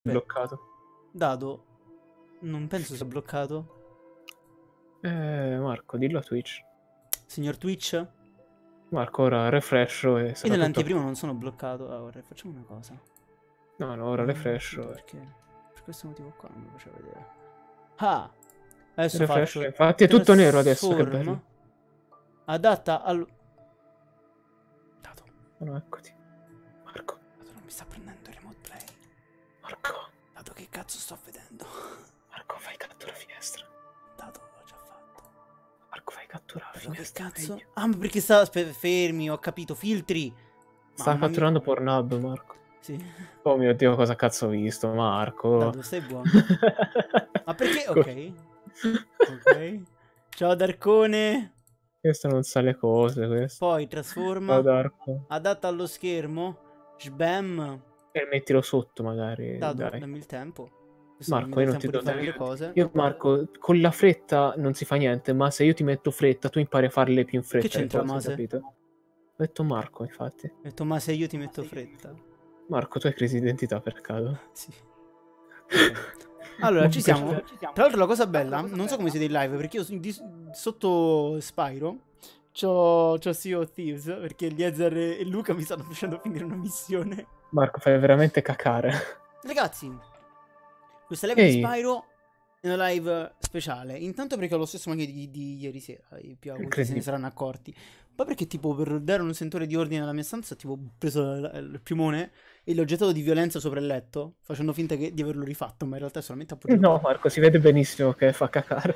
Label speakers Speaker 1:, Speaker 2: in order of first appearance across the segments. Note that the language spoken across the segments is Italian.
Speaker 1: bloccato.
Speaker 2: Dado, non penso sia bloccato.
Speaker 1: Marco, dillo a Twitch.
Speaker 2: Signor Twitch?
Speaker 1: Marco, ora refresho e
Speaker 2: Io
Speaker 1: sarà
Speaker 2: nell'anteprima non sono bloccato. Ora facciamo una cosa.
Speaker 1: No, ora refresho.
Speaker 2: Perché? Per questo motivo qua non mi faceva vedere. Ah! Adesso
Speaker 1: Refresho.
Speaker 2: faccio.
Speaker 1: Infatti è tutto nero adesso, che
Speaker 2: Trasforma
Speaker 1: bello.
Speaker 2: adatta al. Dato.
Speaker 1: No, eccoti. Marco.
Speaker 2: Dato non mi sta prendendo il remote play.
Speaker 1: Marco.
Speaker 2: Dato che cazzo sto vedendo?
Speaker 1: Marco, fai cattura finestra.
Speaker 2: Dato l'ho già fatto.
Speaker 1: Marco, fai cattura
Speaker 2: Dato che
Speaker 1: finestra.
Speaker 2: cazzo? Meglio. Ah, ma perché sta. Fermi, ho capito. Filtri.
Speaker 1: Sta catturando Pornhub, Marco.
Speaker 2: Sì.
Speaker 1: Oh mio Dio, cosa cazzo ho visto, Marco?
Speaker 2: Dato, stai buono. Ma perché? Ok. Ok. Ciao Darcone.
Speaker 1: Questo non sa le cose, questo.
Speaker 2: Poi trasforma.
Speaker 1: Ciao Darko.
Speaker 2: Adatta allo schermo. Sbam.
Speaker 1: E mettilo sotto magari.
Speaker 2: Dato,
Speaker 1: dai.
Speaker 2: dammi il tempo. Questo
Speaker 1: Marco, io non ti do
Speaker 2: fare le cose.
Speaker 1: Io, Marco, con la fretta non si fa niente, ma se io ti metto fretta, tu impari a farle più in fretta.
Speaker 2: Che c'entra Mase?
Speaker 1: Capito? Ho detto Marco, infatti.
Speaker 2: Ho detto, ma se io ti metto fretta.
Speaker 1: Marco, tu hai crisi di identità per caso?
Speaker 2: Sì. Allora, ci siamo. Tra l'altro la cosa bella, non so come siete in live, perché io sotto Spyro c'ho Sea of Thieves, perché Eliezer e Luca mi stanno facendo finire una missione.
Speaker 1: Marco, fai veramente cacare.
Speaker 2: Ragazzi, questa live di Spyro è una live speciale. Intanto perché ho lo stesso macchino di ieri sera, i più avuti se ne saranno accorti. Poi perché tipo per dare un sentore di ordine alla mia stanza tipo ho preso il piumone e l'ho gettato di violenza sopra il letto, facendo finta di averlo rifatto, ma in realtà è solamente appoggiato.
Speaker 1: No, Marco, si vede benissimo che fa cacare.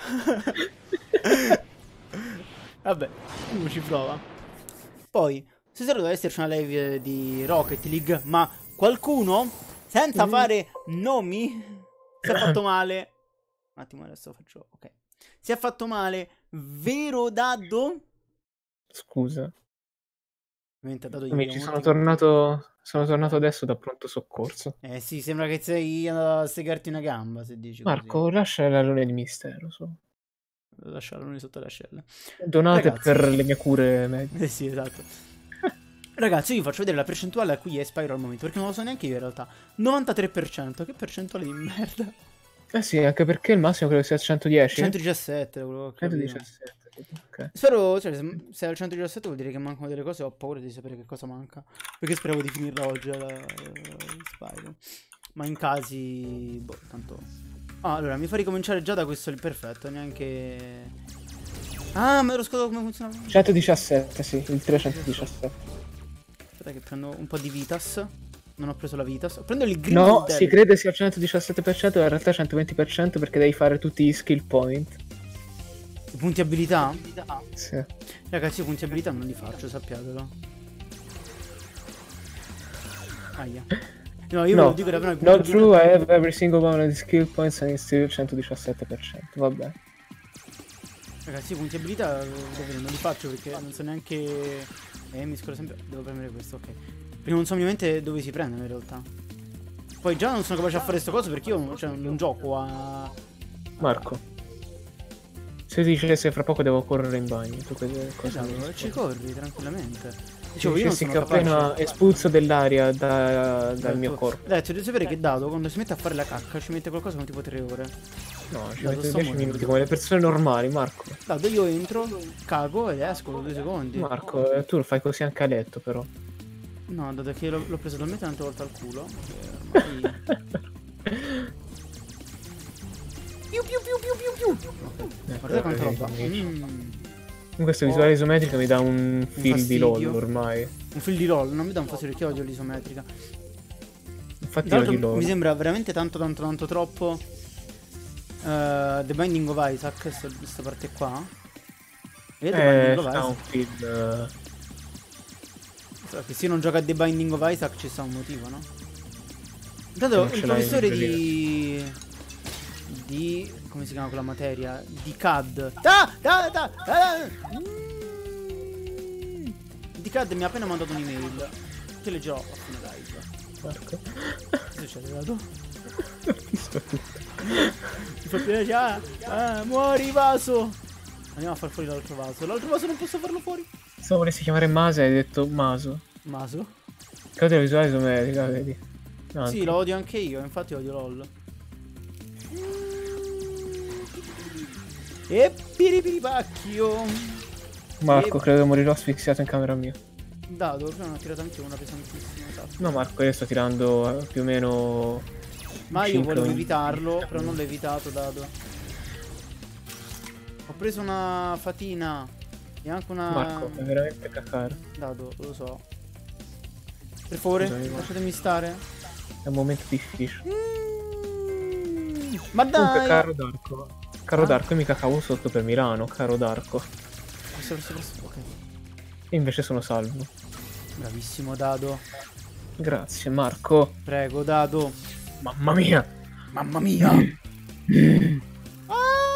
Speaker 2: Vabbè, uno ci prova. Poi, stasera doveva esserci una live di Rocket League, ma qualcuno, senza fare nomi, si è fatto male. Un attimo, adesso faccio... Ok. Si è fatto male, vero Daddo?
Speaker 1: Scusa.
Speaker 2: Dato
Speaker 1: Amici, sono tornato adesso da pronto soccorso.
Speaker 2: Sì, sembra che sei andato a segarti una gamba, se dici
Speaker 1: Marco,
Speaker 2: così.
Speaker 1: lascia l'alone di mistero,
Speaker 2: Lascia l'alone sotto l'ascella.
Speaker 1: Donate
Speaker 2: Ragazzi,
Speaker 1: per le mie cure mediche.
Speaker 2: sì, esatto. Ragazzi, io vi faccio vedere la percentuale a cui è Spyro al momento, perché non lo so neanche io in realtà. 93%, che percentuale di merda.
Speaker 1: Eh sì, anche perché il massimo credo sia 110.
Speaker 2: 117, quello che
Speaker 1: 117. Okay.
Speaker 2: Spero, cioè, se è al 117 vuol dire che mancano delle cose, ho paura di sapere che cosa manca. Perché speravo di finirla oggi la Spyro. Ma in casi... boh, tanto... Ah, allora, mi fa ricominciare già da questo, perfetto, neanche... Ah, me ero scordato come funzionava.
Speaker 1: 117, sì, il 317.
Speaker 2: Aspetta che prendo un po' di Vitas. Non ho preso la Vitas. Prendo il green.
Speaker 1: No, si crede sia al 117%, ma in realtà è 120% perché devi fare tutti gli skill point.
Speaker 2: I punti abilità?
Speaker 1: Sì.
Speaker 2: Ragazzi, io punti abilità non li faccio, sappiatelo. Aia. No, io
Speaker 1: no,
Speaker 2: dico davvero.
Speaker 1: not true, I have every single one of the skill points and it's still 117%. Vabbè.
Speaker 2: Ragazzi, i punti abilità davvero non li faccio perché non so neanche... mi scordo sempre... Devo premere questo, ok. Perché non so ovviamente dove si prendono in realtà. Poi già non sono capace a fare queste cose perché io non gioco a...
Speaker 1: Marco, se dici se fra poco devo correre in bagno, tu
Speaker 2: esatto, ci corri tranquillamente.
Speaker 1: Dicevo, io non sono appena espulso dell'aria dal mio corpo.
Speaker 2: Dai, devi sapere che Dato quando si mette a fare la cacca ci mette qualcosa come tipo 3 ore.
Speaker 1: No, ci mette 10 minuti come le persone normali, Marco.
Speaker 2: Dato, io entro, cago ed esco 2 secondi.
Speaker 1: Marco, tu lo fai così anche a letto però.
Speaker 2: No, dato che l'ho preso talmente tante volte al culo Piu piu piu piu piu piu. Guarda quanta roba.
Speaker 1: Con questa visuale isometrica mi dà un feel di LOL ormai.
Speaker 2: Un feel di LOL, non mi dà un fastidio perché odio l'isometrica.
Speaker 1: Infatti io di LOL.
Speaker 2: Mi sembra veramente tanto troppo The Binding of Isaac, questa parte qua. Vedete The Binding of Isaac?
Speaker 1: Un feel...
Speaker 2: Che se io non gioco a The Binding of Isaac ci sta un motivo, no? Intanto il professore di... come si chiama quella materia? Di CAD. Di CAD mi ha appena mandato un'email che leggerò a fine live.
Speaker 1: Marco.
Speaker 2: Cosa c'è arrivato? Mi fa piacere. Muori vaso. Andiamo a far fuori l'altro vaso. L'altro vaso non posso farlo fuori.
Speaker 1: Se volessi chiamare Mase hai detto Maso.
Speaker 2: Maso?
Speaker 1: Cade la visuale isometrica, vedi? Anche.
Speaker 2: Sì, lo odio anche io, infatti odio LOL. E piripiripacchio.
Speaker 1: Marco, credo morirò asfissiato in camera mia.
Speaker 2: Dado, prima ne ho tirato anche una pesantissima. Esatto.
Speaker 1: No, Marco, io sto tirando più o meno.
Speaker 2: Ma io
Speaker 1: 5
Speaker 2: volevo
Speaker 1: ogni-
Speaker 2: evitarlo, però non l'ho evitato, Dado. Ho preso una fatina e anche una...
Speaker 1: Marco, è veramente cacare.
Speaker 2: Dado, lo so. Per favore,
Speaker 1: Scusami, ma-
Speaker 2: lasciatemi stare.
Speaker 1: È un momento difficile.
Speaker 2: Ma
Speaker 1: Comunque,
Speaker 2: dai!
Speaker 1: caro Darko. Caro
Speaker 2: Ah?
Speaker 1: Darko, io mi cacavo sotto per Milano, caro Darko.
Speaker 2: Ok.
Speaker 1: E invece sono salvo.
Speaker 2: Bravissimo, Dado.
Speaker 1: Grazie, Marco.
Speaker 2: Prego, Dado.
Speaker 1: Mamma mia.
Speaker 2: Mamma mia! Ah!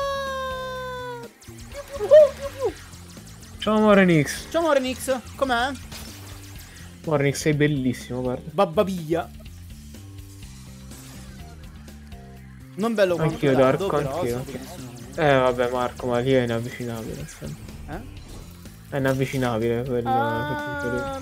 Speaker 1: Ciao Morenix.
Speaker 2: Ciao Morenix, com'è?
Speaker 1: Morenix, sei bellissimo, guarda.
Speaker 2: Babbabia. Non bello quanto
Speaker 1: Anch'io,
Speaker 2: Dado,
Speaker 1: Darko,
Speaker 2: però
Speaker 1: anch'io.
Speaker 2: sei bellissimo.
Speaker 1: Vabbè, Marco, ma lì è inavvicinabile. insomma. È inavvicinabile quel titolo lì.
Speaker 2: Ah.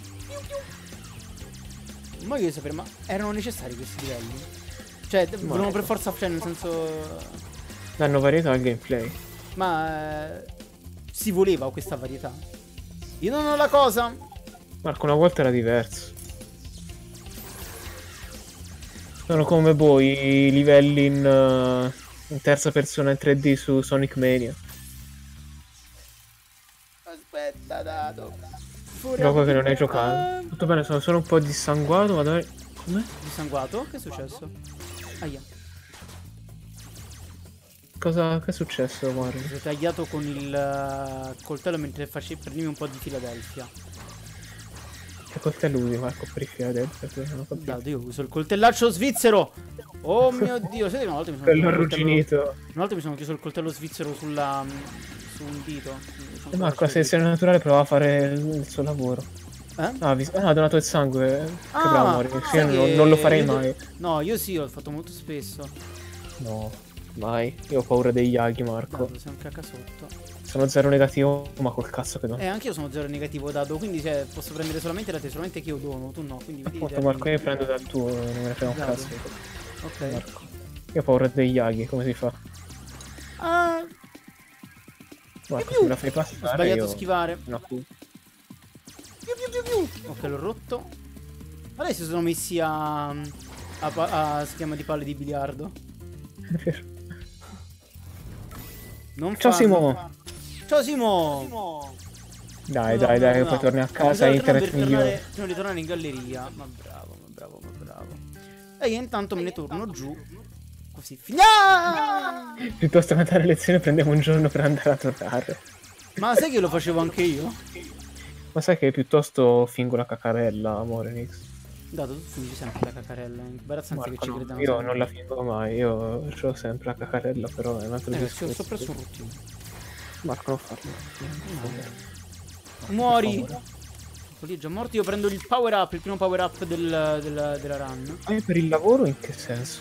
Speaker 2: Ma io sapere, ma erano necessari questi livelli? Cioè, volevano per forza, cioè, nel senso...
Speaker 1: Danno varietà al gameplay.
Speaker 2: Ma si voleva questa varietà? Io non ho la cosa.
Speaker 1: Marco, una volta era diverso. Sono come voi i livelli in terza persona in 3D su Sonic Mania.
Speaker 2: Aspetta, Dato.
Speaker 1: Gioco che non hai giocato. Tutto bene, sono solo un po' dissanguato, ma dove... Come?
Speaker 2: Dissanguato? Che è successo? Aia.
Speaker 1: Cosa che è successo, Mario?
Speaker 2: Mi sono tagliato con il coltello mentre prendevi un po' di Philadelphia.
Speaker 1: Che coltello usi, Marco, per i Philadelphia? Non ho capito.
Speaker 2: Dado, io uso il coltellaccio svizzero. Oh mio Dio, sai che una volta mi sono
Speaker 1: Quello
Speaker 2: chiuso il coltello-
Speaker 1: arrugginito.
Speaker 2: Una volta mi sono chiuso il coltello svizzero su un dito.
Speaker 1: Marco, la selezione naturale provava a fare il suo lavoro.
Speaker 2: Eh?
Speaker 1: Ah, ha donato il sangue. Che
Speaker 2: Ah,
Speaker 1: bravo, Mario.
Speaker 2: sai
Speaker 1: Io
Speaker 2: che
Speaker 1: non lo farei
Speaker 2: io
Speaker 1: mai.
Speaker 2: No, io sì, l'ho fatto molto spesso.
Speaker 1: No, mai. Io ho paura dei Yaghi, Marco.
Speaker 2: Dado, sei un cacasotto.
Speaker 1: Sono zero negativo, ma col cazzo che no.
Speaker 2: Anche io sono zero negativo, Dado, quindi cioè, posso prendere solamente da te, solamente che io dono, tu no, quindi vedi.
Speaker 1: Appunto, Marco, io prendo dal tuo, non me ne frega un
Speaker 2: Dado.
Speaker 1: cazzo.
Speaker 2: Ok.
Speaker 1: Marco. Io ho paura dei Yaghi, come si fa?
Speaker 2: Ah,
Speaker 1: Marco, se me la fai passare.
Speaker 2: ho sbagliato
Speaker 1: io...
Speaker 2: a schivare.
Speaker 1: No,
Speaker 2: Ok, l'ho rotto. Ma lei si sono messi a schema di palle di biliardo.
Speaker 1: è vero.
Speaker 2: Non
Speaker 1: Ciao
Speaker 2: farlo.
Speaker 1: Simo.
Speaker 2: Ciao Simo.
Speaker 1: Dai,
Speaker 2: No,
Speaker 1: dai, dai,
Speaker 2: no,
Speaker 1: poi
Speaker 2: no.
Speaker 1: torni a casa
Speaker 2: Bisogna
Speaker 1: e internet
Speaker 2: tornare
Speaker 1: migliore.
Speaker 2: prima di tornare in galleria. Ma bravo, ma bravo, ma bravo. E io intanto me ne torno giù. Così finiamo.
Speaker 1: Piuttosto che andare a lezione prendiamo un giorno per andare a tornare.
Speaker 2: Ma sai che lo facevo anche io?
Speaker 1: Ma sai che piuttosto fingo la cacarella, amore Nix?
Speaker 2: Dato, tu fingi sempre la cacarella. È imbarazzante che
Speaker 1: Marco,
Speaker 2: ci
Speaker 1: no,
Speaker 2: crediamo.
Speaker 1: io
Speaker 2: sempre.
Speaker 1: non la fingo mai, io ho sempre la cacarella, però è un altro
Speaker 2: Ci
Speaker 1: discorso.
Speaker 2: ho preso un routine.
Speaker 1: Marco, non farlo.
Speaker 2: Muori. Lì è già morto. Io prendo il power up, il primo power up della run.
Speaker 1: Ma per il lavoro in che senso?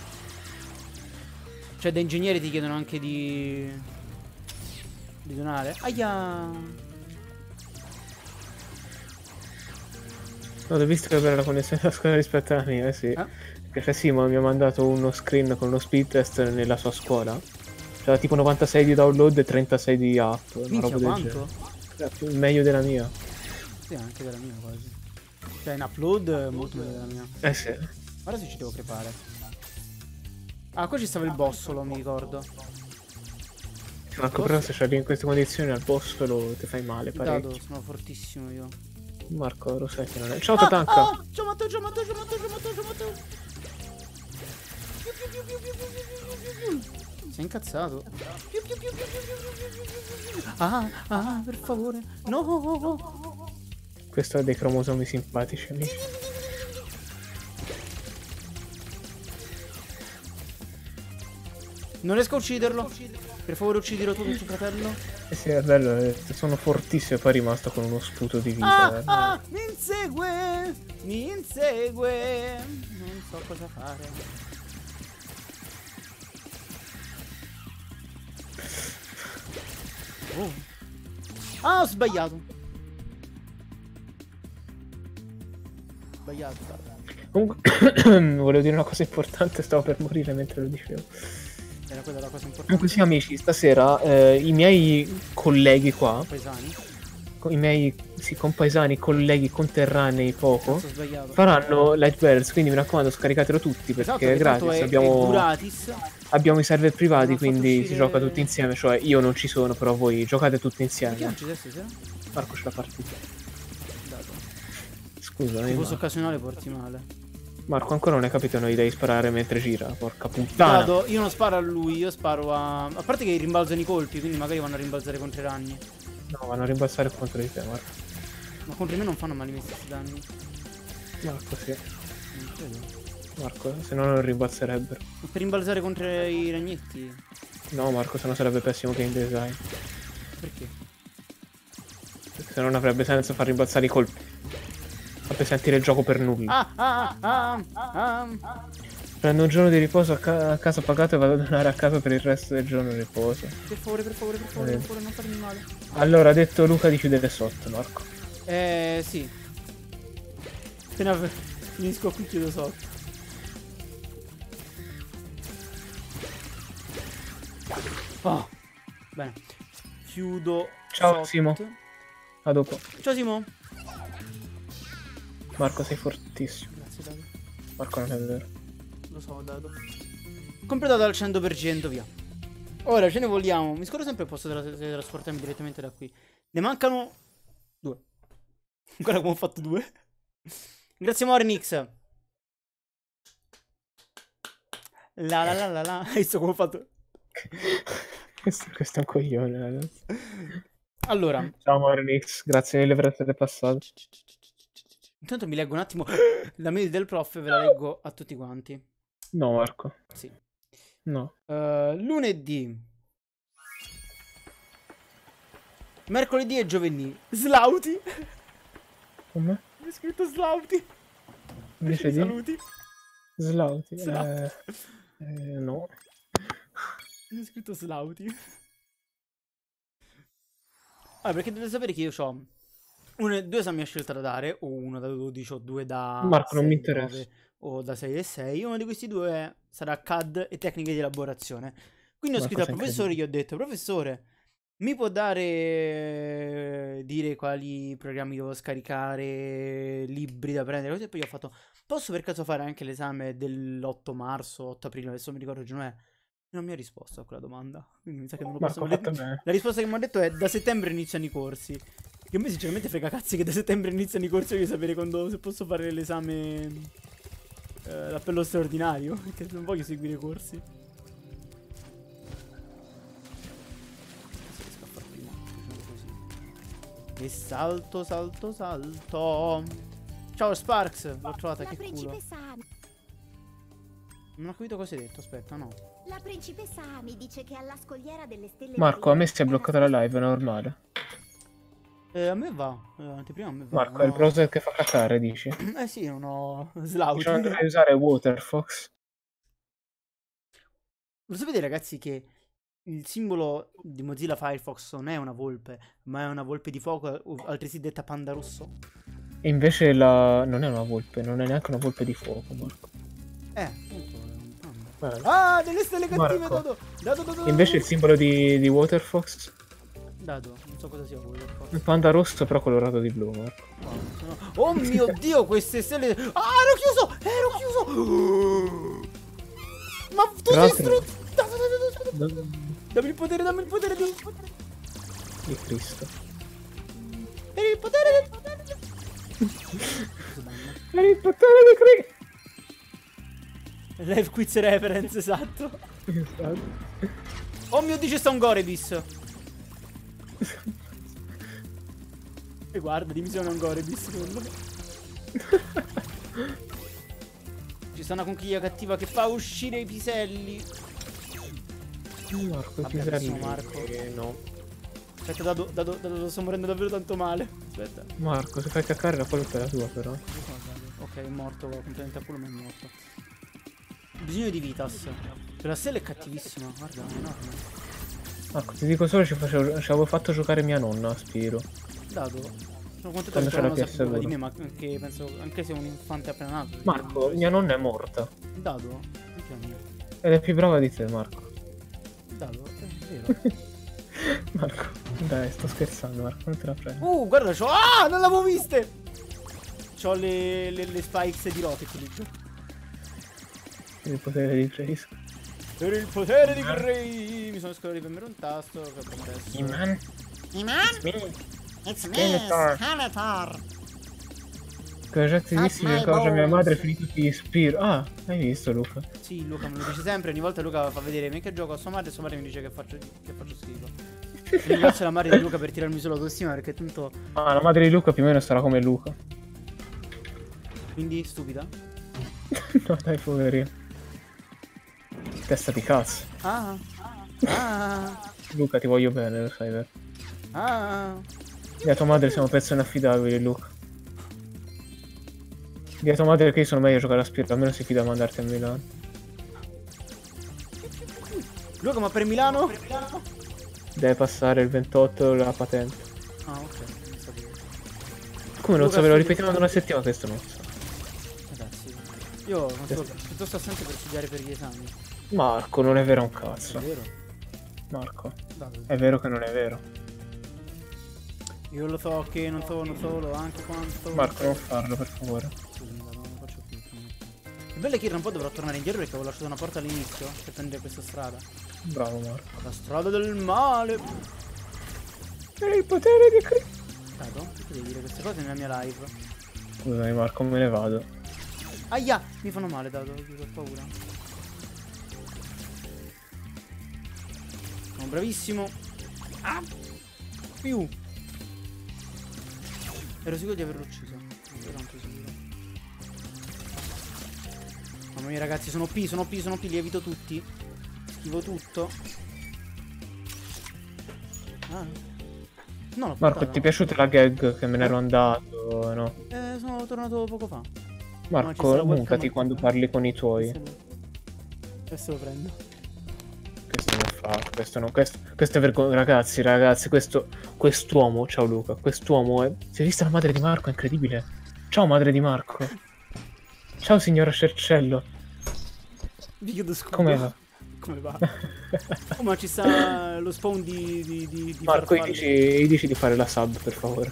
Speaker 2: Cioè, da ingegneri ti chiedono anche di donare. Aia.
Speaker 1: No, ho visto che avere la connessione della scuola rispetto alla mia, sì. Perché Simo mi ha mandato uno screen con uno speed test nella sua scuola. C'era tipo 96 di download e 36 di app. Una
Speaker 2: Minchia,
Speaker 1: roba del
Speaker 2: quanto?
Speaker 1: genere. Era meglio della mia.
Speaker 2: Sì, anche della mia quasi. Cioè, in upload è molto meglio della mia.
Speaker 1: Eh sì.
Speaker 2: Ora se ci devo crepare. Ah, qua ci stava il bossolo, mi ricordo.
Speaker 1: Marco, però se c'è in queste condizioni al bossolo ti fai male
Speaker 2: Dado,
Speaker 1: parecchio.
Speaker 2: sono fortissimo io.
Speaker 1: Marco, lo sai che non è. Ciao Tatanka!
Speaker 2: Ciao Matteo. Sei incazzato? Per favore. No.
Speaker 1: Questo ha dei cromosomi simpatici, amici.
Speaker 2: Non riesco a ucciderlo. Per favore uccidilo tu, tuo fratello.
Speaker 1: Eh sì, è bello, sono fortissimo e poi è rimasto con uno sputo di vita.
Speaker 2: Mi insegue. Non so cosa fare. Oh. Ah, ho sbagliato.
Speaker 1: Comunque, volevo dire una cosa importante, stavo per morire mentre lo dicevo.
Speaker 2: Era quella la cosa importante.
Speaker 1: Comunque sì, amici, stasera i miei colleghi qua,
Speaker 2: Paesani?
Speaker 1: i miei compaesani, colleghi, conterranei, poco,
Speaker 2: Cazzo, ho sbagliato.
Speaker 1: faranno Light Bearers, quindi mi raccomando scaricatelo tutti perché è gratis,
Speaker 2: è gratis.
Speaker 1: abbiamo i server privati,
Speaker 2: Non ho fatto
Speaker 1: quindi si
Speaker 2: uscire-
Speaker 1: gioca tutti insieme, cioè io non ci sono, però voi giocate tutti
Speaker 2: Perché non
Speaker 1: insieme.
Speaker 2: ci sei stasera?
Speaker 1: Marco c'è la partita.
Speaker 2: Dato.
Speaker 1: Scusa,
Speaker 2: Tifoso occasionale porti male.
Speaker 1: Marco ancora non hai capito, noi devi sparare mentre gira, porca puttana.
Speaker 2: Dato, io non sparo a lui, io sparo a... A parte che rimbalzano i colpi, quindi magari vanno a rimbalzare contro i ragni.
Speaker 1: No, vanno a rimbalzare contro di te, Marco.
Speaker 2: Ma contro di me non fanno male i stessi danni.
Speaker 1: Marco, sì.
Speaker 2: Non credo.
Speaker 1: Marco, se no non rimbalzerebbero.
Speaker 2: Ma per rimbalzare contro i ragnetti?
Speaker 1: No, Marco, se no sarebbe pessimo game design.
Speaker 2: Perché?
Speaker 1: Perché se non avrebbe senso far rimbalzare i colpi. Fate sentire il gioco per nulla. Prendo un giorno di riposo a casa pagato e vado a donare a casa per il resto del giorno di riposo.
Speaker 2: Per favore, non farmi male.
Speaker 1: Allora, ha detto Luca di chiudere sotto, Marco.
Speaker 2: Sì. Appena finisco qui chiudo sotto. Oh, bene. Chiudo.
Speaker 1: Ciao,
Speaker 2: sotto.
Speaker 1: Simo. A dopo.
Speaker 2: Ciao Simo.
Speaker 1: Marco, sei fortissimo.
Speaker 2: Grazie Dado.
Speaker 1: Marco, non è vero.
Speaker 2: Lo so, Dado. Completato al 100%, via. Ora ce ne vogliamo. Mi scordo sempre il posto della teletrasportarmi direttamente da qui. Ne mancano 2. Ancora come ho fatto 2. Grazie Mornix. Hai visto come ho fatto?
Speaker 1: Questo è un coglione, ragazzi.
Speaker 2: Allora.
Speaker 1: Ciao Mornix, grazie mille per essere passato.
Speaker 2: Intanto mi leggo un attimo la mail del prof e ve la leggo a tutti quanti.
Speaker 1: No, Marco.
Speaker 2: Sì.
Speaker 1: No.
Speaker 2: Lunedì. Mercoledì e giovedì. Slauti.
Speaker 1: Come?
Speaker 2: Mi è scritto Slauti.
Speaker 1: Invece di?
Speaker 2: Saluti.
Speaker 1: Slauti.
Speaker 2: Slauti.
Speaker 1: No.
Speaker 2: Mi è scritto Slauti. Ah, perché dovete sapere che io ho 2 esami a scelta da dare, o 1 da 12 o 2 da
Speaker 1: Marco,
Speaker 2: 6,
Speaker 1: non mi interessa.
Speaker 2: 9 o da 6 e 6. Uno di questi 2 sarà CAD e tecniche di elaborazione. Quindi ho scritto al professore, gli ho detto: professore, mi può dire quali programmi devo scaricare, libri da prendere? Così, e poi ho fatto: posso per caso fare anche l'esame dell'8 marzo, 8 aprile, adesso mi ricordo già non è. Non mi ha risposto a quella domanda, quindi mi sa che non lo posso
Speaker 1: Marco,
Speaker 2: La risposta che mi ha detto è: da settembre iniziano i corsi. Che a me sinceramente frega cazzi che da settembre iniziano i corsi, voglio sapere quando, se posso fare l'esame, l'appello straordinario, perché non voglio seguire i corsi. Non so se riesco a far prima, facendo così. E salto. Ciao Sparks, l'ho trovata, che culo. Non ho capito cosa hai detto, aspetta, no.
Speaker 3: La principessa Ami dice che alla scogliera delle stelle...
Speaker 1: Marco, a me si è bloccata la live, è normale.
Speaker 2: A me va, anteprima a me va.
Speaker 1: Marco, è il browser che fa cacare, dici?
Speaker 2: Sì, non ho Slauti.
Speaker 1: Cioè, devi usare Waterfox.
Speaker 2: Lo sapete ragazzi che il simbolo di Mozilla Firefox non è una volpe, ma è una volpe di fuoco, altresì detta panda rosso?
Speaker 1: E invece non è una volpe, non è neanche una volpe di fuoco, Marco.
Speaker 2: Appunto, è un panda.
Speaker 1: Guarda.
Speaker 2: Ah, delle stelle cattive,
Speaker 1: Marco.
Speaker 2: Dado.
Speaker 1: Invece il simbolo di Waterfox?
Speaker 2: Dado, non so cosa sia Waterfox.
Speaker 1: Il panda rosso però colorato di blu, Marco.
Speaker 2: Oh mio Dio, queste stelle... Ah, ero chiuso! Ma tu sei struzzo! Dammi il potere.
Speaker 1: Di Cristo.
Speaker 2: Per il potere
Speaker 1: Per il potere di Cristo.
Speaker 2: Live quiz reference, esatto. Oh mio Dio, c'è sta un Gorebis. E guarda, dimmi se non è un Gorebis quello. Ci sta una conchiglia cattiva che fa uscire i piselli.
Speaker 1: Marco,
Speaker 2: Vabbè,
Speaker 1: piselli.
Speaker 2: Marco.
Speaker 1: No.
Speaker 2: Aspetta, Dado, sto morendo davvero tanto male. Aspetta.
Speaker 1: Marco, se fai caccare la colpa è la tua, però.
Speaker 2: Ok, è morto, completamente a culo, ma è morto. Bisogno di Vitas. La stella è cattivissima, guarda, è enorme.
Speaker 1: Marco, ti dico solo ci avevo fatto giocare mia nonna a Spiro.
Speaker 2: Dado. Sono contento che non sappia nulla di me, ma che penso anche se un infante appena nato.
Speaker 1: Marco, mia nonna è morta.
Speaker 2: Dado? Anche la mia.
Speaker 1: Ed è più brava di te, Marco.
Speaker 2: Dado? È vero.
Speaker 1: Marco, dai, sto scherzando, Marco, non te la prendo.
Speaker 2: Guarda, c'ho... Ah, non l'avevo viste! C'ho le spikes di Rocket lì.
Speaker 1: Per il potere di Grace.
Speaker 2: Per il potere di Grace! Mi sono scordato di premere un tasto. Che abbiamo adesso?
Speaker 1: Iman?
Speaker 3: It's me, Skeletor.
Speaker 1: Con oggetti vissimi ancora mia madre è finito di Spear. Ah, hai visto Luca?
Speaker 2: Sì, Luca me lo dice sempre. Ogni volta Luca fa vedere me che gioco a sua madre e sua madre mi dice che faccio schifo. Ringrazio la madre di Luca per tirarmi sull'autostima perché tanto...
Speaker 1: Ah, la madre di Luca più o meno sarà come Luca.
Speaker 2: Quindi stupida?
Speaker 1: No, dai, poverino. Testa di cazzo. Luca, ti voglio bene, lo sai, vero? Di tua madre siamo persone affidabili, Luca. Di tua madre che io sono meglio a giocare a Spear, almeno si fida a mandarti a Milano.
Speaker 2: Luca, ma per Milano?
Speaker 1: Deve passare il 28 la patente.
Speaker 2: Ah, ok. Non sapevo.
Speaker 1: Come non sapevo? Lo ripetiamo da una settimana, questo non so.
Speaker 2: Ragazzi, io non so, piuttosto assente per studiare per gli esami.
Speaker 1: Marco, non è vero un cazzo.
Speaker 2: È vero?
Speaker 1: Marco,
Speaker 2: Dai.
Speaker 1: è vero che non è vero.
Speaker 2: Io lo so che non sono solo, anche quanto...
Speaker 1: Marco, non farlo, per favore.
Speaker 2: Scusi, non faccio più. Il bello è che tra un po' dovrò tornare indietro perché avevo lasciato una porta all'inizio per prendere questa strada.
Speaker 1: Bravo, Marco.
Speaker 2: La strada del male.
Speaker 1: Per il potere di Cristo.
Speaker 2: Dato? Perché devi dire queste cose nella mia live?
Speaker 1: Scusami, Marco, me ne vado.
Speaker 2: Aia! Mi fanno male, Dato, ho paura. Sono bravissimo. Più. Ero sicuro di averlo ucciso. Non ero tanto sicuro. Mamma mia, ragazzi, sono OP, li evito tutti. Schivo tutto. No,
Speaker 1: Marco, ti è piaciuta la gag che me ne ero andato, no?
Speaker 2: Sono tornato poco fa.
Speaker 1: Marco, mutati quando parli con i tuoi.
Speaker 2: Adesso lo prendo.
Speaker 1: Questo non fa, questo è vergogna, ragazzi, quest'uomo, ciao Luca, quest'uomo è... Si è vista la madre di Marco, è incredibile. Ciao madre di Marco. Ciao signora Cercello.
Speaker 2: Vi chiedo scusa.
Speaker 1: Come va?
Speaker 2: Come va? Oh, ma ci sta lo spawn di
Speaker 1: Marco, gli dici di fare la sub, per favore.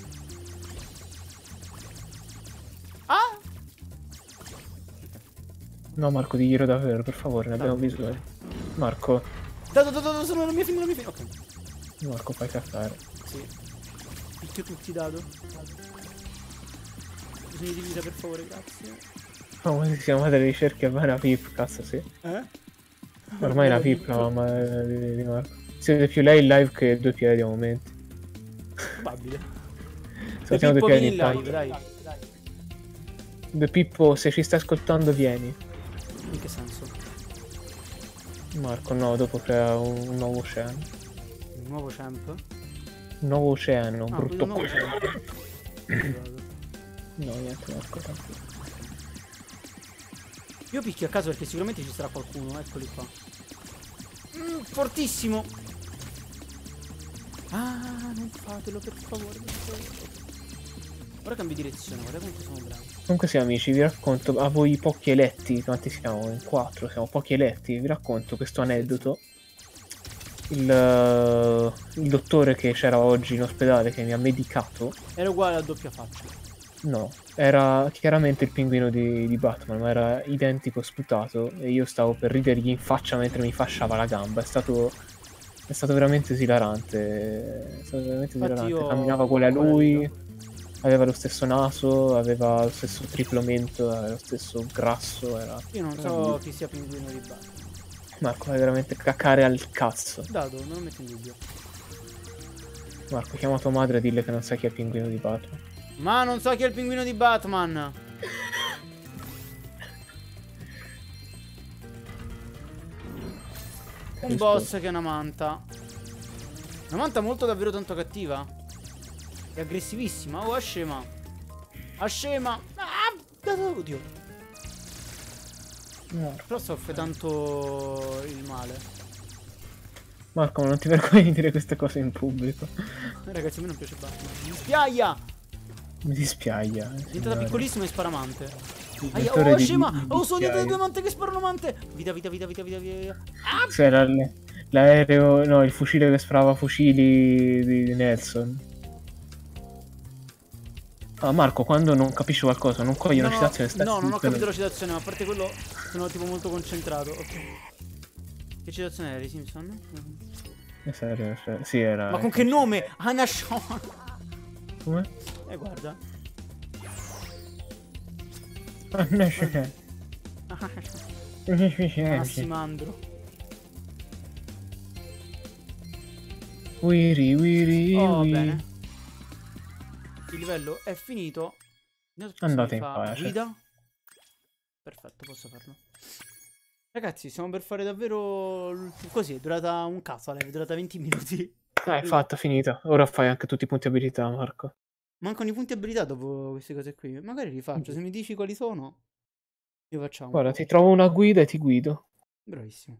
Speaker 1: No, Marco, diglielo davvero, per favore, ne abbiamo bisogno. Marco.
Speaker 2: Dado, sono la mia fine, Ok.
Speaker 1: Marco, fai cazzare.
Speaker 2: Sì. Picchio tutti, Dado. Bisogno di vita, per favore, grazie.
Speaker 1: No, ma si chiama delle ricerche, ormai è una VIP, cazzo, sì. Ormai è una VIP, la mamma di Marco. Si vede più lei in live che due piedi a momenti.
Speaker 2: Probabile.
Speaker 1: Saltiamo due piedi in
Speaker 2: live, dai.
Speaker 1: De Pippo, se ci stai ascoltando, vieni.
Speaker 2: In che senso?
Speaker 1: Marco, no, dopo crea un nuovo oceano.
Speaker 2: Un nuovo champ?
Speaker 1: Un nuovo oceano, brutto.
Speaker 2: Un nuovo champ.
Speaker 1: No, niente, Marco, tanto.
Speaker 2: Io picchio a caso perché sicuramente ci sarà qualcuno, eccoli qua. Fortissimo. Non fatelo, per favore. Ora cambio direzione, guarda quanto sono bravo.
Speaker 1: Comunque sì, amici, vi racconto, a voi pochi eletti, quanti siamo? In 4, siamo pochi eletti, vi racconto questo aneddoto. Il dottore che c'era oggi in ospedale, che mi ha medicato.
Speaker 2: Era uguale a doppia faccia.
Speaker 1: No, era chiaramente il pinguino di Batman, ma era identico, sputato, e io stavo per ridergli in faccia mentre mi fasciava la gamba. È stato veramente esilarante. Camminava uguale a lui. Aveva lo stesso naso, aveva lo stesso triplo mento, aveva lo stesso grasso.
Speaker 2: Io non so chi sia pinguino di Batman.
Speaker 1: Marco, è veramente cacare al cazzo.
Speaker 2: Dado, non lo metto in dubbio.
Speaker 1: Marco, chiama tua madre e dille che non sai chi è il pinguino di Batman.
Speaker 2: Ma non so chi è il pinguino di Batman. Un boss che è una manta. Una manta molto davvero tanto cattiva. È aggressivissima. Oh, scema. Scema. Oddio. Però soffre tanto il male.
Speaker 1: Marco, ma non ti vergogni di dire queste cose in pubblico?
Speaker 2: Ragazzi, a me non piace Batman. Mi spiaia.
Speaker 1: Mi dispiace.
Speaker 2: È diventata piccolissima e sparamante.
Speaker 1: Inventore di
Speaker 2: scema! Oh, sono dietro le
Speaker 1: vecchiaia.
Speaker 2: due mante che sparano mante! Vita, vita, vita, vita, vita, via.
Speaker 1: C'era l'aereo, no, il fucile che sparava fucili di Nelson. Ah, Marco, quando non capisci qualcosa, non cogli la citazione, stai
Speaker 2: No, non ho
Speaker 1: zitto,
Speaker 2: capito la citazione, ma a parte quello sono tipo molto concentrato. Ok. Che citazione era? I Simpson?
Speaker 1: Serio, sì, era.
Speaker 2: Ma con che nome? Hannah Shawn.
Speaker 1: Come?
Speaker 2: Guarda. Massimandro.
Speaker 1: Wiri, wiri,
Speaker 2: Oh,
Speaker 1: wiri.
Speaker 2: bene. Il livello è finito.
Speaker 1: Andate in pace.
Speaker 2: Guida. Perfetto, posso farlo. Ragazzi, stiamo per fare davvero così, è durata un cazzo, è durata 20 minuti.
Speaker 1: È fatta, finita. Ora fai anche tutti i punti abilità, Marco.
Speaker 2: Mancano i punti abilità dopo queste cose qui. Magari li faccio, se mi dici quali sono, li facciamo.
Speaker 1: Guarda, ti trovo una guida e ti guido.
Speaker 2: Bravissimo.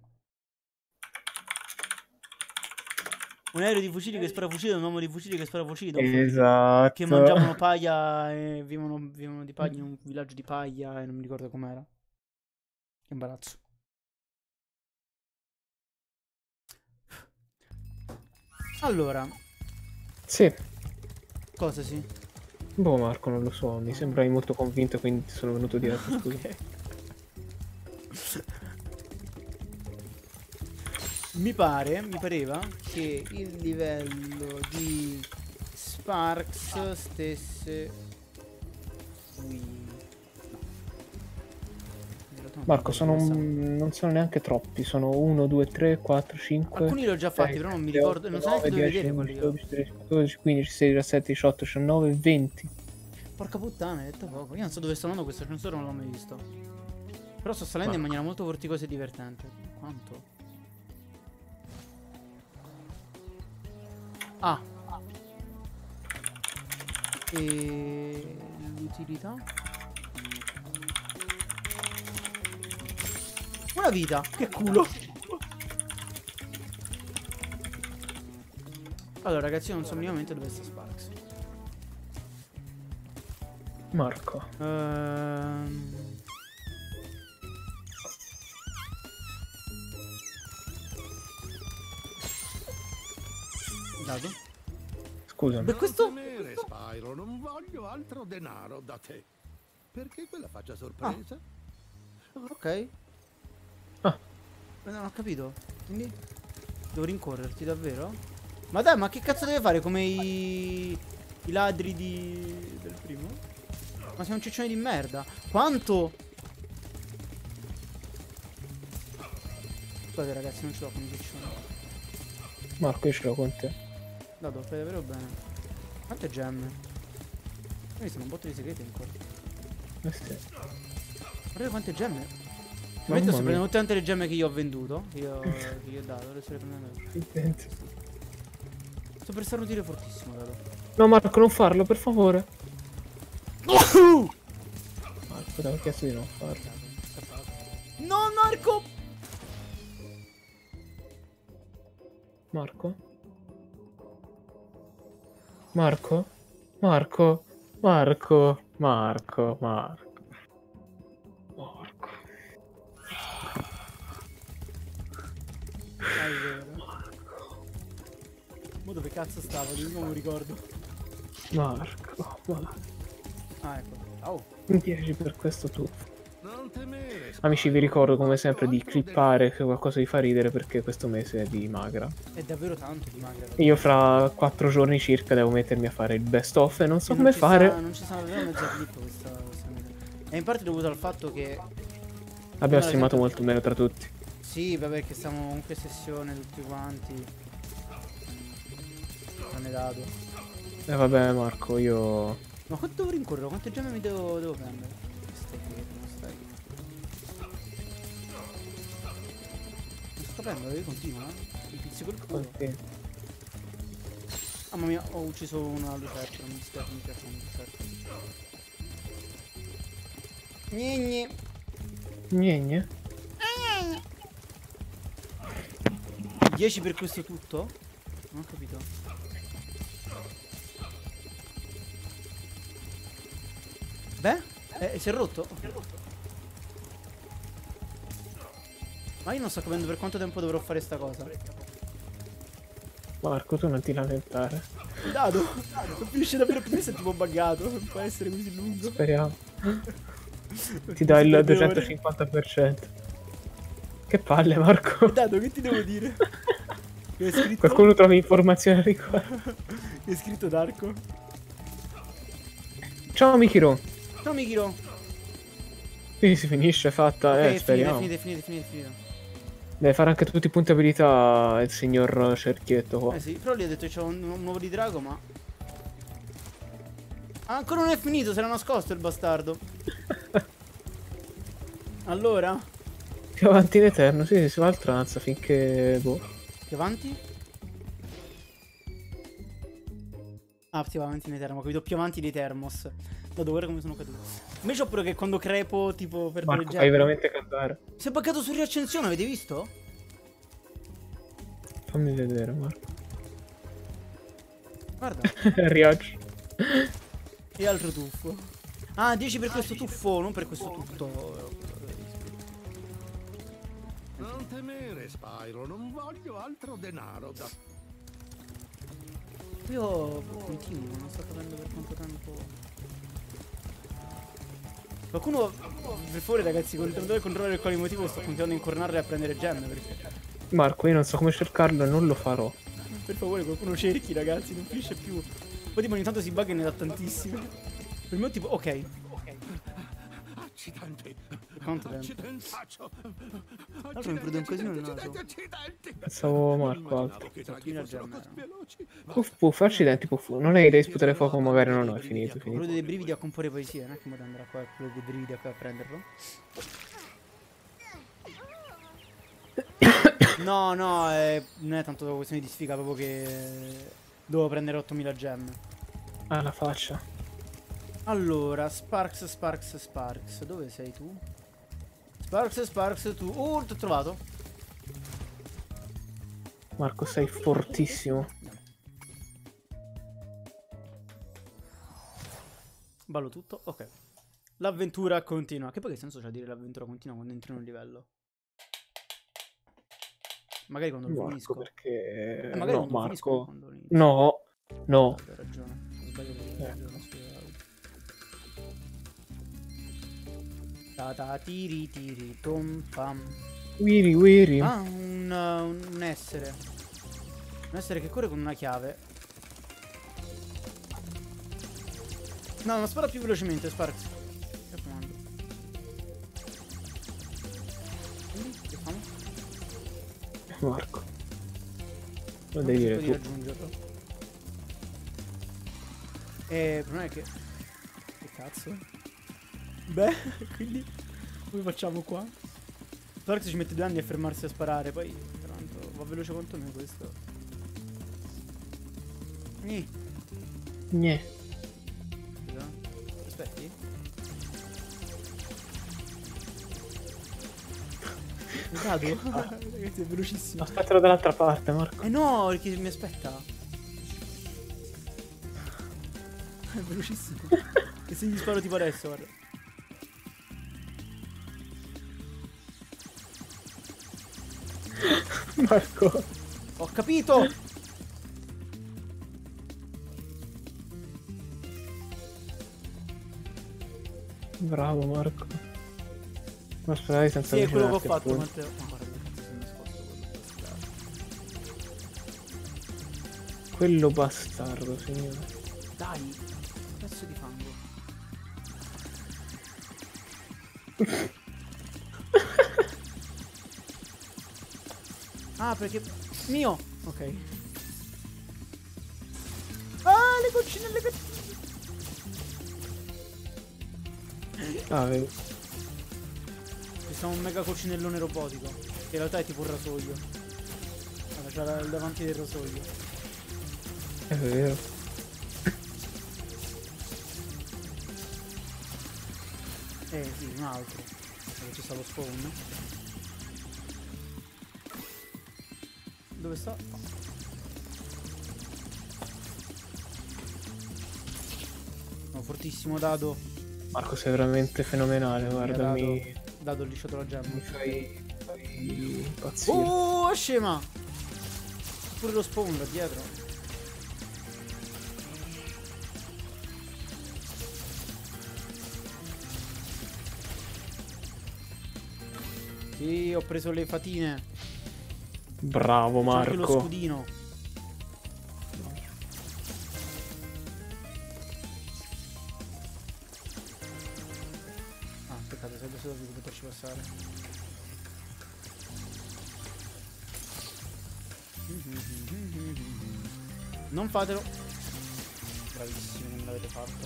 Speaker 2: Un aereo di fucili che spara fucili, un uomo di fucili che spara fucili.
Speaker 1: Esatto.
Speaker 2: Che mangiavano paglia e vivono di paglia in un villaggio di paglia e non mi ricordo com'era. Che imbarazzo. Allora.
Speaker 1: Sì.
Speaker 2: Cosa sì?
Speaker 1: Boh, Marco, non lo so, mi sembrai molto convinto, quindi ti sono venuto dietro, scusa.
Speaker 2: Okay. Mi pareva che il livello di Sparks stesse qui.
Speaker 1: Marco, non sono neanche troppi, sono 1, 2, 3, 4, 5.
Speaker 2: Alcuni li ho già fatti, però non mi ricordo, non so neanche dove vedere quelli.
Speaker 1: 12, 13, 14, 15, 16, 17, 18, 19, 20.
Speaker 2: Porca puttana, hai detto poco. Io non so dove sta andando questo ascensore, non l'ho mai visto. Però sto salendo in maniera molto vorticosa e divertente. Quanto? Ah. E l'utilità? Una vita, che culo. Allora ragazzi, io non so minimamente dove sta Sparks.
Speaker 1: Marco.
Speaker 2: Dato?
Speaker 1: Scusa.
Speaker 2: Beh, questo...
Speaker 4: Spyro, non voglio altro denaro da te. Perché quella faccia sorpresa?
Speaker 2: Ok. Non ho capito. Quindi devo rincorrerti davvero? Ma dai, ma che cazzo deve fare come i ladri del primo? Ma sei un ciccione di merda. Quanto? Scusate ragazzi, non ce l'ho con i ciccioni.
Speaker 1: Marco, io ce l'ho con te.
Speaker 2: Dato, fai davvero bene. Quante gemme? Quindi sono un botto di segreti ancora.
Speaker 1: Sì.
Speaker 2: Guardate quante gemme.
Speaker 1: Mamma
Speaker 2: Sto
Speaker 1: mia.
Speaker 2: prendendo tutte le gemme che io ho venduto. Che io ho dato. Adesso le prendo. Sto per starnutire fortissimo, Dato.
Speaker 1: No, Marco, non farlo, per favore. Marco, ti avevo chiesto di non farlo.
Speaker 2: No, Marco!
Speaker 1: Marco? Marco? Marco? Marco? Marco? Marco? Marco?
Speaker 2: Ah, è vero. Ma dove cazzo stavo? Non mi ricordo.
Speaker 1: Marco?
Speaker 2: Ah, ecco. Oh.
Speaker 1: Mi piaci per questo tu.
Speaker 4: Non temere.
Speaker 1: Amici, vi ricordo come sempre di clippare se qualcosa vi fa ridere perché questo mese è di magra.
Speaker 2: È davvero tanto di magra.
Speaker 1: E io fra 4 giorni circa devo mettermi a fare il best of e non so come fare.
Speaker 2: Non ci sta davvero mezza clip questa è in parte dovuto al fatto che
Speaker 1: Abbiamo streamato molto meno tra tutti.
Speaker 2: sì, vabbè, che siamo comunque sessione tutti quanti. Non è dato.
Speaker 1: E vabbè Marco, io...
Speaker 2: Ma quanto devo rincorrere? Quante gemme mi devo prendere? Stai dietro, non stai. Non sto capendo, io continuo, Mi pizzico il culo.
Speaker 1: Ok.
Speaker 2: Mamma mia, ho ucciso una lucertola, mi dispiace, mi piace una lucertola. Gnigne.
Speaker 1: Gnegne?
Speaker 2: 10 per questo tutto? Non ho capito. Beh, si è rotto? Ok. Ma io non sto capendo per quanto tempo dovrò fare sta cosa.
Speaker 1: Marco, tu non ti lamentare.
Speaker 2: Dado, non finisce davvero più, è tipo buggato. Non può essere così lungo.
Speaker 1: Speriamo. Ti dà il 250%. Che palle, Marco.
Speaker 2: Dado, che ti devo dire? Che hai scritto?
Speaker 1: Qualcuno trovi informazioni al riguardo?
Speaker 2: Che hai scritto Darko?
Speaker 1: Ciao Mikiro.
Speaker 2: No, Mikiro.
Speaker 1: Quindi si finisce, fatta,
Speaker 2: Ok,
Speaker 1: speriamo.
Speaker 2: finito.
Speaker 1: Deve fare anche tutti i punti abilità il signor cerchietto qua.
Speaker 2: Sì, però gli ho detto che c'è un nuovo di drago, ma... Ah, ancora non è finito, si era nascosto il bastardo. Allora?
Speaker 1: Più avanti in eterno, sì, si va al trance finché... boh.
Speaker 2: Più avanti? Ah, più avanti in eterno, ho capito, più avanti dei Thermos. Da dove come sono caduto? Invece ho pure che quando crepo, tipo, per
Speaker 1: Marco,
Speaker 2: delle
Speaker 1: fai
Speaker 2: gemme...
Speaker 1: veramente cantare.
Speaker 2: Si è buggato su riaccensione, avete visto?
Speaker 1: Fammi vedere, Marco.
Speaker 2: Guarda.
Speaker 1: Riaggi.
Speaker 2: E altro tuffo. Ah, 10 per questo tuffo, non per questo tutto.
Speaker 4: Non temere, Spyro, non voglio altro denaro da...
Speaker 2: Io continuo, non sto capendo per quanto tempo. Qualcuno, per favore ragazzi, controllare per quale motivo sto continuando a incornarle e a prendere gemme, perché...
Speaker 1: Marco, io non so come cercarlo e non lo farò.
Speaker 2: Per favore qualcuno cerchi ragazzi, non finisce più. Poi tipo ogni tanto si bugga e ne dà tantissime. Per me tipo, ok.
Speaker 4: Accidenti.
Speaker 2: Quanto tempo?
Speaker 4: Accidentaccio.
Speaker 2: L'altro mi perde un casino nel naso.
Speaker 1: Pensavo Marco altro.
Speaker 2: gemme.
Speaker 1: Puff puff, accidenti puff. Non hai idea di sputare fuoco, magari no, è finito, è
Speaker 2: Quello
Speaker 1: finito.
Speaker 2: dei brividi a comporre poesie, non è che mo andrà qua quello dei brividi a qua a prenderlo. No, no, non è tanto questione di sfiga, proprio che devo prendere 8000 gemme.
Speaker 1: Ah, la faccia.
Speaker 2: Allora, Sparks, dove sei tu? Sparks, tu. T'ho trovato.
Speaker 1: Marco, sei fortissimo.
Speaker 2: Ballo tutto, ok. L'avventura continua. Che poi che senso c'ha dire l'avventura continua quando entri in un livello? Magari quando lo
Speaker 1: Marco,
Speaker 2: finisco.
Speaker 1: perché...
Speaker 2: Magari
Speaker 1: no,
Speaker 2: quando lo finisco,
Speaker 1: Marco.
Speaker 2: quando lo inizio.
Speaker 1: No, no.
Speaker 2: Hai ragione. Ho sbagliato. Ta tiri tom pam.
Speaker 1: Wiri wiri.
Speaker 2: Ah, un essere. Un essere che corre con una chiave. No, non spara più velocemente, Sparks. Mi raccomando. Quindi, che famo?
Speaker 1: Marco. Lo
Speaker 2: Non
Speaker 1: devi
Speaker 2: cerco
Speaker 1: dire
Speaker 2: di
Speaker 1: tu.
Speaker 2: raggiungerlo. Il problema è che... Che cazzo? Beh, quindi... Come facciamo qua? Sparks ci mette 2 anni a fermarsi a sparare, poi... Tanto va veloce quanto me questo.
Speaker 1: Niente.
Speaker 2: Scusa. Aspetti? Rado? Ragazzi, è velocissimo.
Speaker 1: Aspettalo dall'altra parte, Marco.
Speaker 2: Eh no, perché mi aspetta. È velocissimo. E se gli sparo tipo adesso, guarda.
Speaker 1: Marco.
Speaker 2: Ho capito!
Speaker 1: Bravo, Marco. Non speravi senza
Speaker 2: Sì, è quello che ho
Speaker 1: avvicinarti,
Speaker 2: fatto,
Speaker 1: appunto.
Speaker 2: Matteo. Ma guarda che cazzo si è nascosto quello bastardo.
Speaker 1: Quello bastardo, signore.
Speaker 2: Dai, pezzo di fango. Ah, perché... Mio! Ok. Ah, le goccine, le goccine!
Speaker 1: Ah, vedi.
Speaker 2: Ci sta un mega coccinellone robotico. Che in realtà è tipo un rasoio. Guarda, c'ha il davanti del rasoio.
Speaker 1: È vero.
Speaker 2: Sì, un altro. Dove ci sta lo spawn. Dove sta? No, fortissimo dado.
Speaker 1: Marco, sei veramente fenomenale, guardami.
Speaker 2: Dato il lisciato la gemma.
Speaker 1: Mi fai impazzire.
Speaker 2: Oh, scema! Pure lo spawn da dietro. Sì, ho preso le fatine.
Speaker 1: Bravo
Speaker 2: C'è anche lo
Speaker 1: Marco.
Speaker 2: scudino. Ah, peccato, sarebbe stato di poterci passare. Non fatelo. Bravissimi, non l'avete fatto.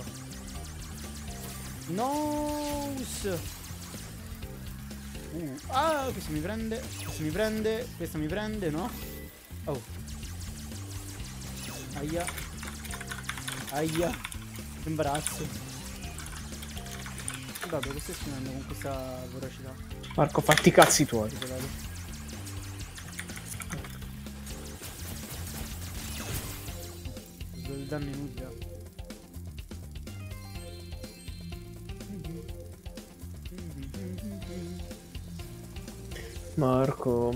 Speaker 2: Nose. Ah, questo mi prende. Questo mi prende. Questo mi prende, no? Oh. Aia. Aia. Che imbarazzo. Guarda, che stai spinendo con questa voracità?
Speaker 1: Marco, fatti i cazzi tuoi.
Speaker 2: Il danno inutile.
Speaker 1: Marco.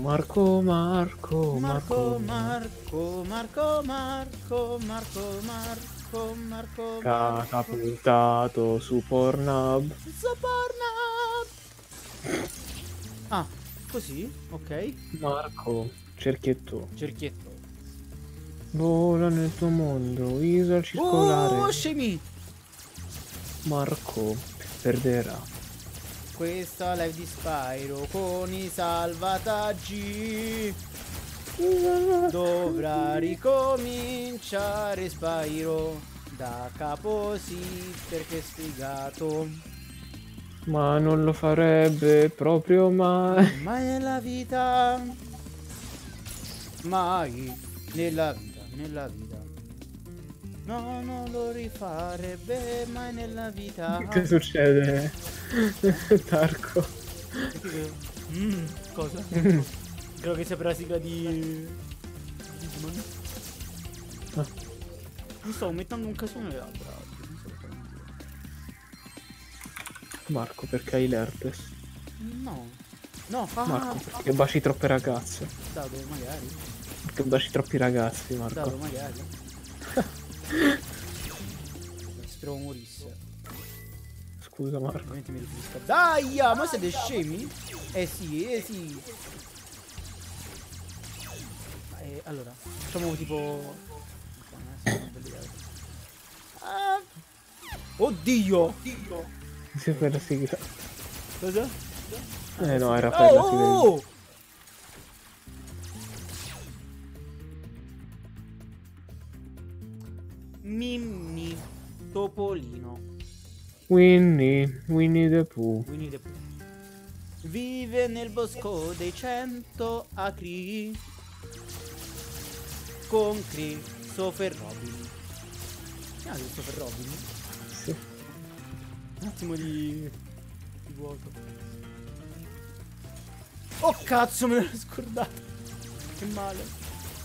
Speaker 1: Catapultato su Pornhub.
Speaker 2: Ah, così? Ok.
Speaker 1: Marco, cerchietto.
Speaker 2: Cerchietto.
Speaker 1: Vola nel tuo mondo, isola circolare.
Speaker 2: Oh, scemi!
Speaker 1: Marco perderà.
Speaker 2: Questa live di Spyro con i salvataggi dovrà ricominciare Spyro da capo, sì, perché è sfigato.
Speaker 1: Ma non lo farebbe proprio mai.
Speaker 2: Mai nella vita. Mai nella vita. No, non lo rifarebbe mai nella vita.
Speaker 1: Che succede? Tarco.
Speaker 2: Cosa? Credo che sia per la sigla di Digimon.
Speaker 1: Ah.
Speaker 2: Mi sto mettendo un casino nelle labbra.
Speaker 1: Marco, perché hai l'herpes?
Speaker 2: No. No,
Speaker 1: Marco, perché baci troppe ragazze?
Speaker 2: Dado, magari.
Speaker 1: Perché baci troppi ragazzi, Marco?
Speaker 2: Dado, magari. Spero morisse.
Speaker 1: Scusa, Marco.
Speaker 2: Ovviamente mi riferisco. Dai, ma siete scemi? Eh sì. Allora, facciamo tipo... Oddio!
Speaker 1: Sì, per la sigla.
Speaker 2: Cosa?
Speaker 1: No, era per la sigla.
Speaker 2: Oh! Mimmi Topolino.
Speaker 1: Winnie the Pooh.
Speaker 2: Winnie the Pooh. Vive nel bosco dei 100 acri con Christopher Robin. Ah, Christopher Robin?
Speaker 1: Sì.
Speaker 2: Un attimo di vuoto. Oh cazzo, me l'ero scordato. Che male.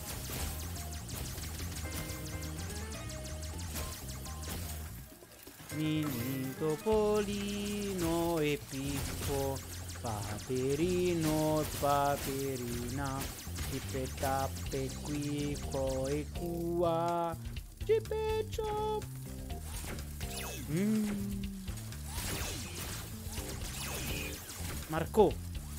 Speaker 2: Mini Topolino e Pippo, Paperino e Paperina, Cippe tappe qui, co e qua, Cippe ciop. Marco!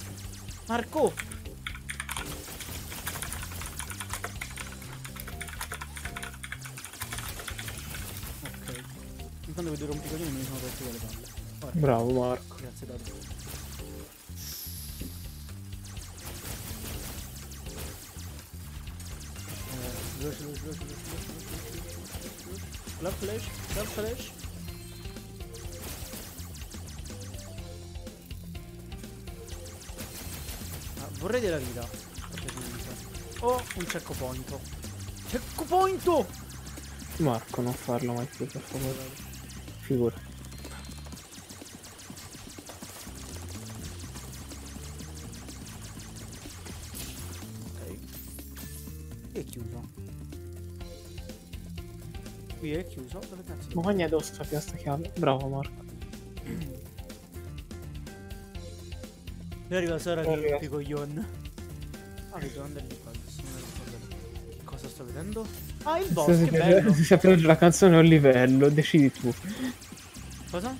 Speaker 2: Ok. Intanto vedo un piccolino e mi sono tolto dalle palle. Ora.
Speaker 1: Bravo, Marco.
Speaker 2: Grazie Dario. Veloce. Club flash. Vorrei della vita. Oh, un checkpoint. Checkpoint!
Speaker 1: Marco, non farlo mai più, per favore. Figura.
Speaker 2: Ok. È chiuso. Qui è chiuso. Dove cazzo?
Speaker 1: Ma ogni addosso sta chiave. Bravo, Marco.
Speaker 2: Poi arriva Sora che è coglion. Ah, vedo andare di qua. Che cosa sto vedendo? Ah, il boss, che bello.
Speaker 1: Se si apre la canzone o livello, decidi tu.
Speaker 2: Cosa?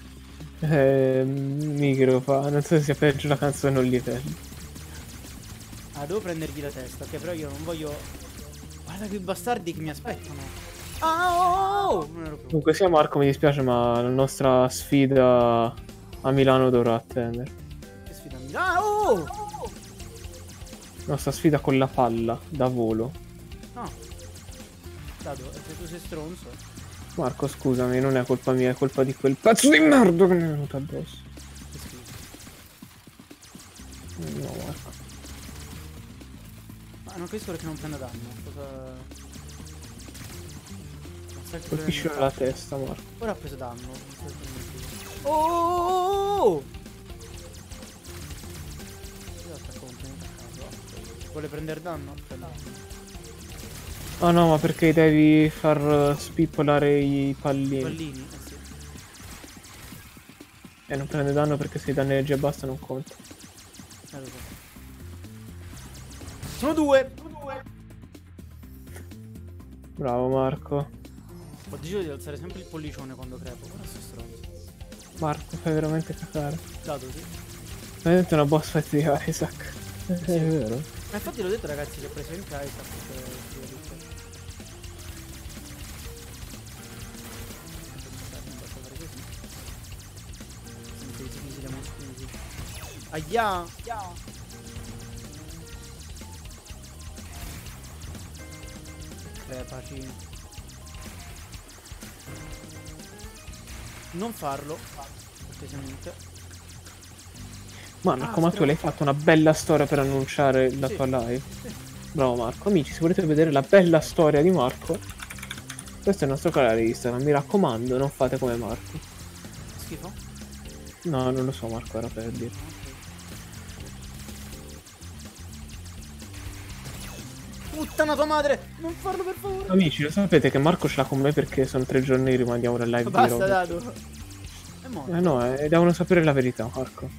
Speaker 1: Micro fa, non so se sia peggio la canzone o il livello.
Speaker 2: Ah, devo prendergli la testa, ok, però io non voglio... Guarda che bastardi che mi aspettano. Ah, oh! Non ero pronto.
Speaker 1: Comunque sia Marco, mi dispiace, ma la nostra sfida a Milano dovrà attendere.
Speaker 2: Che sfida mi... Ah, oh!
Speaker 1: La nostra sfida con la palla, da volo.
Speaker 2: Ah. Dado, se tu sei stronzo.
Speaker 1: Marco, scusami, non è colpa mia, è colpa di quel pezzo di merda che mi è venuto addosso.
Speaker 2: Che schifo.
Speaker 1: No, Marco.
Speaker 2: Ma non capisco perché non prenda danno. Cosa...
Speaker 1: Colpisci la testa, Marco.
Speaker 2: Ora ha preso danno. Oh! Vuole prendere danno?
Speaker 1: Ah no, ma perché devi far spippolare i pallini.
Speaker 2: Pallini, sì.
Speaker 1: E non prende danno perché se i danni energia basta non conta.
Speaker 2: Lo so. Sono due!
Speaker 1: Bravo Marco.
Speaker 2: Ho deciso di alzare sempre il pollicione quando crepo. Ora sto stronzo.
Speaker 1: Marco, fai veramente cacare.
Speaker 2: Dato, sì.
Speaker 1: Veramente una boss fight di Isaac. È vero.
Speaker 2: Ma infatti l'ho detto ragazzi che ho preso in Isaac. Aia! Crepaci. Non farlo. Cortesemente.
Speaker 1: Marco, ma tu l'hai fatto una bella storia per annunciare la tua live?
Speaker 2: Sì.
Speaker 1: Bravo Marco. Amici, se volete vedere la bella storia di Marco, questo è il nostro canale di Instagram. Mi raccomando, non fate come Marco.
Speaker 2: Schifo?
Speaker 1: No, non lo so Marco, era per dire.
Speaker 2: Puttana tua madre! Non farlo per favore!
Speaker 1: Amici, lo sapete che Marco ce l'ha con me perché sono 3 giorni che rimandiamo una live di
Speaker 2: Basta,
Speaker 1: Roblox.
Speaker 2: Dato! È morto.
Speaker 1: No, devono sapere la verità, Marco.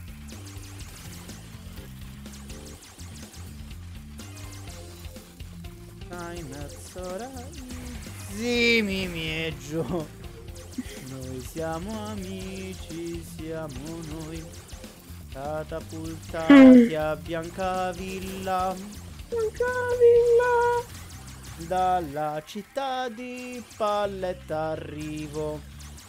Speaker 2: Dai, mezz'ora. Sì, mi mieggio. Noi siamo amici, siamo noi. Catapultati a Biancavilla. Dalla città di Palletta arrivo.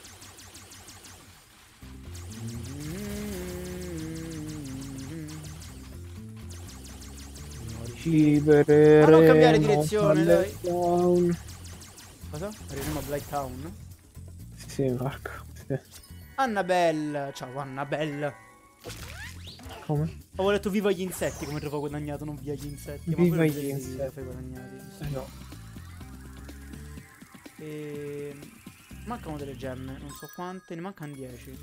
Speaker 1: Libereremo.
Speaker 2: Ma non cambiare direzione, dai.
Speaker 1: Town.
Speaker 2: Cosa? Arriviamo a Blighttown.
Speaker 1: Sì, Marco. Sì.
Speaker 2: Annabelle. Ciao, Annabelle.
Speaker 1: Come?
Speaker 2: Ho detto viva gli insetti come trovo guadagnato, non via gli insetti.
Speaker 1: Viva
Speaker 2: ma
Speaker 1: gli insetti.
Speaker 2: Fai guadagnati.
Speaker 1: No.
Speaker 2: Mancano delle gemme, non so quante, ne mancano 10.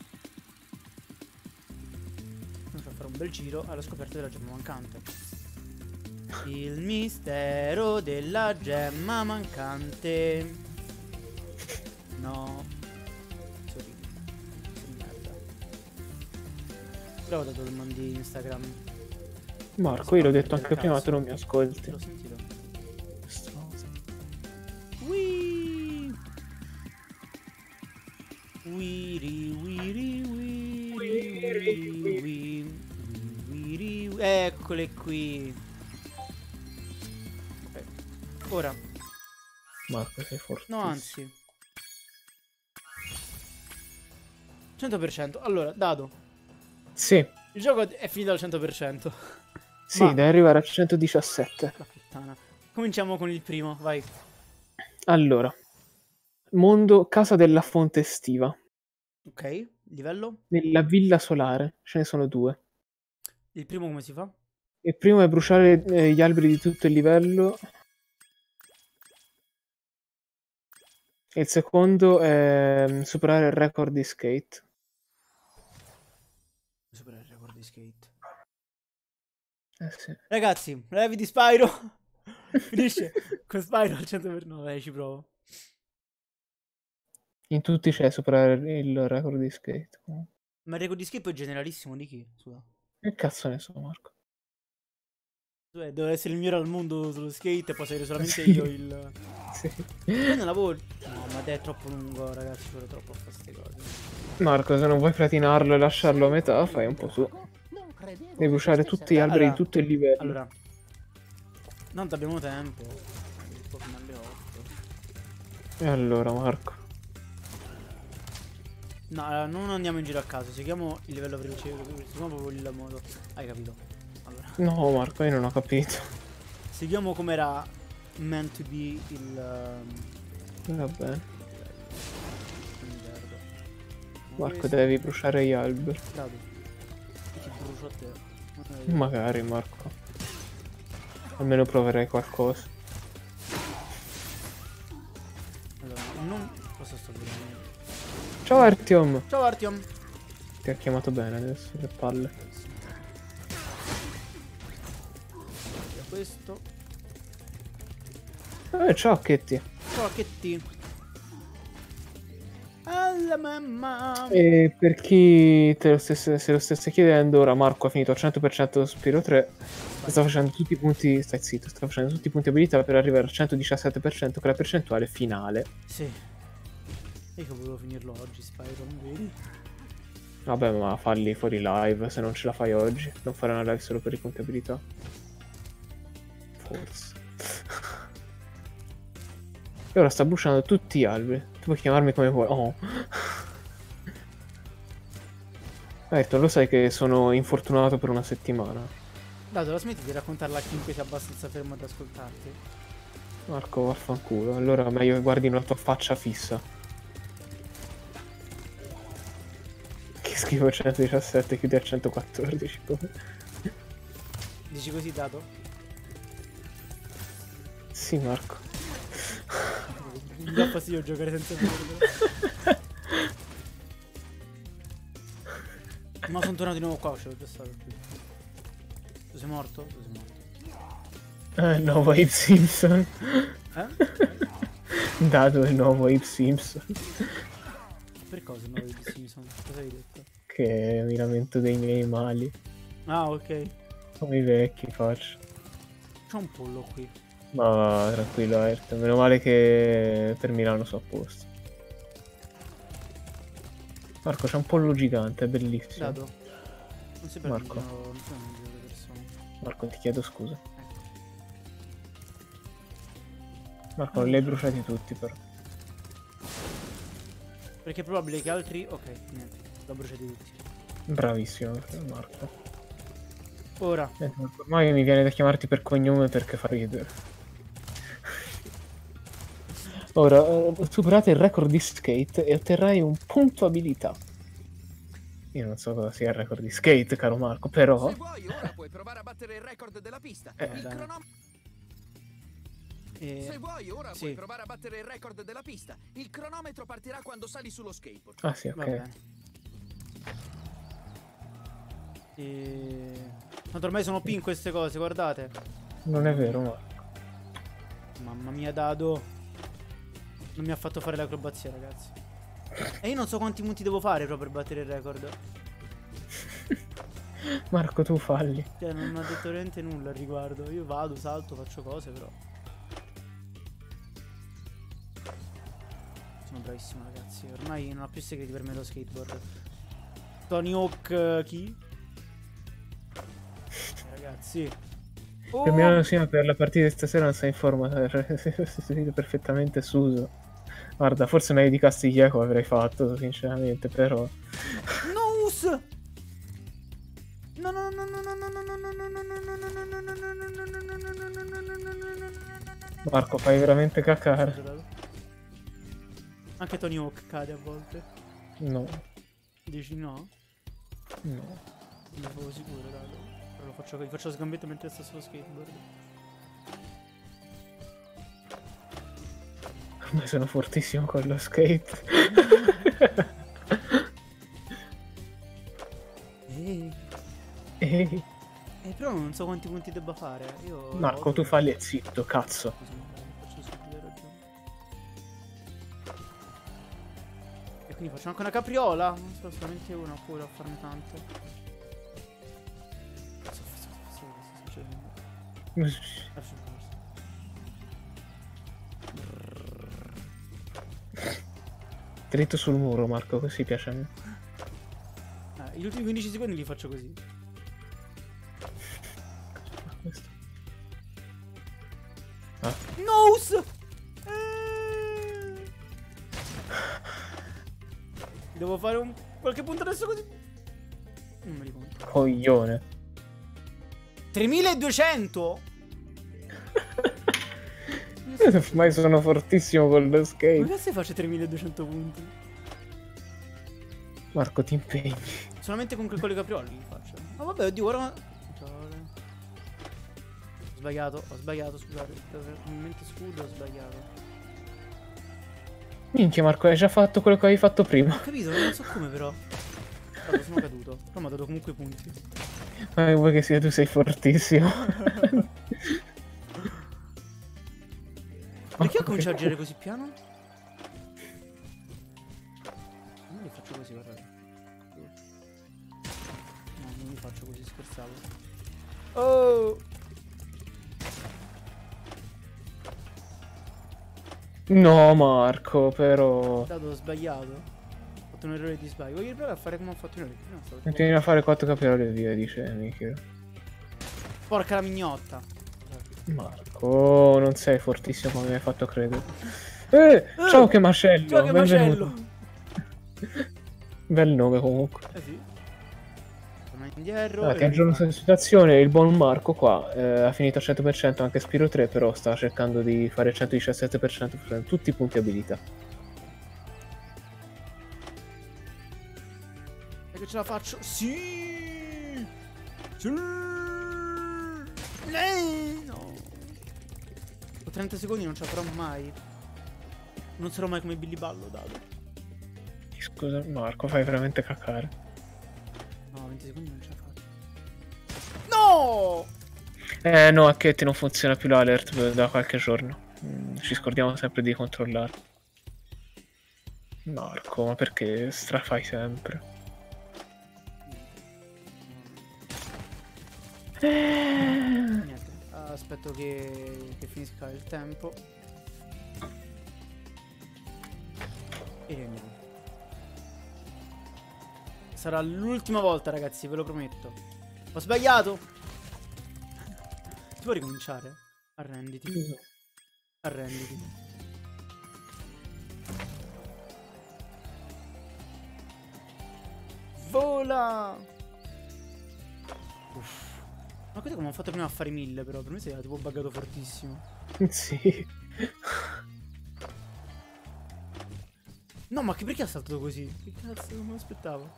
Speaker 2: Mi fa fare un bel giro alla scoperta della gemma mancante. Il mistero della gemma mancante. No. Sorry. Che merda. Però da dove mandi Instagram.
Speaker 1: Marco, io l'ho detto anche prima, tu non mi ascolti.
Speaker 2: L'ho sentito.
Speaker 1: Stronzo.
Speaker 2: Wii. Wiri wiri wiri wiri wiri. Eccole qui. Ok. Ora.
Speaker 1: Marco, sei fortissimo.
Speaker 2: No, anzi. 100%. Allora, Dado.
Speaker 1: Sì.
Speaker 2: Il gioco è finito al 100%.
Speaker 1: Sì,
Speaker 2: Ma-
Speaker 1: deve arrivare a 117.
Speaker 2: La puttana. Cominciamo con il primo, vai.
Speaker 1: Allora. Mondo Casa della Fonte Estiva.
Speaker 2: Ok, livello.
Speaker 1: Nella Villa Solare. Ce ne sono 2.
Speaker 2: Il primo come si fa?
Speaker 1: Il primo è bruciare gli alberi di tutto il livello. E il secondo è superare il record di skate.
Speaker 2: Superare il record di skate.
Speaker 1: Sì.
Speaker 2: Ragazzi, levi di Spyro. Finisce con Spyro al 100%. No, ci provo.
Speaker 1: In tutti c'è sopra il record di skate.
Speaker 2: Ma il record di skate è generalissimo di chi? Scusa.
Speaker 1: Che cazzo ne so, Marco?
Speaker 2: Devo essere il migliore al mondo sullo skate e poi essere solamente
Speaker 1: Sì.
Speaker 2: io il...
Speaker 1: Sì.
Speaker 2: Io non lavoro... No, ma è troppo lungo, ragazzi, ci vuole troppo a fare queste cose.
Speaker 1: Marco, se non vuoi platinarlo e lasciarlo a metà, fai un po' su. Devi bruciare tutti gli alberi di tutto il livello.
Speaker 2: Allora, non abbiamo tempo. Un po' fino alle 8.
Speaker 1: E allora, Marco.
Speaker 2: No, allora, non andiamo in giro a caso, seguiamo il livello principale, seguiamo proprio il modo. Hai capito? Allora,
Speaker 1: No, Marco, io non ho capito.
Speaker 2: seguiamo com'era meant to be il...
Speaker 1: Va bene.
Speaker 2: l'inverno.
Speaker 1: Marco, devi bruciare gli alberi.
Speaker 2: Dado. Ti brucio a te.
Speaker 1: Magari, Marco. Almeno proverei qualcosa.
Speaker 2: Allora, non... Cosa sto vedendo?
Speaker 1: Ciao Artyom!
Speaker 2: Ciao Artyom!
Speaker 1: Ti ha chiamato bene adesso, che palle.
Speaker 2: Questo.
Speaker 1: Ciao Ketty.
Speaker 2: Ciao Ketty. Alla mamma.
Speaker 1: E per chi se lo stesse chiedendo, ora Marco ha finito al 100% Spiro 3. Sta facendo tutti i punti. Stai zitto, sta facendo tutti i punti abilità per arrivare al 117%, che è la percentuale finale.
Speaker 2: Sì. Io che volevo finirlo oggi, Spyro, non vedi?
Speaker 1: Vabbè, ma falli fuori live se non ce la fai oggi. Non fare una live solo per i punti abilità. Forse. E ora sta bruciando tutti gli alberi. Tu puoi chiamarmi come vuoi. Oh. Ayrton, lo sai che sono infortunato per una settimana.
Speaker 2: Dato, la smetti di raccontarla a chiunque sia abbastanza fermo ad ascoltarti?
Speaker 1: Marco, vaffanculo. Allora meglio che guardi la tua faccia fissa. Che schifo 117, chiudi a 114. Come?
Speaker 2: Dici così, Dato?
Speaker 1: Sì, Marco.
Speaker 2: Mi dà fastidio giocare senza perdere. Ma sono tornato di nuovo qua, c'ero già stato qui. Tu sei morto? Tu sei morto.
Speaker 1: Il nuovo Abe Simpson.
Speaker 2: Eh?
Speaker 1: Dato il nuovo Abe Simpson.
Speaker 2: Per cosa non avevi Simpson? Cosa hai detto?
Speaker 1: Che mi lamento dei miei mali.
Speaker 2: Ah, ok.
Speaker 1: Come i vecchi faccio.
Speaker 2: C'è un pollo qui.
Speaker 1: Ma va, tranquillo Ayrton. Meno male che per Milano so a posto. Marco, c'è un pollo gigante, è bellissimo.
Speaker 2: Dato. Non si
Speaker 1: Marco.
Speaker 2: non sono delle persone.
Speaker 1: Marco, ti chiedo scusa. Marco, non li hai bruciati tutti però.
Speaker 2: Perché è probabile che altri... Ok, niente. L'ho bruciati tutti.
Speaker 1: Bravissimo Marco.
Speaker 2: Ora.
Speaker 1: Ormai mi viene da chiamarti per cognome perché fa ridere. Ora, superate il record di skate e otterrai un punto abilità. Io non so cosa sia il record di skate, caro Marco, però...
Speaker 5: Se vuoi, ora puoi provare a battere il record della pista. Se vuoi, ora puoi provare a battere il record della pista. Il cronometro partirà quando sali sullo skateboard.
Speaker 1: Ah sì, ok.
Speaker 2: Va bene. Tanto ormai sono P in queste cose, guardate.
Speaker 1: Non è vero, Marco.
Speaker 2: Mamma mia, Dado. Non mi ha fatto fare l'acrobazia, ragazzi. E io non so quanti punti devo fare proprio per battere il record.
Speaker 1: Marco, tu falli.
Speaker 2: Cioè, non mi ha detto veramente nulla al riguardo. Io vado, salto, faccio cose, però. Sono bravissimo, ragazzi. Ormai non ha più segreti per me lo skateboard. Tony Hawk, chi? Ragazzi.
Speaker 1: Per Milano Sima per la partita di stasera non sei in forma. Sei perfettamente suso. Guarda, forse meglio di Castiglieco avrei fatto, sinceramente, però...
Speaker 2: Nus! No, no, no, no, no, no, no, no, no, no, no, no, no, no, no, no.
Speaker 1: Marco, fai veramente cacare.
Speaker 2: Anche Tony Hawk cade a volte.
Speaker 1: No.
Speaker 2: Dici no?
Speaker 1: No.
Speaker 2: Non ne avevo sicuro, raga. Però gli faccio lo sgambetto mentre sta sullo skateboard.
Speaker 1: Ma sono fortissimo con lo skate.
Speaker 2: Però non so quanti punti debba fare. Io
Speaker 1: Marco, tu falli e zitto, cazzo.
Speaker 2: Faccio subito, hai ragione. Quindi facciamo anche una capriola. Non so, solamente una oppure a farne tante.
Speaker 1: Dritto sul muro, Marco, così piace a me.
Speaker 2: Gli ultimi 15 secondi li faccio così.
Speaker 1: Questo. Ah.
Speaker 2: Nose! Devo fare qualche punto adesso così. Non mi ricordo.
Speaker 1: Coglione.
Speaker 2: 3200?
Speaker 1: Ormai sono fortissimo con lo skate.
Speaker 2: Come cazzo faccio 3200 punti?
Speaker 1: Marco, ti impegni.
Speaker 2: Solamente con quei caprioli li faccio. Ma vabbè, oddio, ora. Ho sbagliato, scusate. In mente scudo, ho sbagliato.
Speaker 1: Minchia, Marco, hai già fatto quello che avevi fatto prima.
Speaker 2: Ho capito, non so come però. Allora, sono caduto. Però mi ha dato comunque i punti.
Speaker 1: Ma vuoi che sia tu sei fortissimo.
Speaker 2: Perché ho cominciato a girare così piano? Non li faccio così, guardate. No, non li faccio così, scherzavo. Oh!
Speaker 1: No, Marco, però.
Speaker 2: Dato, ho sbagliato. Ho fatto un errore di sbaglio. Voglio provare a fare come ho fatto io.
Speaker 1: Continui a fare 4 capriole e via, dice Michele.
Speaker 2: Porca la mignotta.
Speaker 1: Marco, non sei fortissimo come mi hai fatto credere. Ciao che macello.
Speaker 2: Ciao che macello.
Speaker 1: Bel nome comunque.
Speaker 2: Sì. Torna indietro.
Speaker 1: Ti aggiorno la situazione. Il buon Marco qua ha finito al 100% anche Spiro 3, però sta cercando di fare il 117% per tutti i punti abilità.
Speaker 2: E che ce la faccio? Sì! Sì! No! Ho 30 secondi, non ce la farò mai. Non sarò mai come Billy Ballo, dato.
Speaker 1: Scusa, Marco, fai veramente cacare.
Speaker 2: No, 20 secondi non ce la faccio. No!
Speaker 1: No, a Chetti non funziona più l'alert da qualche giorno. Ci scordiamo sempre di controllare. Marco, ma perché strafai sempre?
Speaker 2: Niente, aspetto che finisca il tempo. E andiamo. Sarà l'ultima volta, ragazzi, ve lo prometto. Ho sbagliato. Si può ricominciare? Arrenditi. Arrenditi. Vola. Uff. Ma questo come ho fatto prima a fare 1000, però per me si era tipo buggato fortissimo.
Speaker 1: Sì.
Speaker 2: No, ma che perché ha saltato così? Che cazzo, non me lo aspettavo.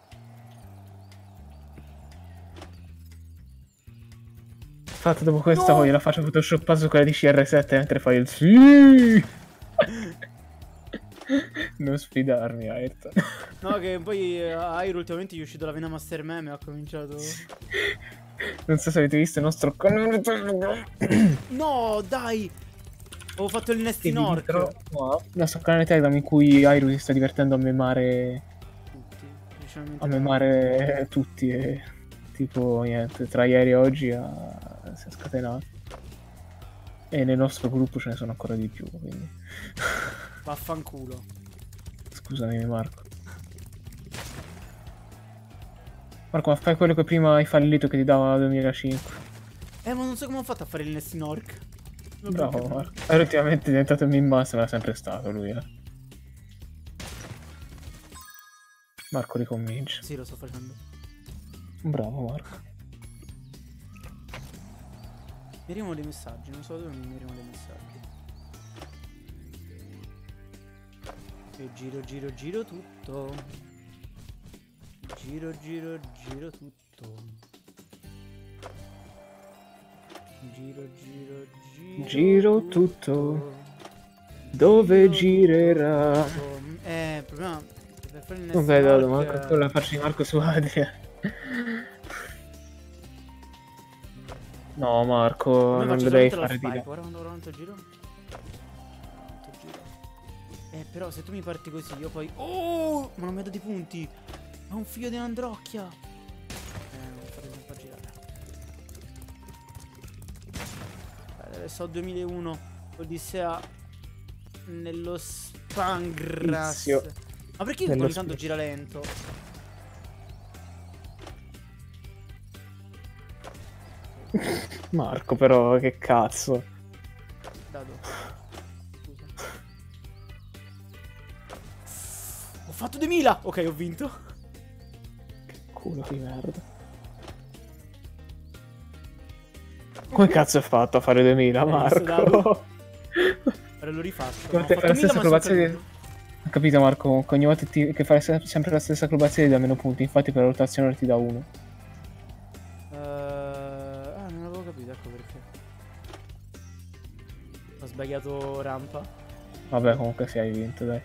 Speaker 1: Infatti dopo questa poi la faccio photoshoppato su quella di CR7 mentre fai il sì. Non sfidarmi, Ayrton.
Speaker 2: No, che poi Air ultimamente gli è uscito la vena Master Meme e ha cominciato.
Speaker 1: Non so se avete visto il nostro canale.
Speaker 2: No, dai! Ho fatto il Nesting Orc.
Speaker 1: No, il nostro canale Telegram in cui Airo si sta divertendo a memare
Speaker 2: tutti.
Speaker 1: A memare tutti e tipo niente, tra ieri e oggi si è scatenato. E nel nostro gruppo ce ne sono ancora di più, quindi.
Speaker 2: Vaffanculo.
Speaker 1: Scusami Marco. Marco, ma fai quello che prima hai fallito che ti dava 2005.
Speaker 2: Ma non so come ho fatto a fare il Nesting Orc.
Speaker 1: Bravo Marco. Era ultimamente diventato il meme master, ma è sempre stato lui, Marco ricomincia.
Speaker 2: Sì, lo sto facendo.
Speaker 1: Bravo Marco.
Speaker 2: Mi arrivano dei messaggi, non so dove mi arrivano dei messaggi. E giro tutto. Giro tutto.
Speaker 1: Giro tutto. Dove girerà?
Speaker 2: Il problema per fare il
Speaker 1: Vabbè, dato, manco con la faccia di Marco su Adria. No, Marco, non lo devi fare di là.
Speaker 2: Guarda quanto giro. Però se tu mi parti così, io poi... Oh! Ma non mi ha dato i punti! È un figlio di Androcchia! Non fate tempo a girare. Adesso ho 2001. Odissea nello Spangras. Ma perché ogni tanto gira lento?
Speaker 1: Marco, però, che cazzo.
Speaker 2: Dado. Ho fatto 2000! Ok, ho vinto.
Speaker 1: Che culo di merda. Come cazzo hai fatto a fare 2000, Marco?
Speaker 2: Ora lo rifaccio.
Speaker 1: Come fai la stessa acrobazione. Ho capito, Marco. Comunque ogni volta che fai sempre la stessa acrobazione ti dà meno punti. Infatti per la rotazione ti dà 1.
Speaker 2: Non avevo capito, ecco perché. Ho sbagliato rampa.
Speaker 1: Vabbè, comunque sì, hai vinto, dai.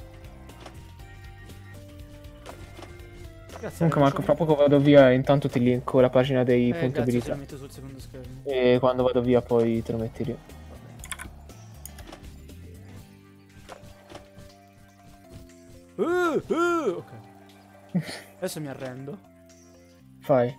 Speaker 2: Grazie.
Speaker 1: Comunque Marco, fra poco vado via e intanto ti linko la pagina dei punti abilità.
Speaker 2: Lo metto sul secondo schermo.
Speaker 1: E quando vado via poi te lo metti lì.
Speaker 2: Ok. Adesso mi arrendo.
Speaker 1: Fai.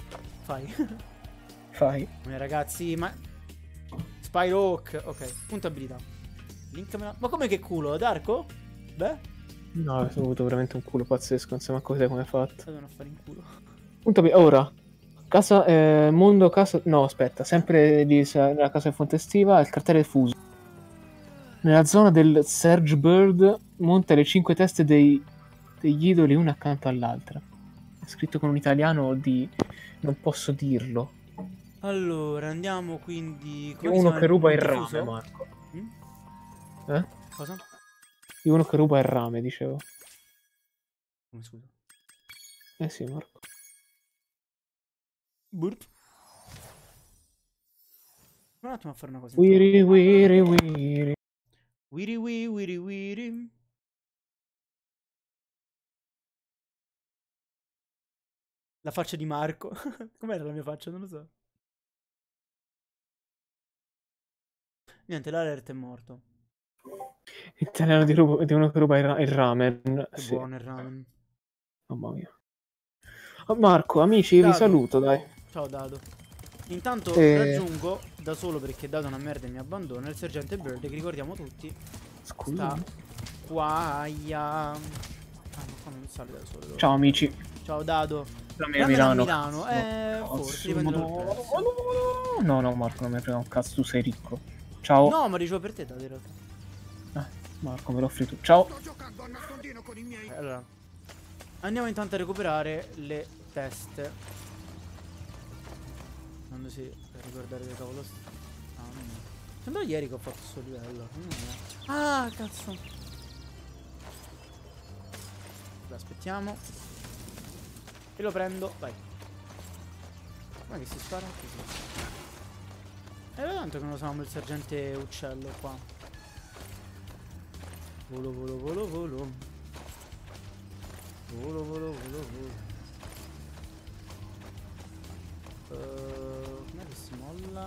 Speaker 2: Ragazzi, ma... Spyrock. Ok, punto abilità. Linkmela. Ma come che culo? Darko? Beh.
Speaker 1: No, ho avuto veramente un culo pazzesco, non so manco te come hai fatto.
Speaker 2: Devono fare in culo.
Speaker 1: Ora, casa, mondo, casa... No, aspetta, sempre lì nella casa di Fonte Estiva, il cartello fuso. Nella zona del Serge Bird monta le 5 teste degli idoli una accanto all'altra. È scritto con un italiano di... non posso dirlo.
Speaker 2: Allora, andiamo quindi...
Speaker 1: Come uno che ruba il rame, Marco.
Speaker 2: Cosa?
Speaker 1: Di uno che ruba il rame, dicevo.
Speaker 2: Come scusa?
Speaker 1: Sì, Marco.
Speaker 2: Burp. Un attimo a fare una cosa.
Speaker 1: Wiri.
Speaker 2: La faccia di Marco. Com'era la mia faccia? Non lo so. Niente, l'alert è morto.
Speaker 1: Italiano di uno che ruba il ramen.
Speaker 2: Che
Speaker 1: sì.
Speaker 2: buono il ramen.
Speaker 1: Mamma mia. Oh, Marco, amici,
Speaker 2: Dado.
Speaker 1: vi saluto, dai.
Speaker 2: Ciao Dado. Intanto raggiungo da solo perché Dado è una merda e mi abbandona il sergente Bird che ricordiamo tutti.
Speaker 1: Scusa.
Speaker 2: Sta qua. Ma qua non sale da solo.
Speaker 1: Ciao amici.
Speaker 2: Ciao Dado.
Speaker 1: Milano.
Speaker 2: Forse dipende dal prezzo.
Speaker 1: No, Marco, non mi frega un cazzo, tu sei ricco. Ciao.
Speaker 2: No, ma dicevo per te, Dado, in realtà.
Speaker 1: Marco, me lo offri tu. Ciao.
Speaker 4: Sto giocando a nascondino con i miei.
Speaker 2: Allora, andiamo intanto a recuperare le teste. Non si per ricordare che cavolo sembra ieri che ho fatto questo livello. Ah, cazzo. Aspettiamo. E lo prendo. Vai. Ma che si spara così. Era tanto che non usavamo il sergente uccello qua. Volo. Com'è che si molla?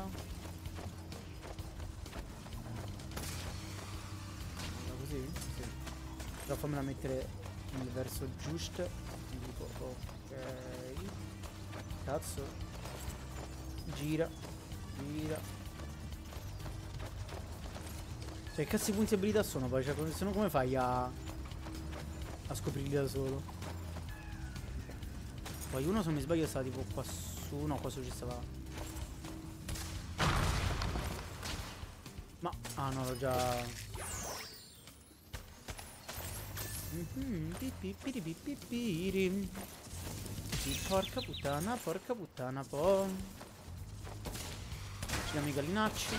Speaker 2: Molla così? Sì. Però fammela mettere nel verso giusto. Dico ok. Cazzo. Gira. Cioè, che cazzo di punti abilità sono poi? Cioè, se no come fai a scoprirli da solo? Poi uno, se non mi sbaglio, stava tipo qua su. No, qua su ci stava. Ma... ah no, l'ho già... Porca puttana, po'. Ci diamo i gallinacci.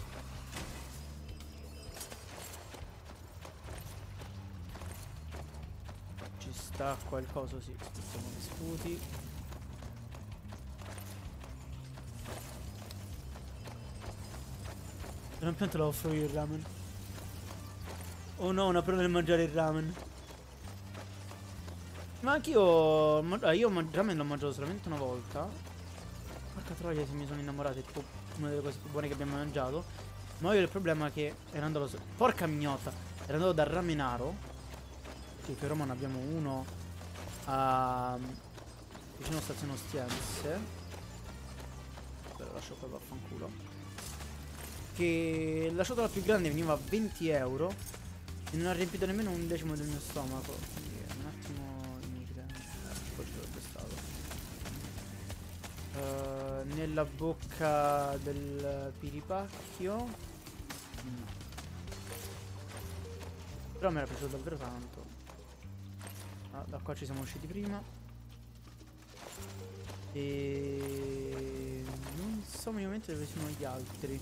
Speaker 2: Ci sta qualcosa, sì. Aspettiamo che sputi. Non pianto la offro io il ramen. Oh no, una prova nel mangiare il ramen. Ma anch'io... io il ramen l'ho mangiato solamente una volta. Porca troia, se mi sono innamorato. È tipo una delle cose più buone che abbiamo mangiato. Ma io il problema è che era andato... Porca mignotta. Era andato da Ramenaro, che a Roma ne abbiamo uno a vicino a stazione Ostiense. Beh, lo lascio qua, vaffanculo. Che la ciotola più grande veniva a 20 euro e non ha riempito nemmeno un decimo del mio stomaco. Quindi un attimo poi ce l'ho testato. Nella bocca del piripacchio. Però mi era piaciuto davvero tanto. Da qua ci siamo usciti prima. E non so minimamente dove sono gli altri.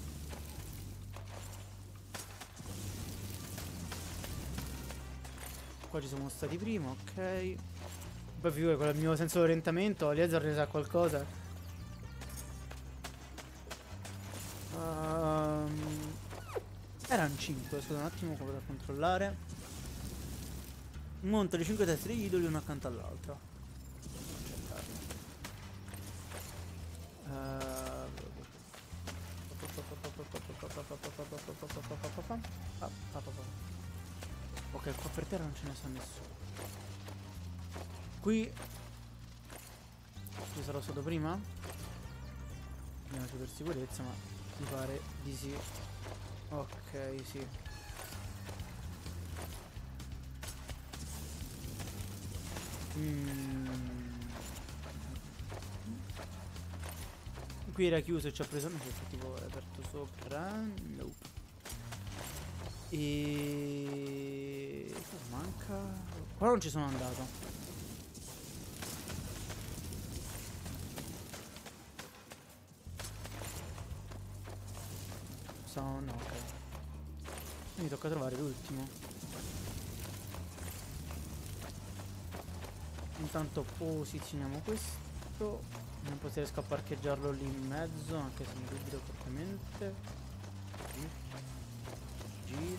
Speaker 2: Qua ci siamo stati prima, ok. Poi figura con il mio senso di orientamento, Eliezer ne sa qualcosa. Erano 5, scusa un attimo, come da controllare. Monta le 5 teste degli idoli una accanto all'altra. Ok, qua per terra non ce ne sa nessuno. Qui ci sarò stato prima? Andiamoci per sicurezza, ma mi pare di sì. Ok, sì. Qui era chiuso e ci ha preso. Non c'è tipo è aperto sopra. Nope. E cosa manca? Qua non ci sono andato. No, ok. Mi tocca trovare l'ultimo. Intanto posizioniamo questo. Non potrei riesco a parcheggiarlo lì in mezzo, anche se mi dubito fortemente. Giro.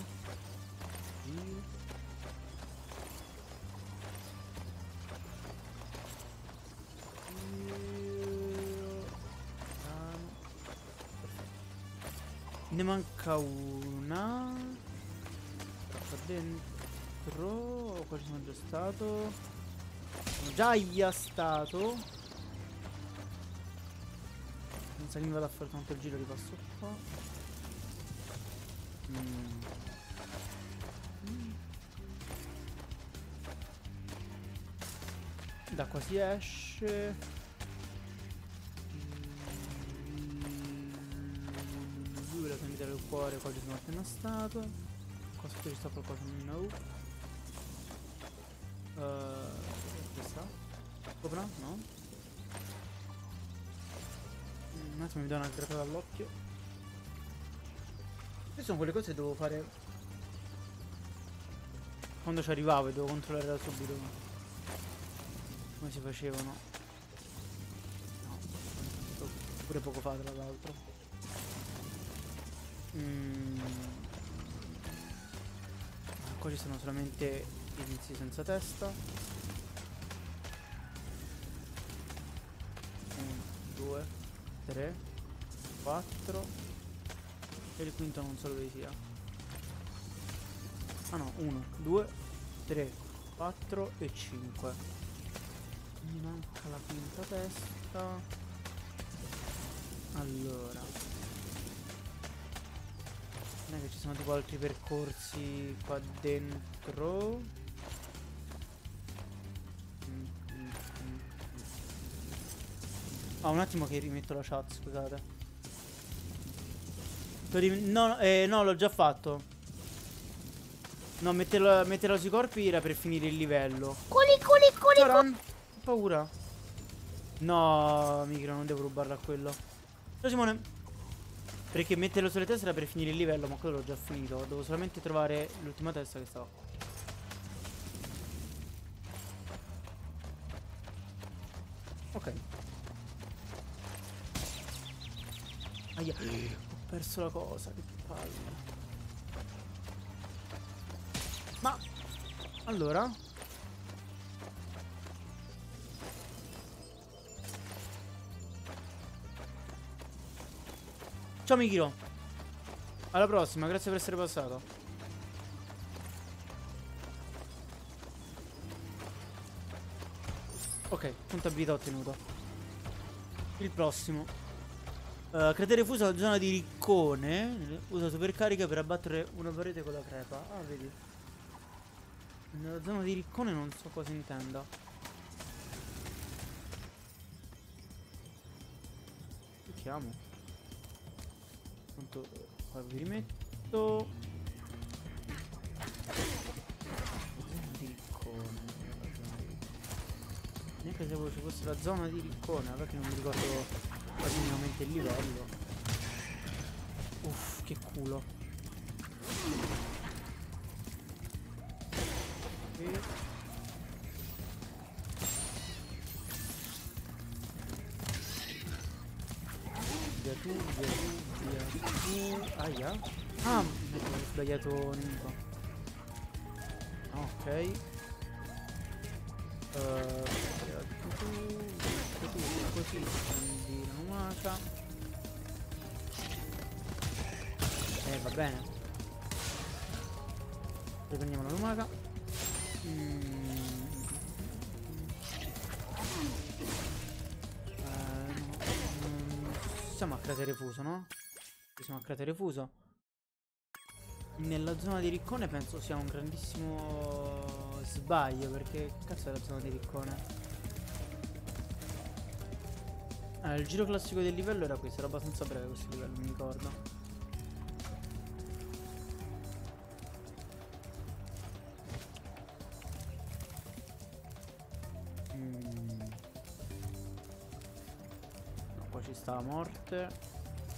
Speaker 2: Ne manca una. Qua dentro. Qua ci sono già stato. Sono già stato. Senza che mi vado a fare tanto il giro, ripasso qua. Da qua si esce. La candela del cuore, qua ci sono appena stato. Qua sotto ci sta qualcosa? No. Questa? Sopra? No. Un attimo mi dà una gratata all'occhio. Queste sono quelle cose che dovevo fare quando ci arrivavo e dovevo controllare da subito come si facevano. No, pure poco fa tra l'altro. Qua ci sono solamente i vizi senza testa. 1, 2, 3, 4. E il quinto non so dove sia. Ah no, 1, 2, 3, 4 e 5. Mi manca la quinta testa. Allora, non è che ci sono tipo altri percorsi qua dentro. Un attimo che rimetto la chat, scusate. No, l'ho già fatto. No, metterlo sui corpi era per finire il livello. Ho paura. No, mica non devo rubarla a quello. Ciao Simone. Perché metterlo sulle teste era per finire il livello, ma quello l'ho già finito. Devo solamente trovare l'ultima testa che stava qua. Ok. Aia, ho perso la cosa, che palle. Ma allora ciao Mikiro. Alla prossima, grazie per essere passato. Ok, contabilità ottenuto. Il prossimo. Cratere fuso alla zona di Riccone. Usa supercarica per abbattere una parete con la crepa. Ah, vedi. Nella zona di Riccone non so cosa intenda. Clicchiamo. Quanto qua vi rimetto. Zona di Riccone. Neanche se ci fosse la zona di Riccone, perché non mi ricordo quasi minimamente il livello. Uff, che culo. Via tu. Aia. Ah, ho sbagliato nemico. Ok. Tu, così prendi la lumaca. Va bene. Riprendiamo la lumaca. Siamo a cratere fuso, no? Siamo a cratere fuso. Nella zona di Riccone penso sia un grandissimo sbaglio, perché cazzo è la zona di Riccone? Il giro classico del livello era questo, era abbastanza breve questo livello, mi ricordo. No, qua ci sta la morte.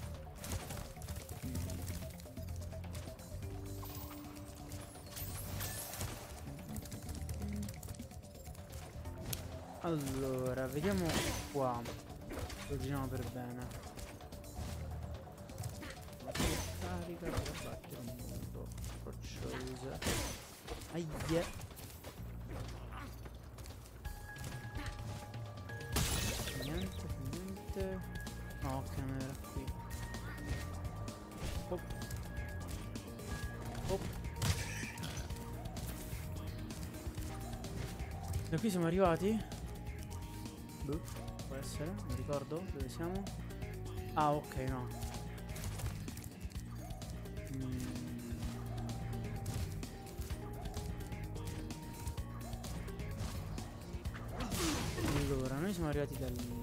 Speaker 2: Allora, vediamo qua. Lo giriamo per bene. Carica per battere un mondo roccioso. Aie. Niente. No, ok, non era qui. Hop. Hop. Da qui siamo arrivati? Può essere, non ricordo dove siamo. Ah, ok, no. Allora, noi siamo arrivati da lì.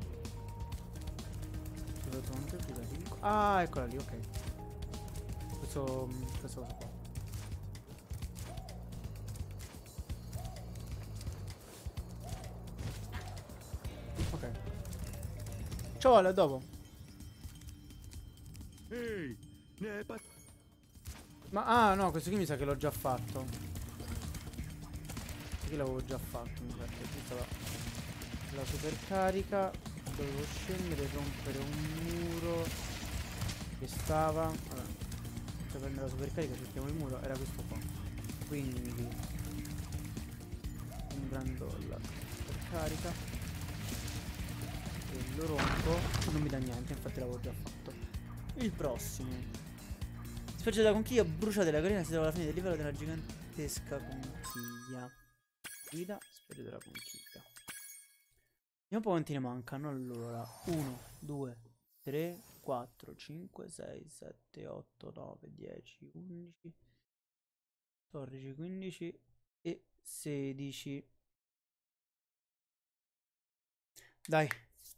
Speaker 2: Ah, eccola lì, ok. Questo cosa qua. Ciao, a dopo.
Speaker 4: Ehi,
Speaker 2: Ma no, questo qui mi sa che l'ho già fatto. Questo qui l'avevo già fatto, mi sa che questa la supercarica. Dovevo scendere e rompere un muro che stava. Vabbè, senza prendere la supercarica cerchiamo il muro, era questo qua. Quindi prendo la supercarica. Lo rompo, non mi dà niente, infatti l'avevo già fatto. Il prossimo. Specie della conchiglia bruciate, la carina si trova alla fine del livello della gigantesca conchiglia. Guida, specie della conchiglia. Vediamo un po' quanti ne mancano. Allora, 1, 2, 3, 4, 5, 6, 7, 8, 9, 10, 11, 14, 15 e 16. Dai.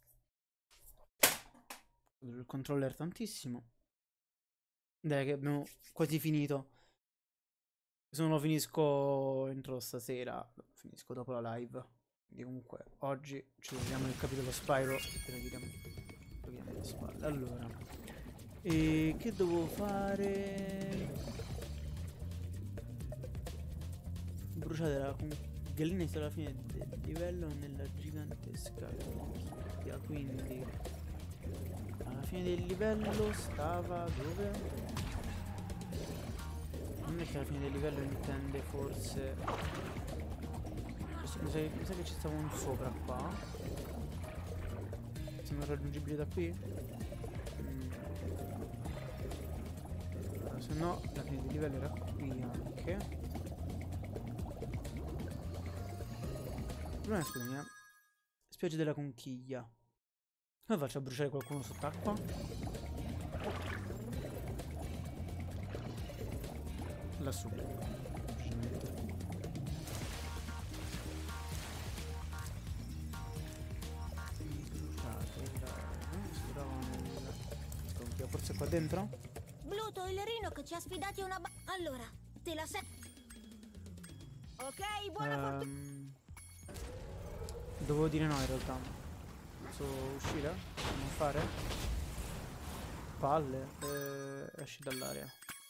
Speaker 2: Il controller tantissimo. Dai che abbiamo quasi finito. Se non lo finisco entro stasera, finisco dopo la live. Quindi comunque oggi ci vediamo il capitolo Spyro e lo chiudiamo alle spalle. Allora, e che devo fare? Bruciate la gallina alla fine del livello nella gigantesca conchiglia. Quindi alla fine del livello stava dove? Non è che alla fine del livello intende forse. Mi sa che ci stava un sopra qua. Sembra raggiungibile da qui. Allora, se no la fine del livello era qui anche. Scusami, Spiaggia della conchiglia. Come faccio a bruciare qualcuno sott'acqua? Lassù. Forse qua dentro?
Speaker 3: Bluto, il Rhinoc ci ha sfidati una allora, te la sei. Ok, buona fortuna.
Speaker 2: Dovevo dire no in realtà. Posso uscire? Non fare? Palle. Esci dall'area.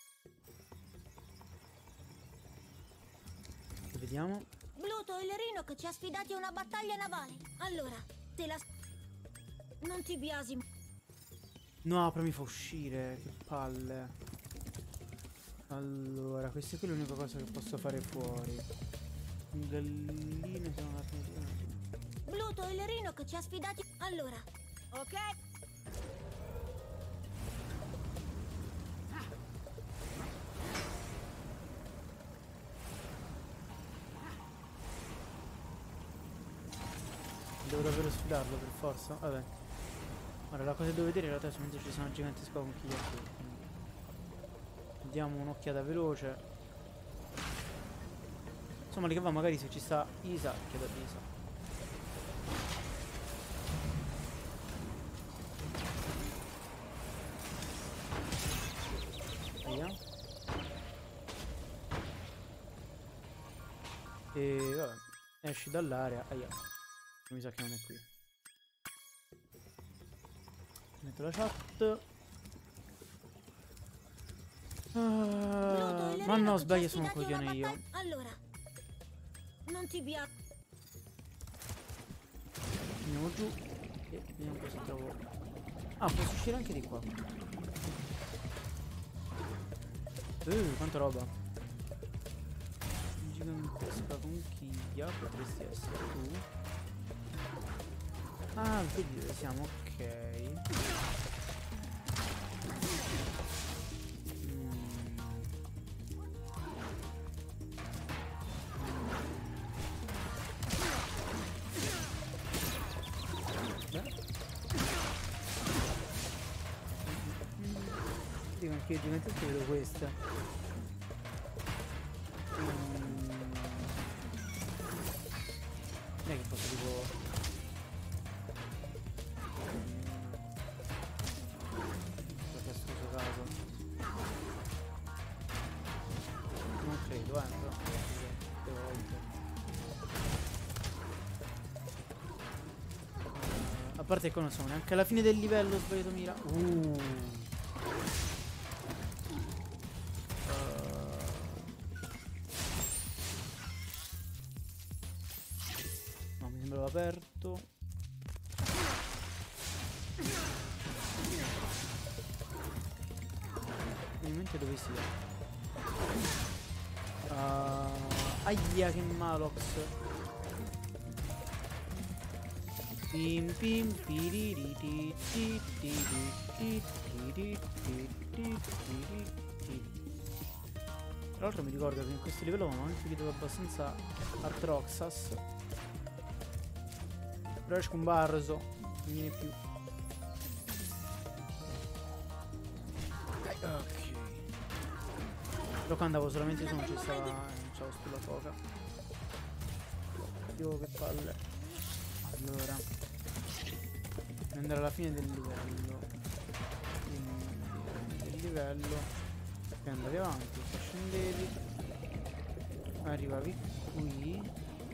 Speaker 2: Vediamo.
Speaker 3: Bluto, il Rhinoc ci ha sfidati a una battaglia navale. Allora, te la... Non ti biasimo.
Speaker 2: No, però mi fa uscire. Che palle. Allora, questa qui è l'unica cosa che posso fare fuori. Galline sono la prima.
Speaker 3: Bluto, il Rhinoc ci ha sfidati. Allora, ok.
Speaker 2: Devo davvero sfidarlo per forza? Vabbè. Ora la cosa che devo vedere in realtà è se ci sono gigantesca conchiglia qui. Diamo un'occhiata veloce. Insomma, lì che va, magari se ci sta Isa, chiedo ad Isa. Via. E vabbè, esci dall'area. Aia. Mi sa che non è qui. Metto la chat. Ma no, sbaglio, sono un coglione io.
Speaker 3: Allora, non ti biasimo.
Speaker 2: Andiamo giù e vediamo cosa trovo. Ah, posso uscire anche di qua. Quanta roba. Gigantesca conchiglia. Potresti essere tu. Ah, vedi dove siamo, ok. Dico anche io diventato vedo questa. Non è che posso tipo... Questo caso. Non credo, però. Due volte. A parte che non sono neanche alla fine del livello, ho sbagliato mira. No, mi sembrava aperto. In mente dove sia. Aia, che malox. Pim pim piririti. Tra l'altro mi ricordo che in questo livello avevamo anche veduto abbastanza Art Roxas. Però è scomparso, non viene più. Ok. Però quando andavo solamente su non ci stava. Non c'avevo sulla foca. Dio, che palle. Allora, andare alla fine del livello. E andavi avanti, poi scendevi, arrivavi qui.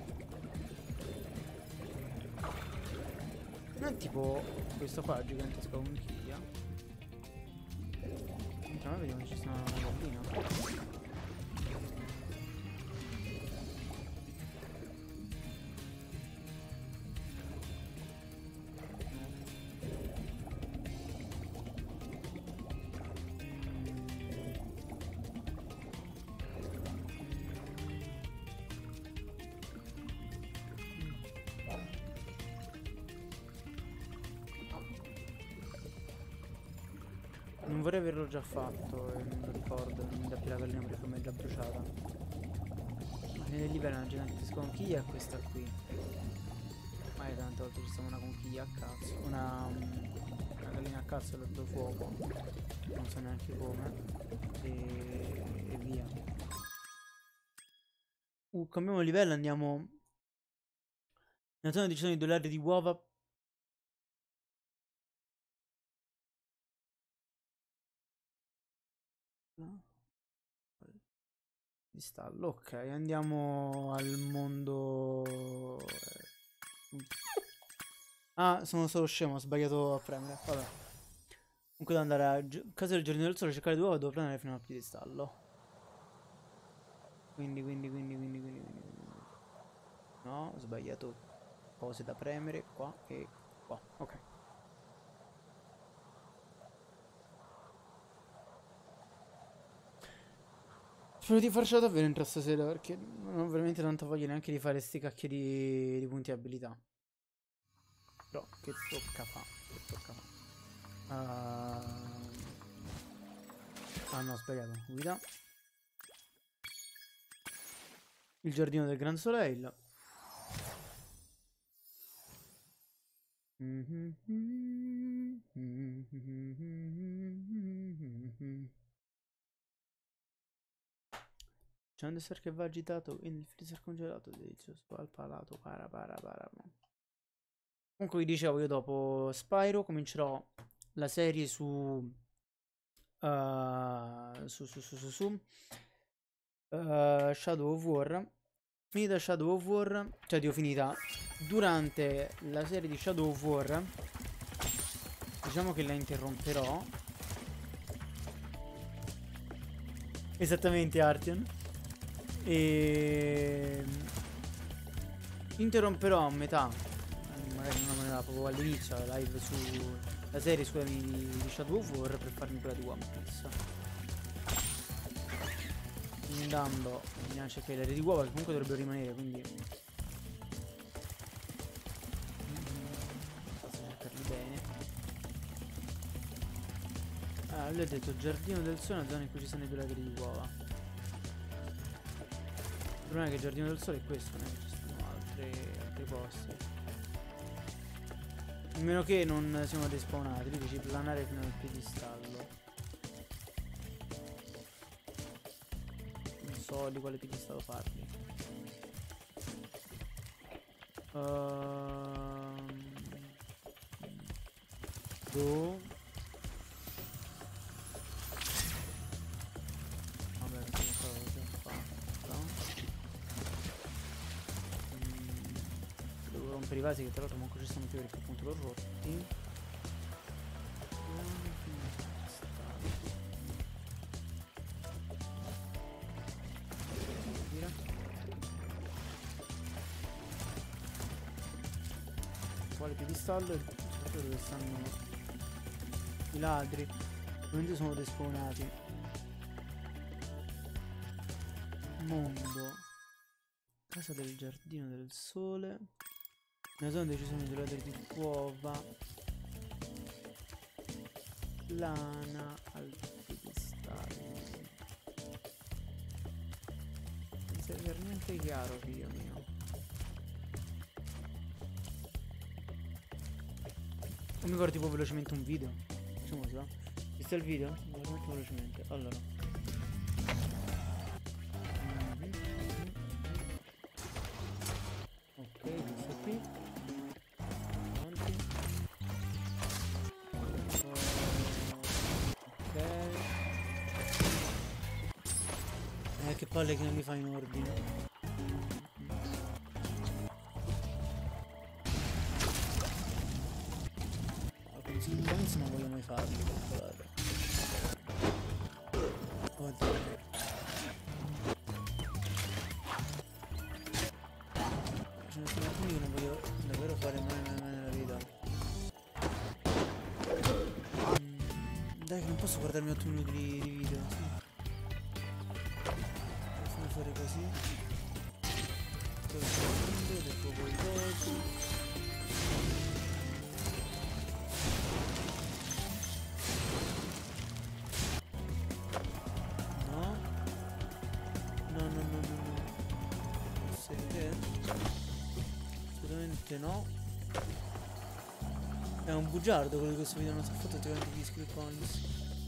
Speaker 2: Non è tipo questo qua, gigantesca conchiglia. Entriamo e vediamo se ci sta una goblina. Non vorrei averlo già fatto, non lo ricordo, non mi dà più la gallina perché mi è già bruciata. Ma nel livello una gigantesca conchiglia è questa qui. Ma tante volte ci stava una conchiglia a cazzo. Una gallina a cazzo e l'ho dato fuoco. Non so neanche come. E via. Cambiamo livello, andiamo. Nella zona decidono di $2 di uova. Di stallo, ok, andiamo al mondo. Ah, sono solo scemo, ho sbagliato a premere. Vabbè. Comunque devo andare a casa del giardino del sole, cercare due uova, devo prendere fino al piedistallo. Quindi. No, ho sbagliato cose da premere qua e qua. Ok. Spero di farcela davvero entro stasera perché non ho veramente tanta voglia neanche di fare sti cacchio di punti abilità. Però che tocca fa? Ah no, ho sbagliato. Guida. Il giardino del Gran Soleil. C'è un dessert che va agitato in il freezer congelato, delizioso al palato. Comunque vi dicevo, io dopo Spyro comincerò la serie su Shadow of War. Finita Shadow of War, cioè dico finita, durante la serie di Shadow of War diciamo che la interromperò. Esattamente, Artion. E interromperò a metà, magari non a metà, proprio all'inizio, la live la serie di Shadow of War per farmi quella di One Piece. Andando a cercare le di uova che comunque dovrebbero rimanere, quindi posso cercarli bene. Lui ha detto giardino del sole, una zona in cui ci sono i 2 laghi di uova. Il problema è che il giardino del sole è questo, non è che ci sono altri posti. A meno che non siamo despawnati, lui dice planare fino al piedistallo. Non so di quale piedistallo parli. Vabbè, non so cosa fatto. Devo rompere i vasi che tra l'altro manco ci sono più perché appunto l'ho rotti. Quale piedistallo e dove stanno i ladri. Ovviamente sono despawnati. Mondo. Casa del giardino del sole. Nella zona dove ci sono i ladri di uova. Lana al piedistallo. Non sei per niente chiaro, figlio mio. Mi guardo tipo velocemente un video. Facciamo così, va? Visto il video? Mi guardo molto velocemente. Allora. Ok, questo qui. Avanti. Ok. Che palle che non li fa in ordine. Conseguenze non voglio mai farli, calcolare. Oddio. Ce ne sono alcuni che non voglio davvero fare mai nella vita. Dai che non posso guardarmi 8 minuti di video. Fammi fare così. Dopo poi dopo. No. È un bugiardo quello di questo video, non si è fatto attivamente gli skill points.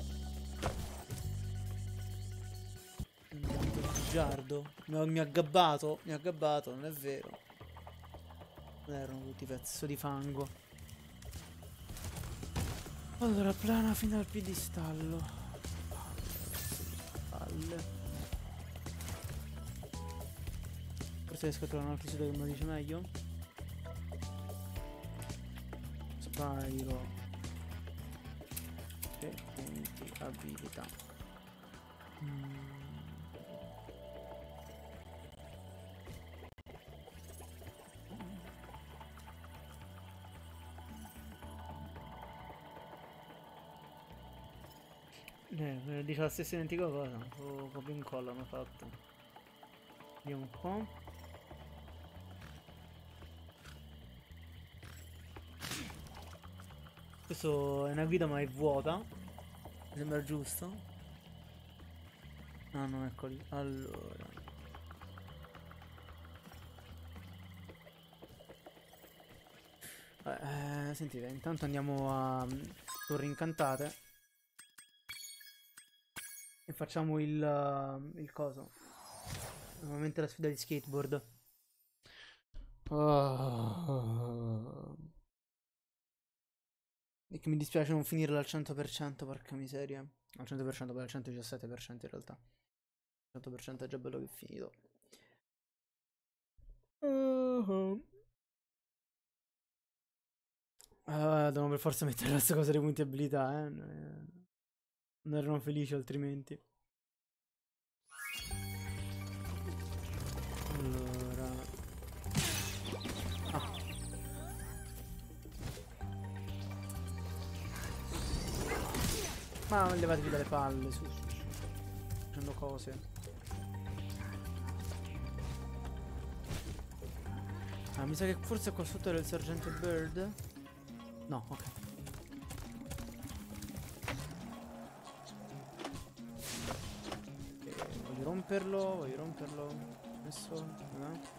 Speaker 2: Un bugiardo. Mi ha gabbato, non è vero. Non erano tutti pezzi di fango. Allora, plana fino al piedistallo. Palle. Forse riesco a trovare un altro sito che me lo dice meglio. Spyro e punti abilità. Dice la stessa identica cosa. Copia e incolla hanno fatto. Vediamo un po'. Questo è una guida ma è vuota. Mi sembra giusto. No, non è lì. Allora. Sentite, intanto andiamo a Torri Incantate. E facciamo il coso. Nuovamente la sfida di skateboard. E che mi dispiace non finirla al 100%, porca miseria. Al 100%, poi al 117% in realtà. Il 100% è già bello che è finito. Devono per forza mettere questa cosa dei punti abilità, eh. Non erano felici altrimenti. Allora. Ma levatevi dalle palle, su. Facendo cose. Mi sa che forse qua sotto era il sergente Bird. No, ok. Voglio romperlo. Adesso, no?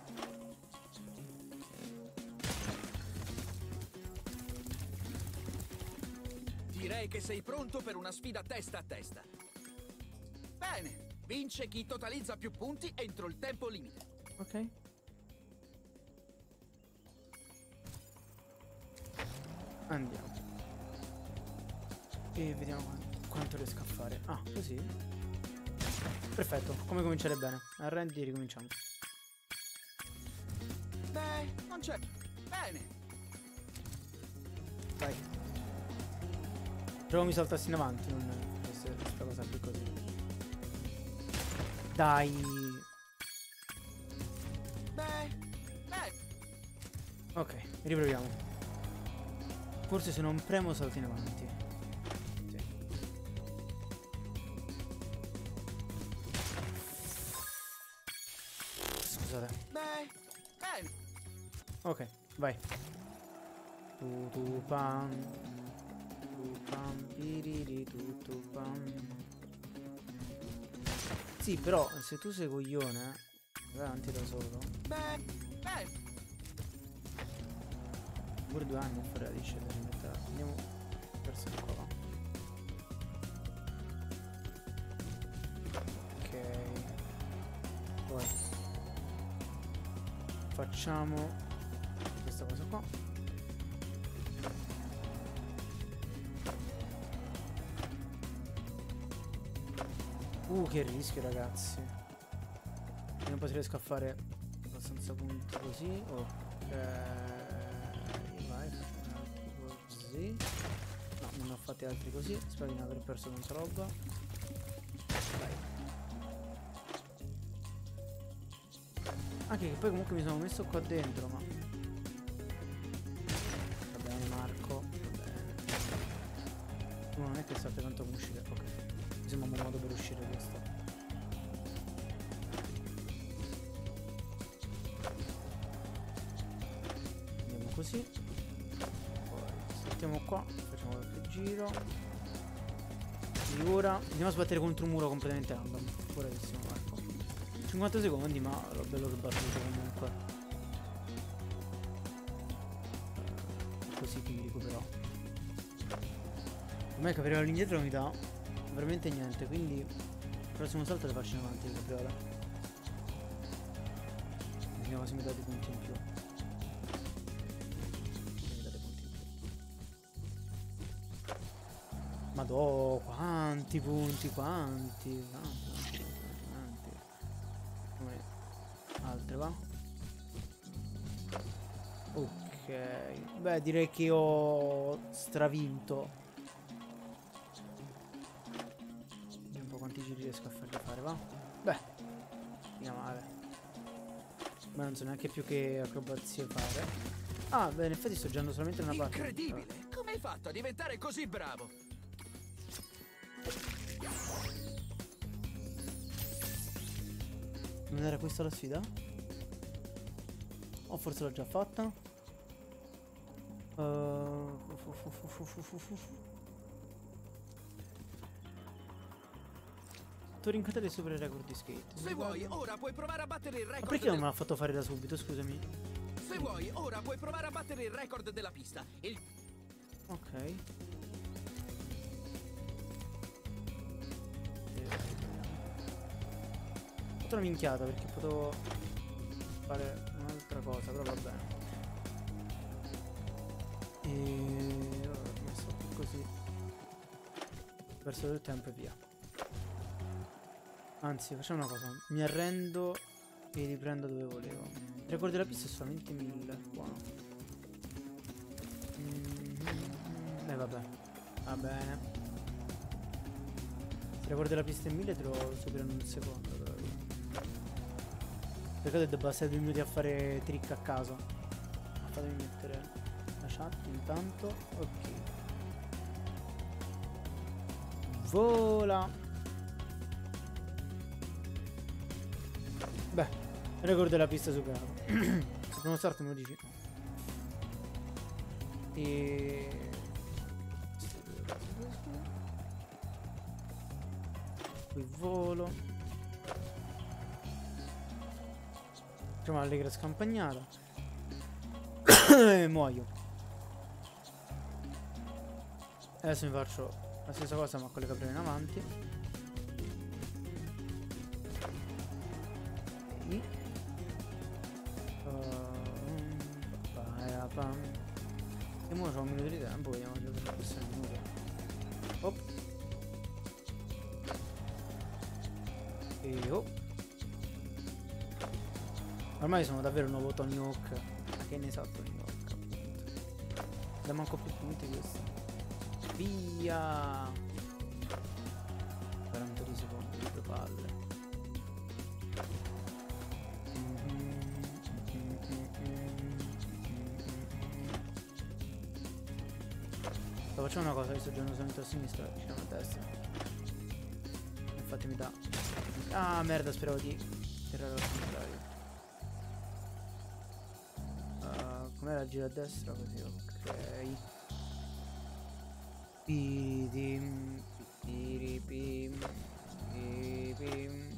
Speaker 5: Direi che sei pronto per una sfida testa a testa. Bene, vince chi totalizza più punti entro il tempo limite.
Speaker 2: Ok. Andiamo. E vediamo quanto riesco a fare. Ah, così. Perfetto, come cominciare bene. Arrendi e ricominciamo.
Speaker 5: Beh, non c'è. Bene.
Speaker 2: Vai. Proviamo i saltassi in avanti, non questa cosa più così. Dai.
Speaker 5: Beh.
Speaker 2: Ok, riproviamo. Forse se non premo salto in avanti. Sì. Scusate.
Speaker 5: Bene.
Speaker 2: Ok, vai. Tu pam. Tu pam piriri tu pam. Sì, però se tu sei coglione, vai avanti da solo.
Speaker 5: Beh.
Speaker 2: Pure 2 anni a fare la discesa. Andiamo verso il qua. Ok. Poi facciamo questa cosa qua. Che rischio, ragazzi. Vediamo un po' se riesco a fare abbastanza punti così. Ok. Vai, così. No, non ne ho fatti altri così. Spero di non aver perso tanta roba. Vai. Anche che poi comunque mi sono messo qua dentro, ma va bene Marco, va bene. Non è che sapete tanto come uscire. Ok, mi sembra un buon modo per uscire questo. Andiamo così. Mettiamo qua, facciamo qualche giro. E ora andiamo a sbattere contro un muro completamente random. Bravissimo Marco. 50 secondi, ma l'ho bello che battuto comunque. Così che mi recupero. A me capriola all'indietro non mi dà veramente niente, quindi il prossimo salto le faccio in avanti le capriola. Vediamo se mi dà dei punti in più. Madò, quanti punti, quanti. Come altre va? Ok. Beh, direi che ho stravinto. Vediamo un po' quanti giri riesco a farli fare, va? Beh, mica male. Ma non so neanche più che acrobazie fare. Ah, beh, in effetti sto girando solamente una parte.
Speaker 5: Incredibile! Come hai fatto a diventare così bravo?
Speaker 2: Non era questa la sfida? O forse l'ho già fatta? Rincatare il super record di skate.
Speaker 5: Se vuoi, ora puoi provare a battere il record.
Speaker 2: Ma perché non me l'ha fatto fare da subito, scusami?
Speaker 5: Se vuoi, ora puoi provare a battere il record della pista.
Speaker 2: Ok. Ho fatto una minchiata perché potevo fare un'altra cosa, però va bene. E ho messo così. Ho perso del tempo e via. Anzi, facciamo una cosa. Mi arrendo e riprendo dove volevo. Il record della pista è solamente 1000. Buono. Vabbè. Va bene. Se il record della pista è 1000 te lo supero in un secondo. Peccato che debba stare 2 minuti a fare trick a caso. Fatemi mettere la chat intanto. Ok. Vola. Beh, il record della pista superato. Il primo start me lo dici. E... qui volo. Facciamo l'allegra scampagnata. E muoio. Adesso mi faccio la stessa cosa ma con le caprine in avanti. E ora c'ho un minuto di tempo, vediamo se per questo minuto. Hop. E oh. Ormai sono davvero un nuovo Tony Hawk. Ma che ne sa Tony Hawk, appunto. Da manco più punti questo. Via. 40 secondi di due palle. Facciamo una cosa, io sto giocando solamente a sinistra, giriamo a destra. Infatti mi dà. Ah merda, speravo di tirare al contrario. Com'era gira a destra così, ok. Pidim, piripim, piripim.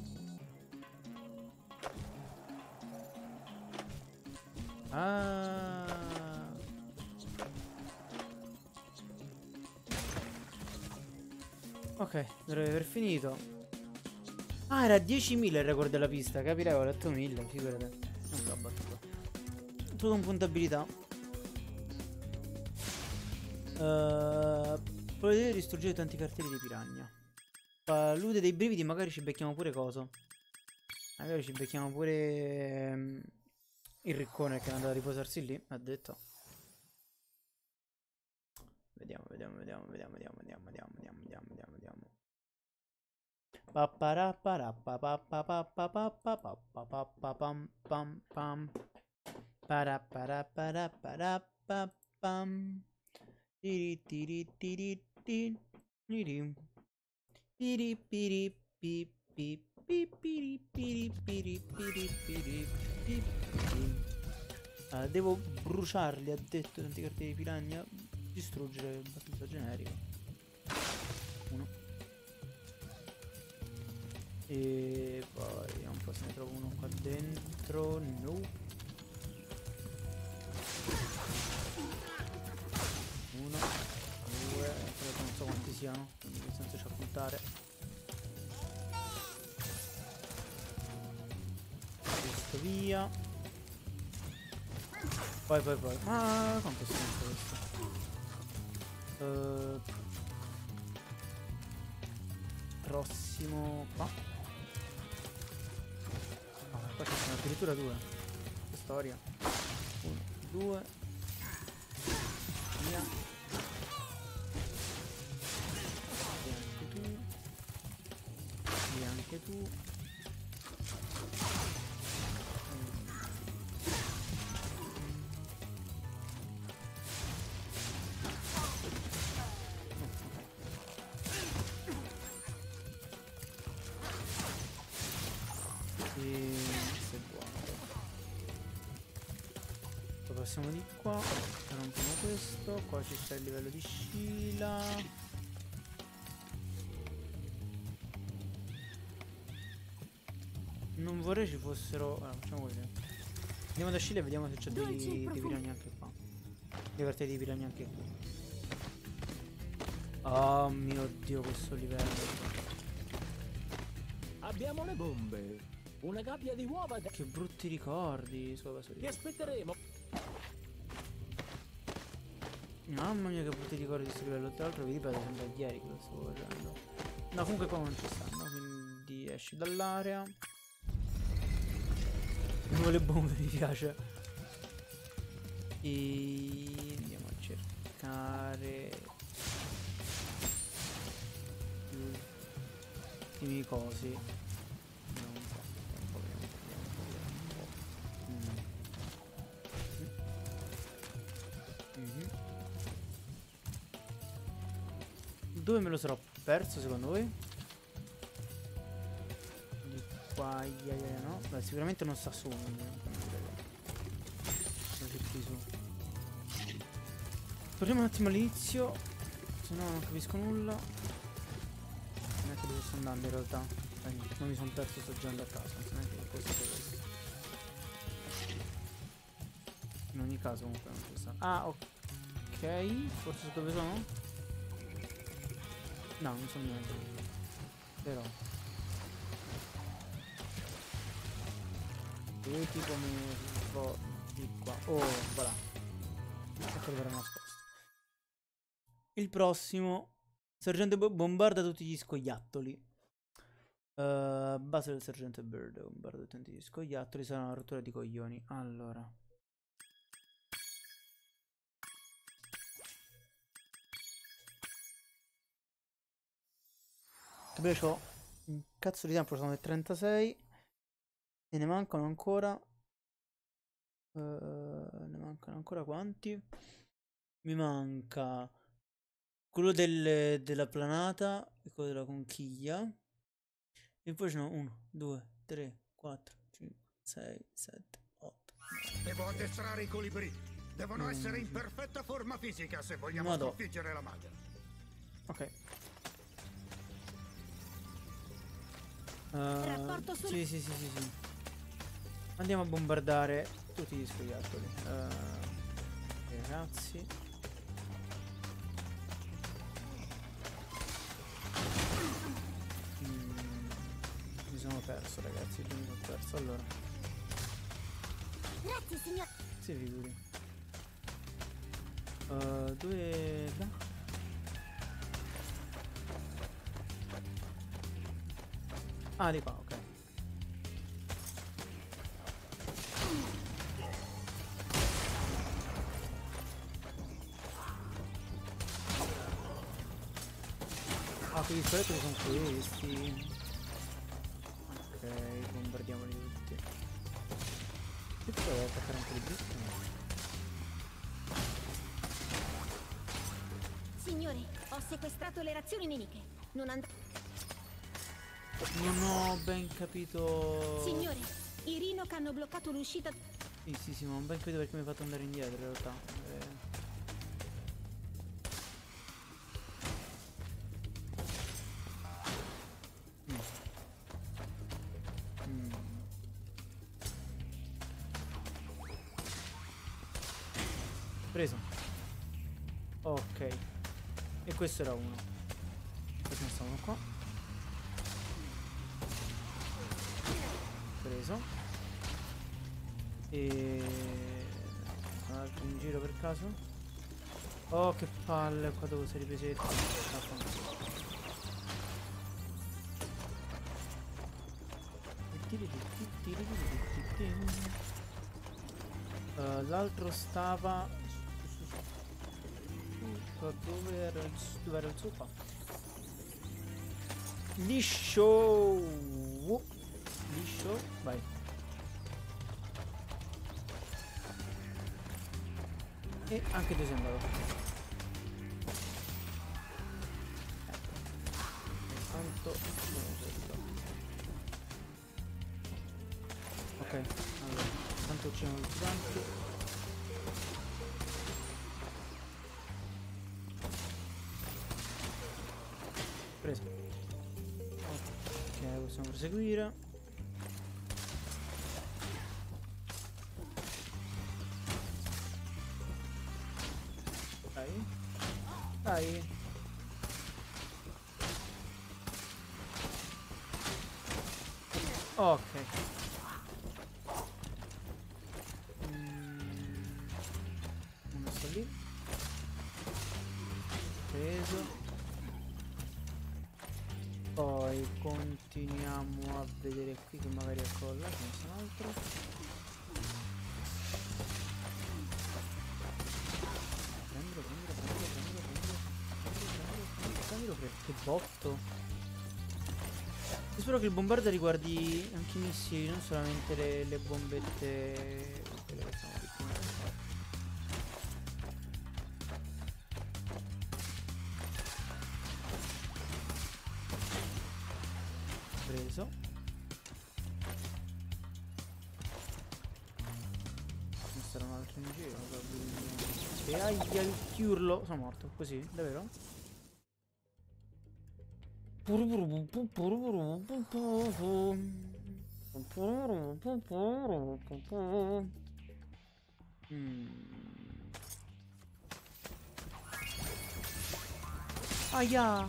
Speaker 2: Ah. Ok, dovrei aver finito. Ah, era 10.000 il record della pista, capirei, ho letto 1000, figurate. Non l'ho battuto. Tutto con puntabilità. Potete distruggere tanti cartelli di piranha. Palude dei brividi, magari ci becchiamo pure coso. Magari ci becchiamo pure il riccone che è andato a riposarsi lì, ha detto. Vediamo. Devo bruciarli, ha detto, tanti cartelli di piranha. Distruggere abbastanza generico. Uno. E poi vediamo un po' se ne trovo uno qua dentro. No. Uno, due, non so quanti siano, quindi senza ci appuntare. Questo via. Poi. Ma quanto è sempre questo? Prossimo qua. Qua ci sono addirittura 2. Che storia. 1, 2. Via. Via anche tu. Passiamo di qua, rompiamo questo, qua ci sta il livello di Sheila. Non vorrei ci fossero... Allora, facciamo così. Andiamo da Sheila e vediamo se c'è dei piranha anche qua. Dei vertici di piranha anche qui. Oh mio Dio, questo livello.
Speaker 6: Abbiamo le bombe. Una gabbia di uova.
Speaker 2: Che brutti ricordi.
Speaker 6: Ti aspetteremo.
Speaker 2: Mamma mia che brutti ricordi di questo livello. Tra l'altro vi ripeto, sembra ieri che lo stavo facendo. No, comunque qua non ci stanno, quindi esci dall'area. Come le bombe mi piace. E andiamo a cercare gli ultimi cosi. Vediamo un po'. Dove me lo sarò perso secondo voi? Di qua, no? Beh, sicuramente non sta su. Torniamo un attimo all'inizio, se no non capisco nulla. Non è che dove sto andando in realtà. Non mi sono perso, sto girando a caso, non so neanche che cosa sia questo. In ogni caso comunque non ci sta. Ah, ok. Forse so dove sono? No, non so niente. Però e tipo mi sto di qua. Oh, voilà. Ecco dove era nascosto. Il prossimo. Sergente bombarda tutti gli scoiattoli. Base del sergente Bird. Bombarda tutti gli scoiattoli. Sarà una rottura di coglioni. Allora. Beh, c'ho un cazzo di tempo, sono le 36 e ne mancano ancora quanti? Mi manca quello della planata e quello della conchiglia e poi ce n'ho 1, 2, 3, 4, 5, 6, 7, 8.
Speaker 4: Devo addestrare i colibrì. Devono essere in perfetta forma fisica se vogliamo sconfiggere la maga.
Speaker 2: Ok. Sì. Andiamo a bombardare tutti gli scoiattoli. Ragazzi. Mi sono perso, ragazzi. Mi sono perso. Allora.
Speaker 3: Grazie, signor.
Speaker 2: Sì, figuri. Dove va? Ah, di qua, ok. Ah, quindi gli scoiattoli sono questi. Ok, bombardiamoli tutti. Che devo attaccare anche le briste?
Speaker 3: Signore, ho sequestrato le razioni nemiche.
Speaker 2: Non ho ben capito.
Speaker 3: Signore, i Rhinoc hanno bloccato l'uscita.
Speaker 2: Sì, ma non ben capito perché mi ha fatto andare indietro in realtà. Preso. Ok. E questo era uno. ce ne sta uno qua. Preso. E... un altro in giro per caso. Oh, che palle, qua dove sei ripresetto. L'altro stava dove era il suo qua. Liscio, vai. E anche tu sei andato. Tanto ok, allora tanto uccidiamo tutti quanti. Preso. Ok, possiamo proseguire. Dai. Dai. Ok. Uno sta lì. Preso. Poi continuiamo a vedere qui che magari è colla, ce ne sta un altro. Prendilo, che botto. Io spero che il bombarda riguardi anche i missili, non solamente le bombette, quelle che sono piccole. Preso. Ce ne sarà un altro in giro probabilmente. E aia, il chiurlo. Sono morto, così, davvero? Aia.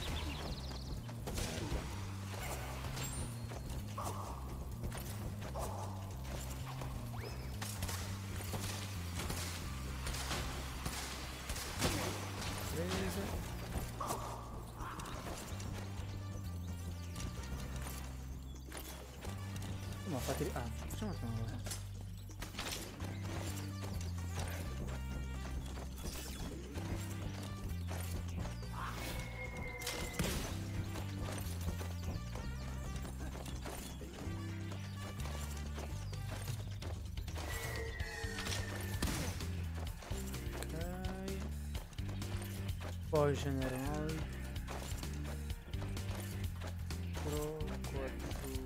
Speaker 2: Ma fate... Ah, facciamo una cosa. Ok. Poi ce n'era un altro qua giù.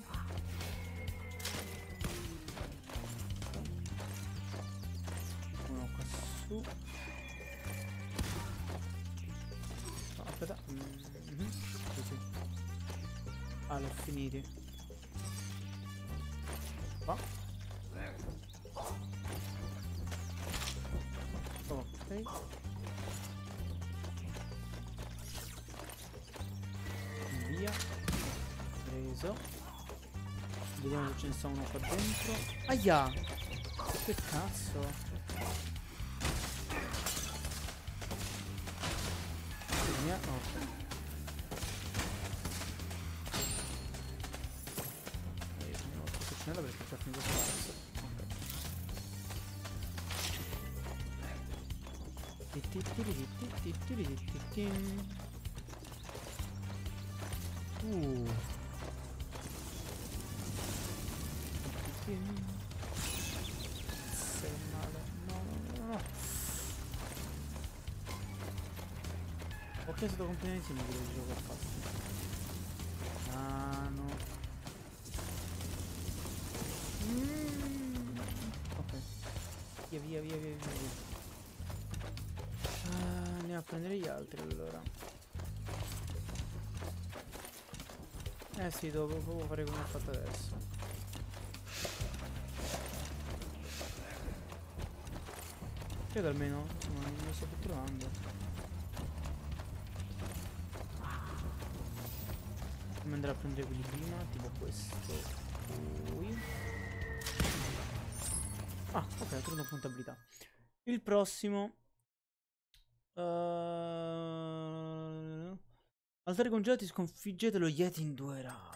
Speaker 2: Uno qua su. No, aspetta. Così. Ah, l'ho finiti. Qua. Ok. Via. Preso. Vediamo se ce ne sta uno qua dentro. Aia! Che cazzo? Via. Ok. Prendiamo la cuccinella perché c'è finito spazio. Sei male. No. Ho chiesto complimenti ma devo giocare a fatto. Ah no. Ok. Via. Andiamo a prendere gli altri allora. Eh sì, devo proprio fare come ho fatto adesso. Credo almeno, insomma, non mi sto più trovando. fammi andare a prendere quelli prima, tipo questo qui. Ah, ok, ho trovato una puntabilità. Il prossimo altari congelati, sconfiggete lo Yeti in 2 round.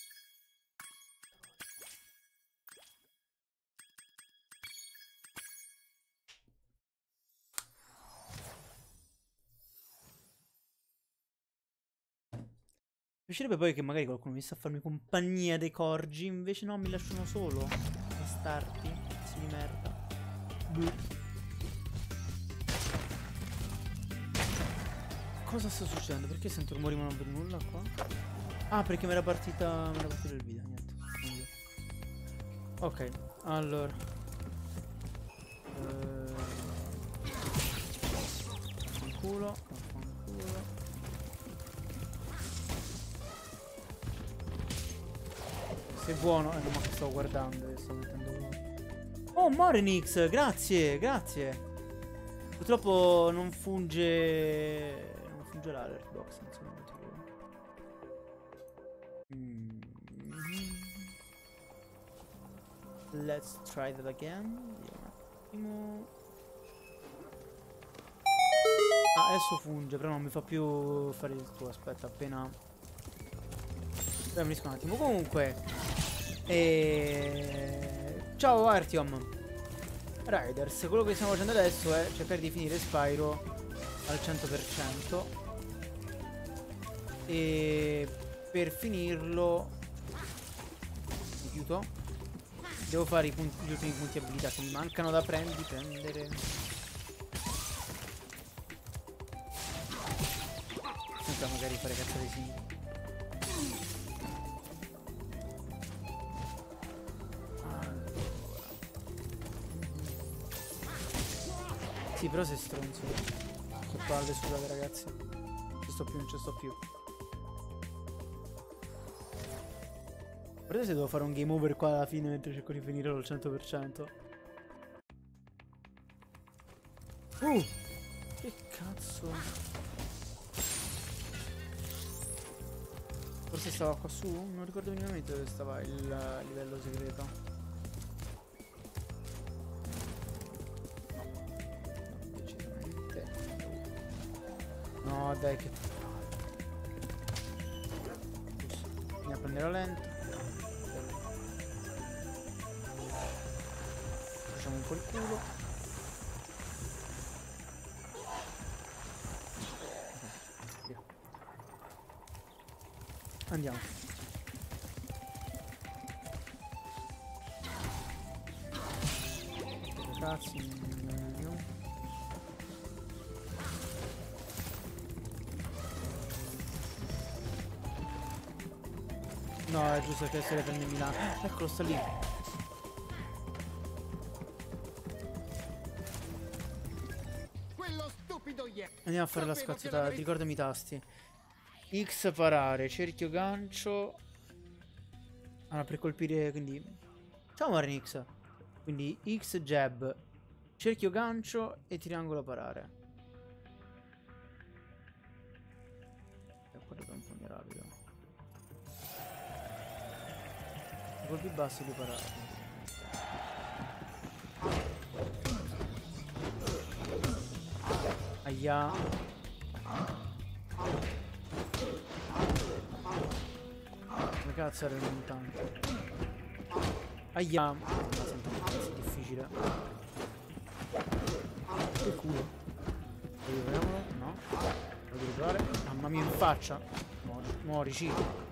Speaker 2: Mi piacerebbe poi che magari qualcuno mi sta a farmi compagnia dei corgi, invece no, mi lasciano solo. Bastardi, pezzi di merda. Cosa sta succedendo? Perché sento rumori ma non vedo nulla qua? Ah, perché mi era partito il video, niente. Ok, allora. Fanculo. Sei buono, no, ma che sto guardando, sto mettendo. Oh, Morenix, grazie, grazie. Purtroppo non funge l'alert box, insomma, Let's try that again. Vediamo un attimo. Ah, adesso funge, però non mi fa più fare il tuo. Aspetta, appena finisco un attimo. Comunque ciao Artyom Riders, quello che stiamo facendo adesso è cercare di finire Spyro al 100%. E per finirlo rifiuto, devo fare gli ultimi punti abilità che mi mancano da prendere. Senza magari fare cazzate simili. Sì, però sei stronzo. Che palle, scusate ragazzi. Non ci sto più. Guardate se devo fare un game over qua alla fine mentre cerco di finire al 100%. Che cazzo. Forse stava qua su? Non ricordo minimamente dove stava il livello segreto. No, dai, che andiamo a prendere lento. Facciamo un po' il culo. Via. Andiamo. Cazzi. No, è giusto che se le prende Milano. Eccolo, sta lì.
Speaker 4: Quello stupido
Speaker 2: Andiamo a fare la scazzata. Ricordami i tasti. X parare, cerchio gancio. Allora, per colpire, quindi. Ciao Marin X. Quindi X jab, cerchio gancio e triangolo parare. E qua dobbiamo un po' più rapido. Colpi bassi di parare. Aia. Come cazzo era lontano? Aia. Ma sento che cazzo è difficile. Che culo. Vediamolo. No. Lo devo provare. Mamma mia, in faccia. Muorici.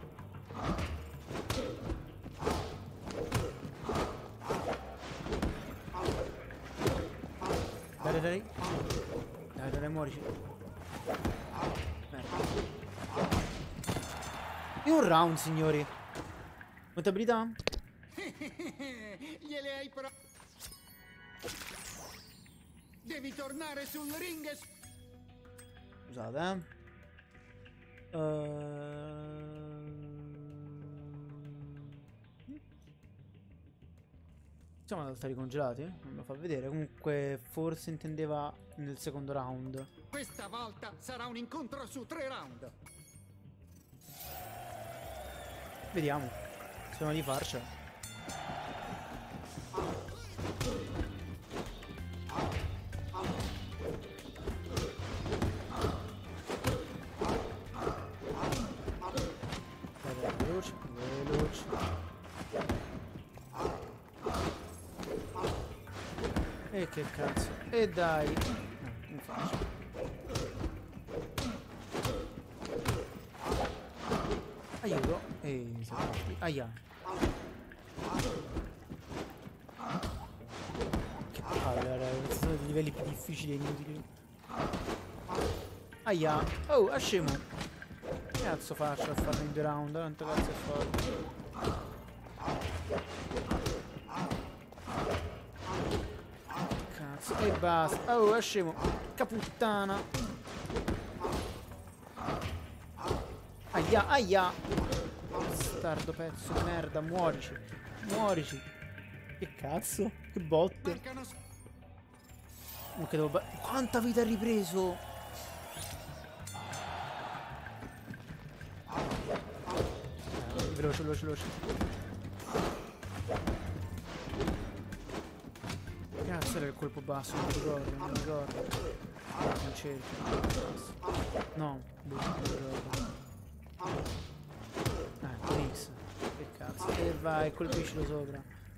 Speaker 2: Dai, muorici. Merda. E un round, signori. Notabilità?
Speaker 4: Gliele hai devi tornare sul ring e...
Speaker 2: Scusate, siamo ad altari congelati? Non lo fa vedere. Comunque forse intendeva nel secondo round.
Speaker 4: Questa volta sarà un incontro su 3 round.
Speaker 2: Vediamo. Speriamo di farcela. Veloce, veloce. E che cazzo. E dai. Non faccio. Aiuto. E aia. Che palle, questi sono dei livelli più difficili e inutili. Aia. Oh, a scemo. Che cazzo faccio a farmi in 2 round? Quanto cazzo è forte. Cazzo. E basta. Oh, a scemo. Caputtana. Aia, aia. Bastardo pezzo di merda, muorici. Muorici. Che cazzo? Che botte. Ok, devo quanta vita ha ripreso? Veloce, veloce, veloce. Cazzo era il colpo basso, non mi ricordo, non mi ricordo. Non c'era. No, non mi ricordo. Con X. Che cazzo. E vai, colpiscilo sopra.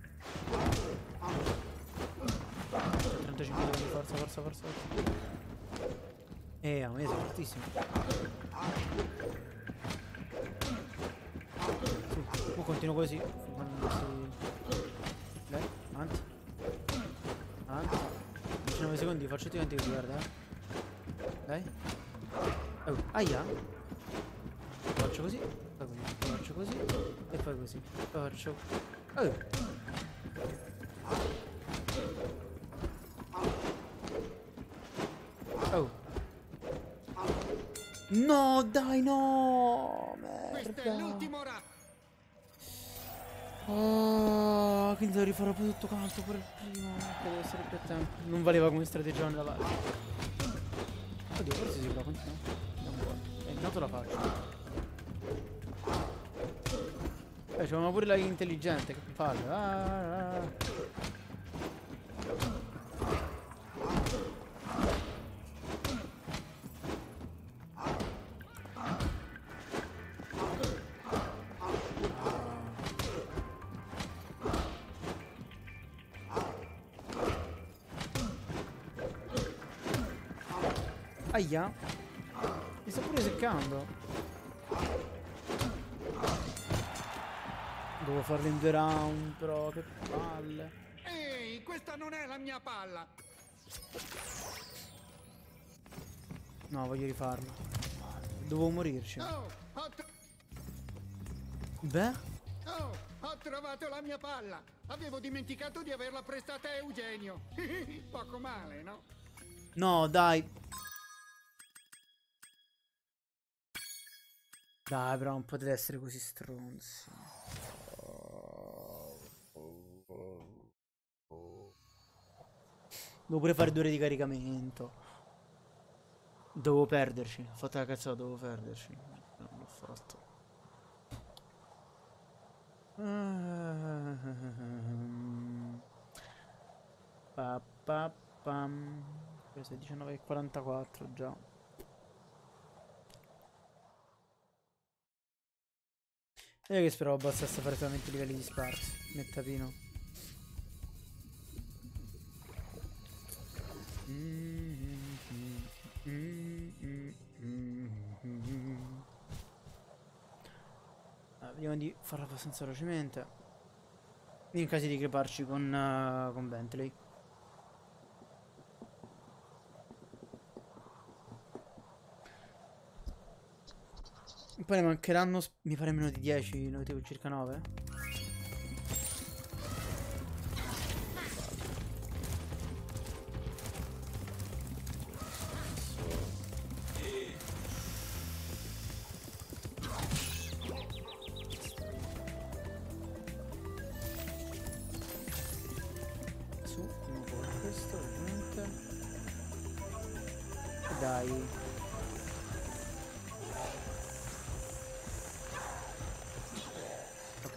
Speaker 2: 35 di forza, forza, forza, forza. A me sei fortissimo. Su, continuo così. Dai, avanti. Avanti. 19 secondi, faccio tutti quanti così, guarda. Dai. Oh, aia. Faccio così. Poi faccio così. E poi così. Poi faccio. Oh. Oh. No, dai, no.
Speaker 4: Questo è l'ultimo round.
Speaker 2: Oh, quindi devo rifare poi tutto quanto pure il primo. Che deve essere più a tempo. Non valeva come strategia nella valle. Oddio, forse si può continuare. Non può. E intanto la faccio. C'è una pure la intelligente. Che palle. Aia. Mi sta pure seccando. Devo farlo in 2 round, però che palle.
Speaker 4: Ehi, questa non è la mia palla.
Speaker 2: No, voglio rifarlo. Dovevo morirci. Beh?
Speaker 4: Oh, ho trovato la mia palla. Avevo dimenticato di averla prestata a Eugenio. Poco male, no?
Speaker 2: No, dai. Dai, però non potete essere così stronzi. Devo pure fare 2 ore di caricamento. Dovevo perderci. Ho fatto la cazzata, dovevo perderci. Non l'ho fatto. Questo è 19:44 già. Io che speravo abbassasse praticamente i livelli di sparsi. Nel tapino. Vediamo di farlo abbastanza velocemente. In caso di creparci con Bentley. Poi ne mancheranno, mi pare meno di 10, no, tipo circa 9. Su, andiamo con questo, ovviamente. Dai.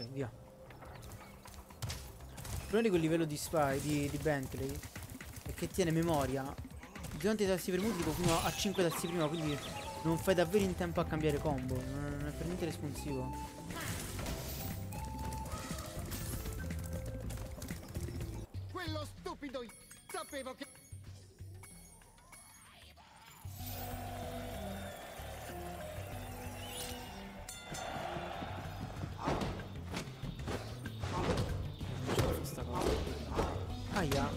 Speaker 2: via. Il problema di quel livello di spy di Bentley è che tiene memoria durante i tasti premuti tipo fino a 5 tasti prima, quindi non fai davvero in tempo a cambiare combo. Non è per niente responsivo.
Speaker 4: Quello stupido sapevo che...
Speaker 2: Questa cosa. Aia.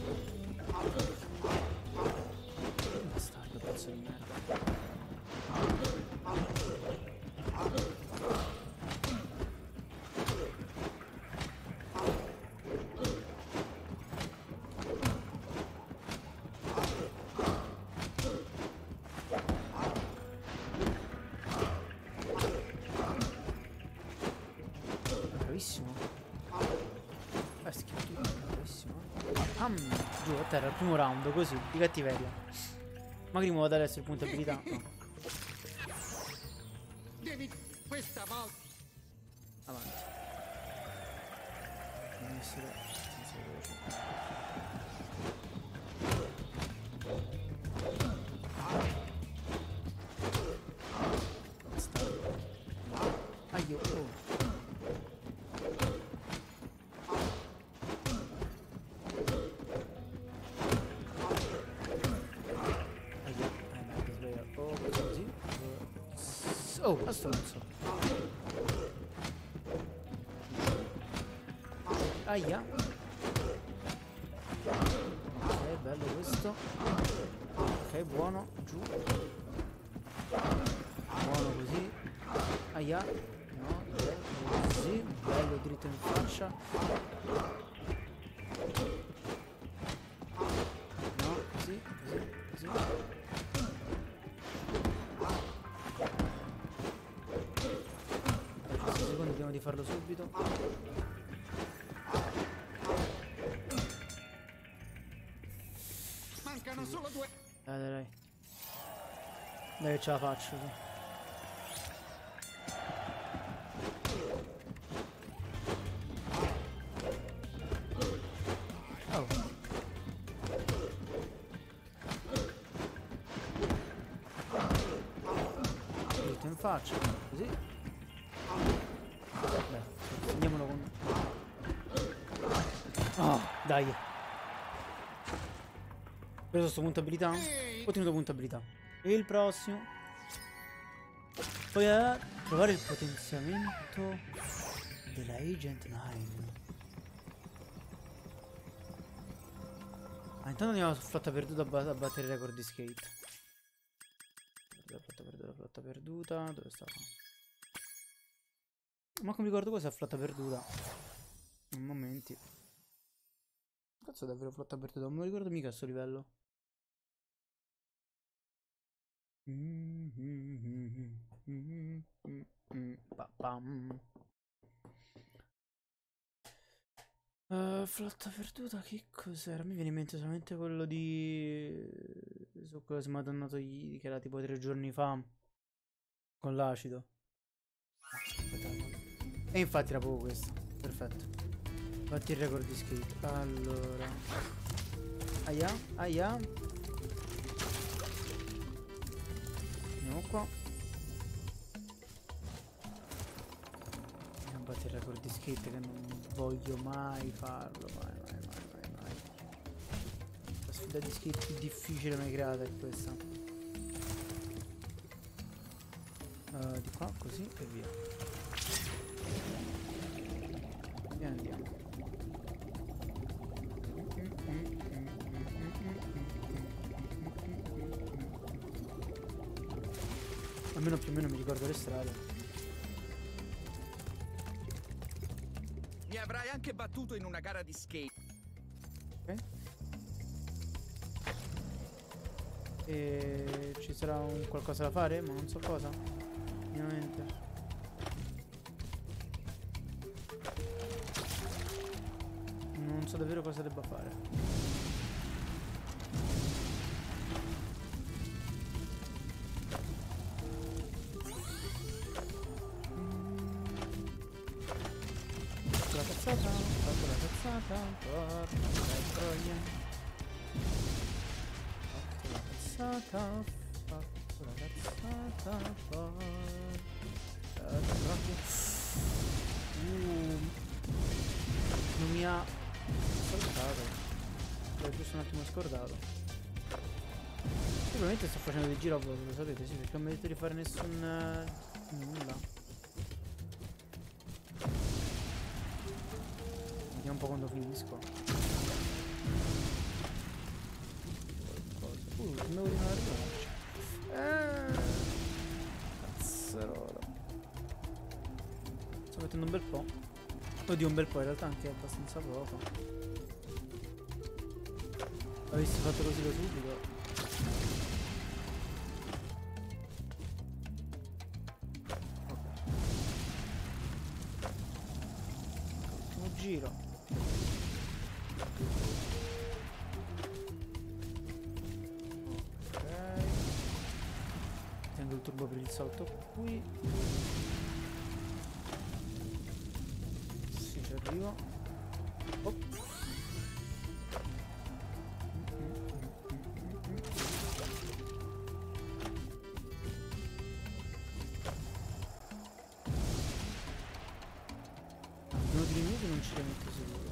Speaker 2: Bastardo, pezzo di merda. Bravissimo. Schifo, bravissimo. Giù a terra, il primo round, così, di cattiveria. Magari muovo ad adesso il punto abilità. No.
Speaker 4: Devi... questa volta...
Speaker 2: Avanti. Non essere senza veloce. Bastardo. Aio, oh. Oh, a stronzo. Aia. Ok, bello questo. Ok, buono. Giù. Buono così. Aia. No, così. Bello dritto in faccia. No, così, così, così. Vediamo di farlo subito.
Speaker 4: Mancano solo 2.
Speaker 2: Dai, dai, dai. Dai che ce la faccio. Sì. Oh. Dritto in faccia. Così. Andiamolo con... Oh, dai. Ho preso sto punto abilità. Ho tenuto punto abilità. E il prossimo. Poi a trovare il potenziamento della Agent 9. Ah, intanto andiamo su flotta perduta a battere il record di skate. Flotta perduta. Dove sta? Ma come ricordo cosa è flotta perduta. In momenti. Cazzo, è davvero flotta perduta. Non me lo ricordo mica a sto livello. Flotta perduta, che cos'era? Mi viene in mente solamente quello di... su quello smadonnato che era tipo 3 giorni fa. Con l'acido. E infatti era proprio questo. Perfetto. Batti il record di skate. Allora. Aia, aia. Andiamo qua. Andiamo a battere il record di skate che non voglio mai farlo. Mai. La sfida di skate più difficile mai creata è questa. Di qua, così e via. E andiamo. Almeno più o meno mi ricordo le strade.
Speaker 5: Mi avrai anche battuto in una gara di skate.
Speaker 2: Ok. E ci sarà un qualcosa da fare, ma non so cosa. Ovviamente. Non so davvero cosa debba fare. fatto la cazzata, porca troia. Fatto la cazzata, porca troia. Non mi ha saltato. L'ho giusto un attimo scordato. Sicuramente sto facendo dei giro a vuoto, lo sapete, sì, perché non mi ha detto di fare nessun nulla. Vediamo un po' quando finisco. Qualcosa. Devo di una rilancia. Cazzarola. Sto mettendo un bel po'. Oddio, un bel po', in realtà anche abbastanza poco. Avessi fatto così da subito. Ultimo giro. Ok. Tengo il turbo per il salto qui. Sì, ci arrivo. Oh. Minuti di minuti non ci rimetto sicuro.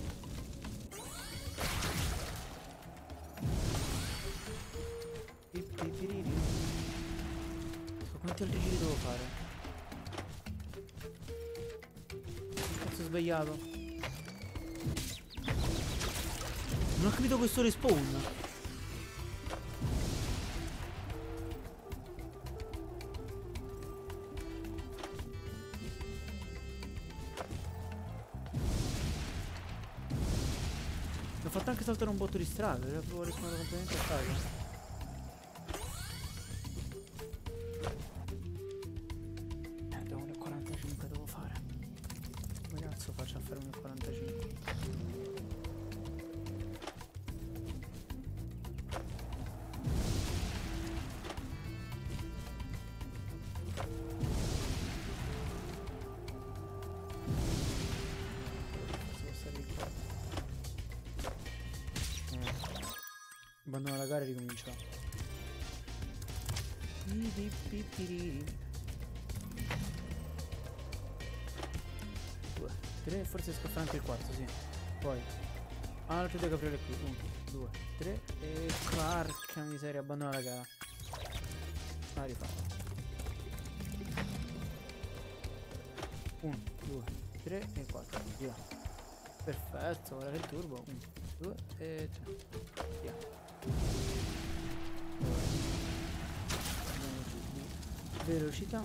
Speaker 2: Quanti altri giri devo fare? Cazzo, ho sbagliato. Non ho capito questo respawn. Mi ho fatto anche saltare un botto di strada, avevo respawnato completamente a caso. Devo 1,45 devo fare. Come cazzo faccio a fare 1,45? Abbandono la gara e ricomincia. 2, 3, forse esco a fare anche il quarto, sì. Poi altri due capriole qui. 1, 2, 3 e porca miseria, abbandona la gara. Ah, rifare. 1, 2, 3 e 4. Via. Perfetto, ora che il turbo. 1, 2 e 3. Via. Velocità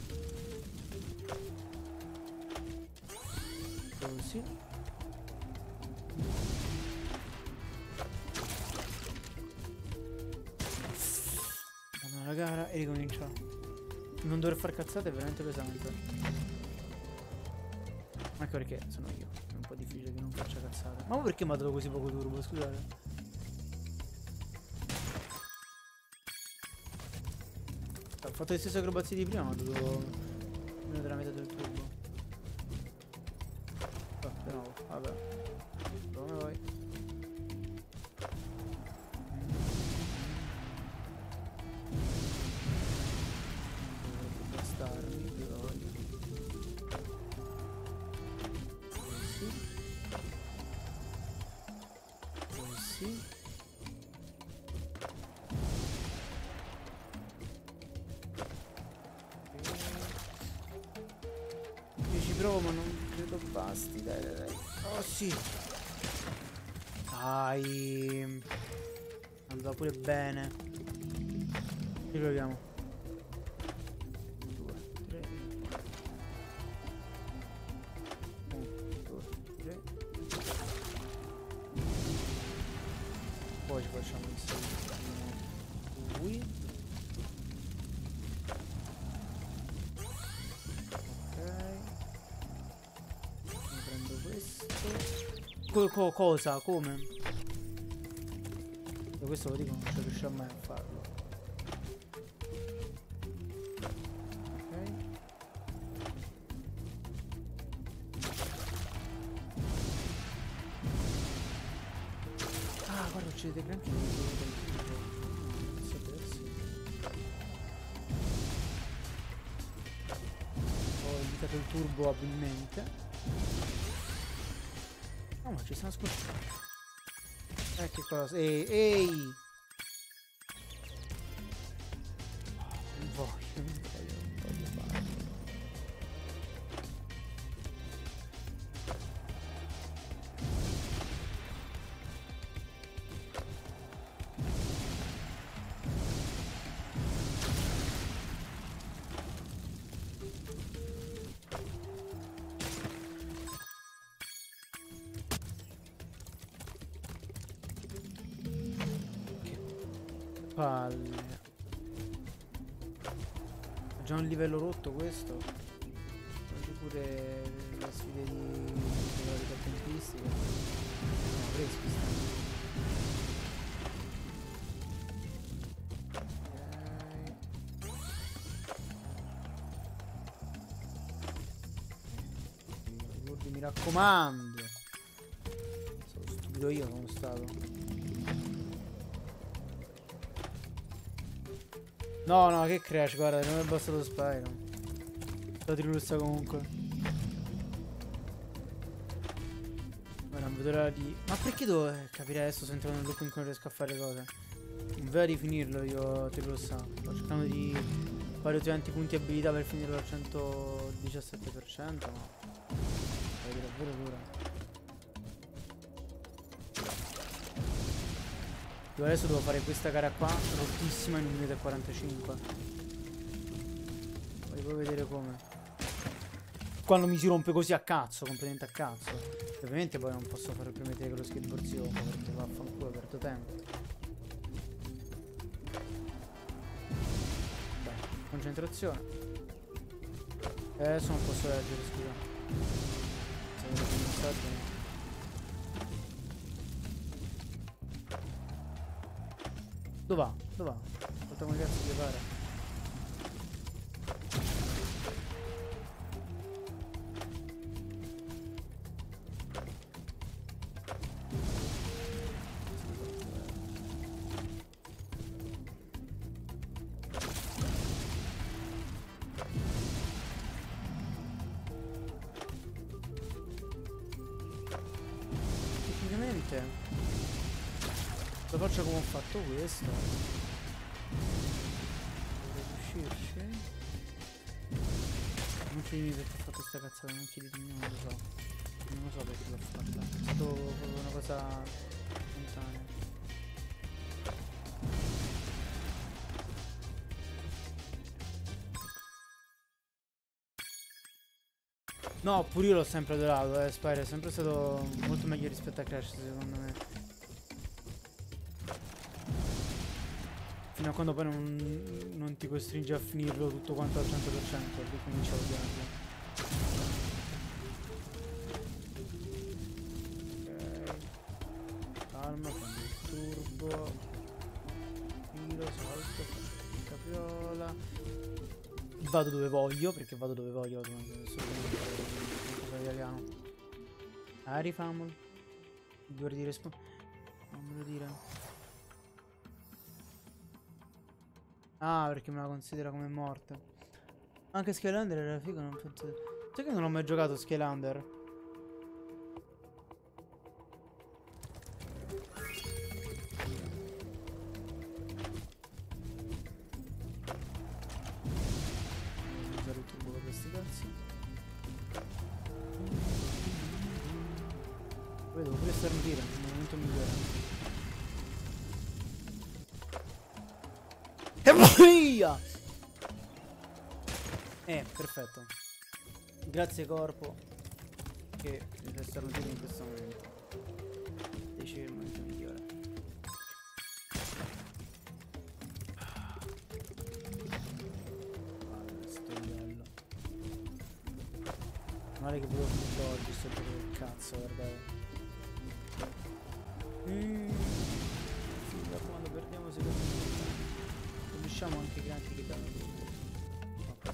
Speaker 2: così. Vanno la gara e ricomincia. Non dover far cazzate è veramente pesante, anche perché sono io, è un po' difficile che non faccia cazzate. Ma perché mi ha dato così poco turbo, scusate? Ho fatto le stesse acrobazie di prima, ma dovevo meno della metà del turbo. Oh, di nuovo, vabbè. Come vuoi. Dovrebbe bastarmi, però. Così. Così. Provo, ma non credo basti, dai. Oh sì. Dai. Andava pure bene. Riproviamo. 2, 3. 1, 2, 3. Poi ci facciamo il salto qui. Cosa? Come? Io questo lo dico, non ci riusciamo mai a farlo. Ok. uccidete granchi non sapersi. Ho indicato il turbo abilmente. No, ma ci stanno scortando. Che cosa? Ehi! Non voglio farlo. Palle. Ha già un livello rotto questo. Faccio pure le sfide di tempistica. No, freschi stanno. Ok. Mi raccomando. Sono stupido io, sono stato. No, no, che crash, guarda, non è bastato Spyro. La trilussa comunque. Ora non vedo l'ora di... Ma perché devo capire adesso se entro nel loop in cui non riesco a fare cose? Non vedo di finirlo io, trilussa. Sto cercando di fare tutti i punti abilità per finirlo al 117%, ma... è davvero dura. Io adesso devo fare questa gara qua, rottissima, in 1 minuto e 45. Voglio vedere come. Quando mi si rompe così a cazzo, completamente a cazzo. E ovviamente poi non posso fare premettere che lo skateboard si rompa, perché vaffanculo, perdo tempo. Beh, concentrazione. Adesso non posso leggere, scusa. Se vedo un messaggio. Dov'è? Dov'è? Guarda come cazzo gli pare. Tecnicamente lo faccio come ho fatto questo. Devo riuscirci. Non chiedimi perché ho fatto questa cazzata, non chiedetemi, non lo so. Non lo so perché l'ho fatta. È stato proprio una cosa spontanea. No, pure io l'ho sempre adorato, Spyro è sempre stato molto meglio rispetto a Crash, secondo me. Fino a quando poi non ti costringe a finirlo tutto quanto al 100%, lì cominci a odiarlo. Ok. Calma, prendo il turbo. Filo, salto, faccio il capriola. Vado dove voglio, perché vado dove voglio, italiano. Rifamolo. 2 ore di respawn. Non me lo dire. Ah, perché me la considera come morta. Anche Skylander era figo, non penso. Sai che non ho mai giocato Skylander? Usare il turbo per questi cazzi. Poi devo pure starnutire, è un momento migliore. E via! Perfetto. Grazie corpo che mi fai starnutire in questo momento. Dici il momento migliore. Guarda, sto livello. Male che volevo finirlo oggi, sto proprio del cazzo, guardate. Da quando perdiamo secondo me conosciamo anche i granchi che danno tutto. Ok.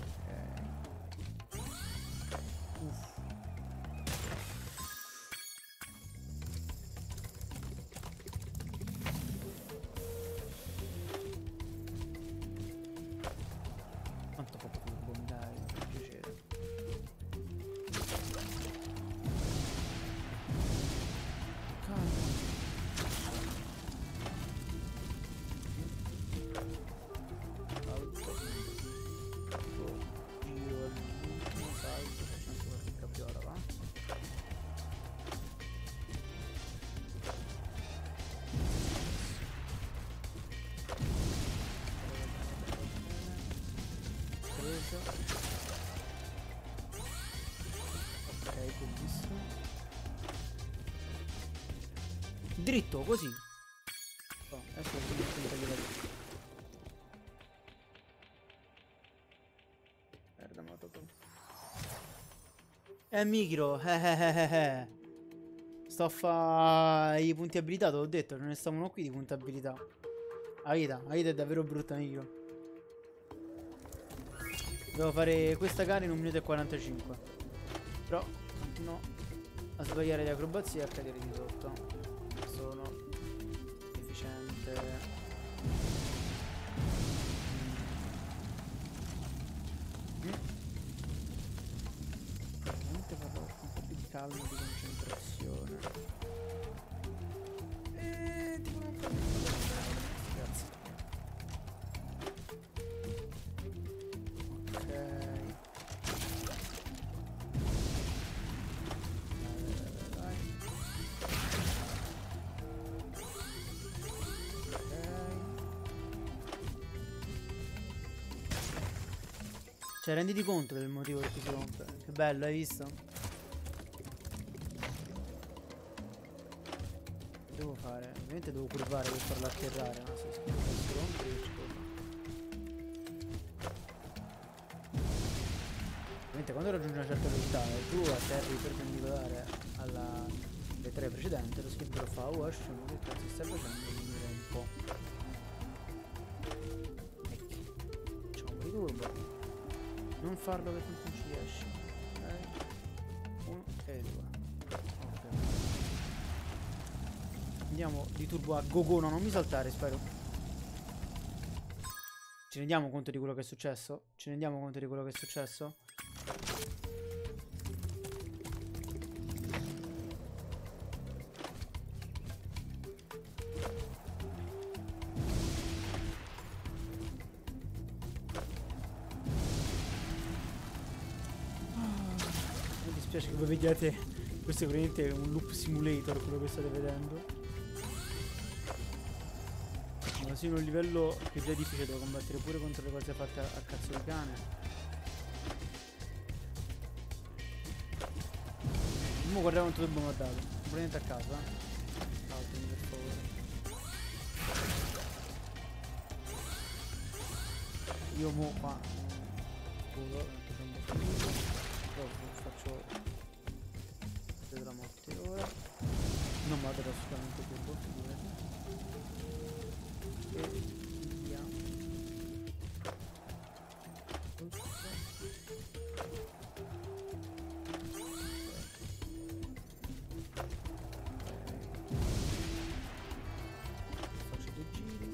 Speaker 2: Dritto, così. Oh, adesso merda, ma dopo. Mikro, sto a fa i punti abilità, te l'ho detto, non ne stavano qui di punti abilità. Aida è davvero brutta, Mikro. Devo fare questa gara in 1 minuto e 45. Però continuo a sbagliare le acrobazie e a cadere di sotto. Sono efficiente. Veramente farò un po' più di calma, di concentrazione. Tipo non capisco. Grazie. Ok. Vai. Cioè, renditi conto del motivo per cui si rompe. Che bello, hai visto? Che devo fare? Ovviamente devo curvare per farlo atterrare, ma se si rompe io ci corro. Ovviamente quando raggiungi una certa velocità e tu atterri perpendicolare alle 3 precedenti, lo skip lo fa wash, ma che cazzo stai facendo? Mi rompo. Ecco. Facciamo un po' di turbo. Non farlo che tu non ci riesci. Ok. 1 e 2. Ok. Andiamo di turbo a go go. No, non mi saltare, spero. Ci rendiamo conto di quello che è successo? Ci rendiamo conto di quello che è successo? Mi dispiace che voi vediate, questo è veramente un loop simulator quello che state vedendo. Ma sì, in un livello che già è difficile, devo combattere pure contro le cose fatte a cazzo di cane. Mo guardiamo quanto tempo mi ha dato. Prendete a caso, Saltami per favore. Io mo qua faccio della morte ora. Non vado assolutamente turbo, figurati. E via. Faccio 2 giri.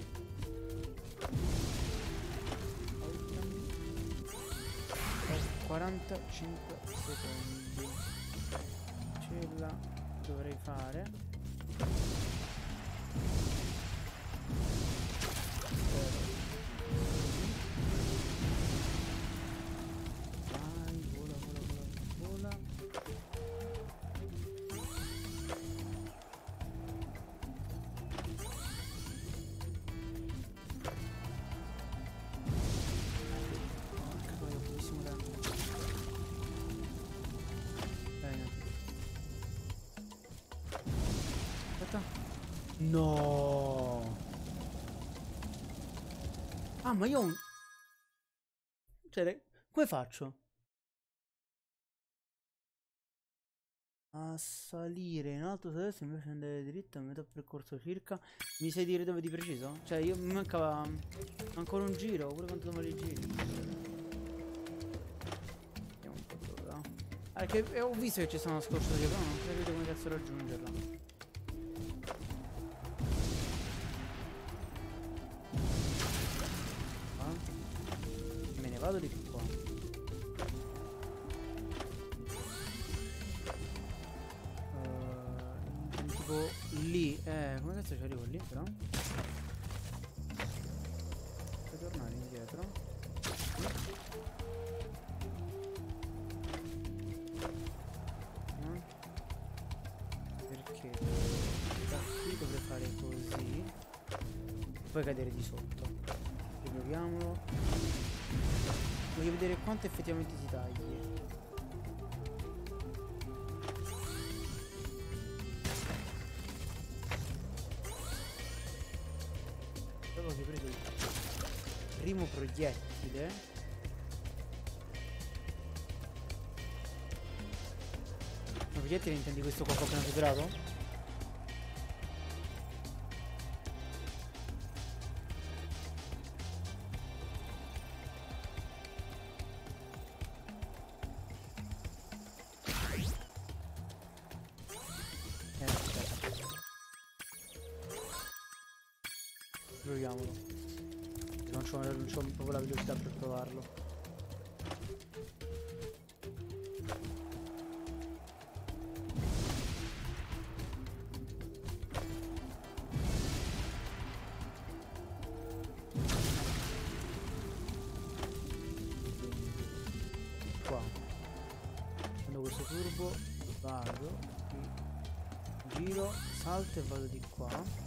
Speaker 2: 45 secondi. Ce la dovrei fare. Vai, vola, vola, vola, vola. Porca troia, pochissimo tempo. Bene. Aspetta. No. Ah, ma io ho un... Cioè, come faccio? A salire in alto su destra invece andare dritto a metà percorso circa. Mi sai dire dove di preciso? Cioè, io mi mancava ancora un giro, pure quanto devo i giri. Vediamo un po' dove va. Ah, perché ho visto che ci sono una scorciatoia, però non credo come cazzo raggiungerla. Me ne vado di più qua. Tipo lì, come cazzo ci arrivo lì però? Devo tornare indietro. Perché da qui dovrei fare così e poi cadere di sotto. Riproviamolo. Voglio vedere quanto effettivamente si tagli. primo proiettile. Un proiettile intendi questo qua che ho appena superato? Proviamolo. Non c'ho proprio la velocità per provarlo. Qua. Prendo questo turbo, vado qui, giro, salto e vado di qua.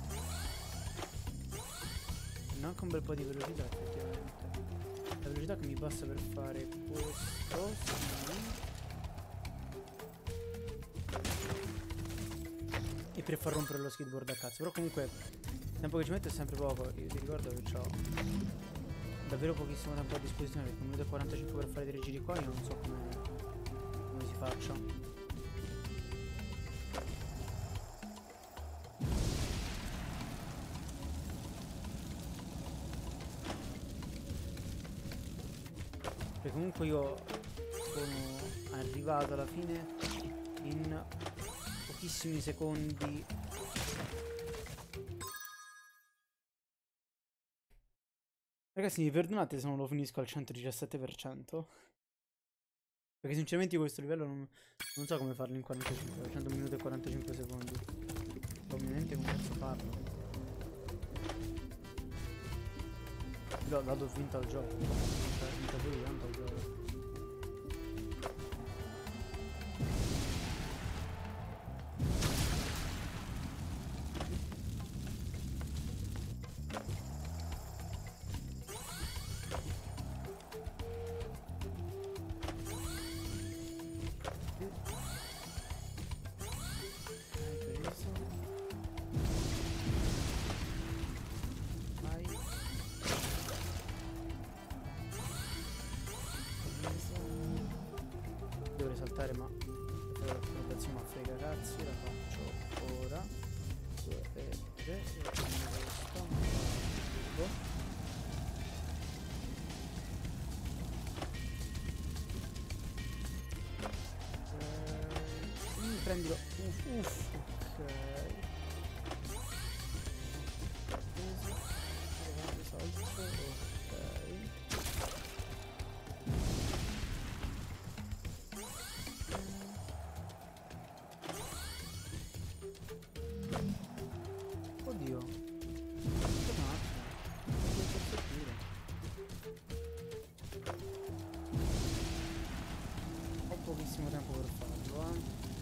Speaker 2: Anche un bel po' di velocità effettivamente. La velocità che mi basta per fare questo, sì. E per far rompere lo skateboard a cazzo. Però comunque il tempo che ci metto è sempre poco. Io ti ricordo che ho davvero pochissimo tempo a disposizione, perché 1 minuto e 45 per fare 3 giri qua. Io non so come si faccia. Perché comunque io sono arrivato alla fine in pochissimi secondi. Ragazzi, mi perdonate se non lo finisco al 117%. Perché sinceramente io questo livello non so come farlo in 45, 100 minuti e 45 secondi. Ovviamente come posso farlo. Però dato vinto al gioco. Vinto pure tanto al gioco. Dovrei saltare, ma l'operazione a frega cazzi, la faccio ora. 2 e 3 e prendo questo. Prendilo. Uff, ok. Salto, ok. Oddio. Ho pochissimo tempo per farlo,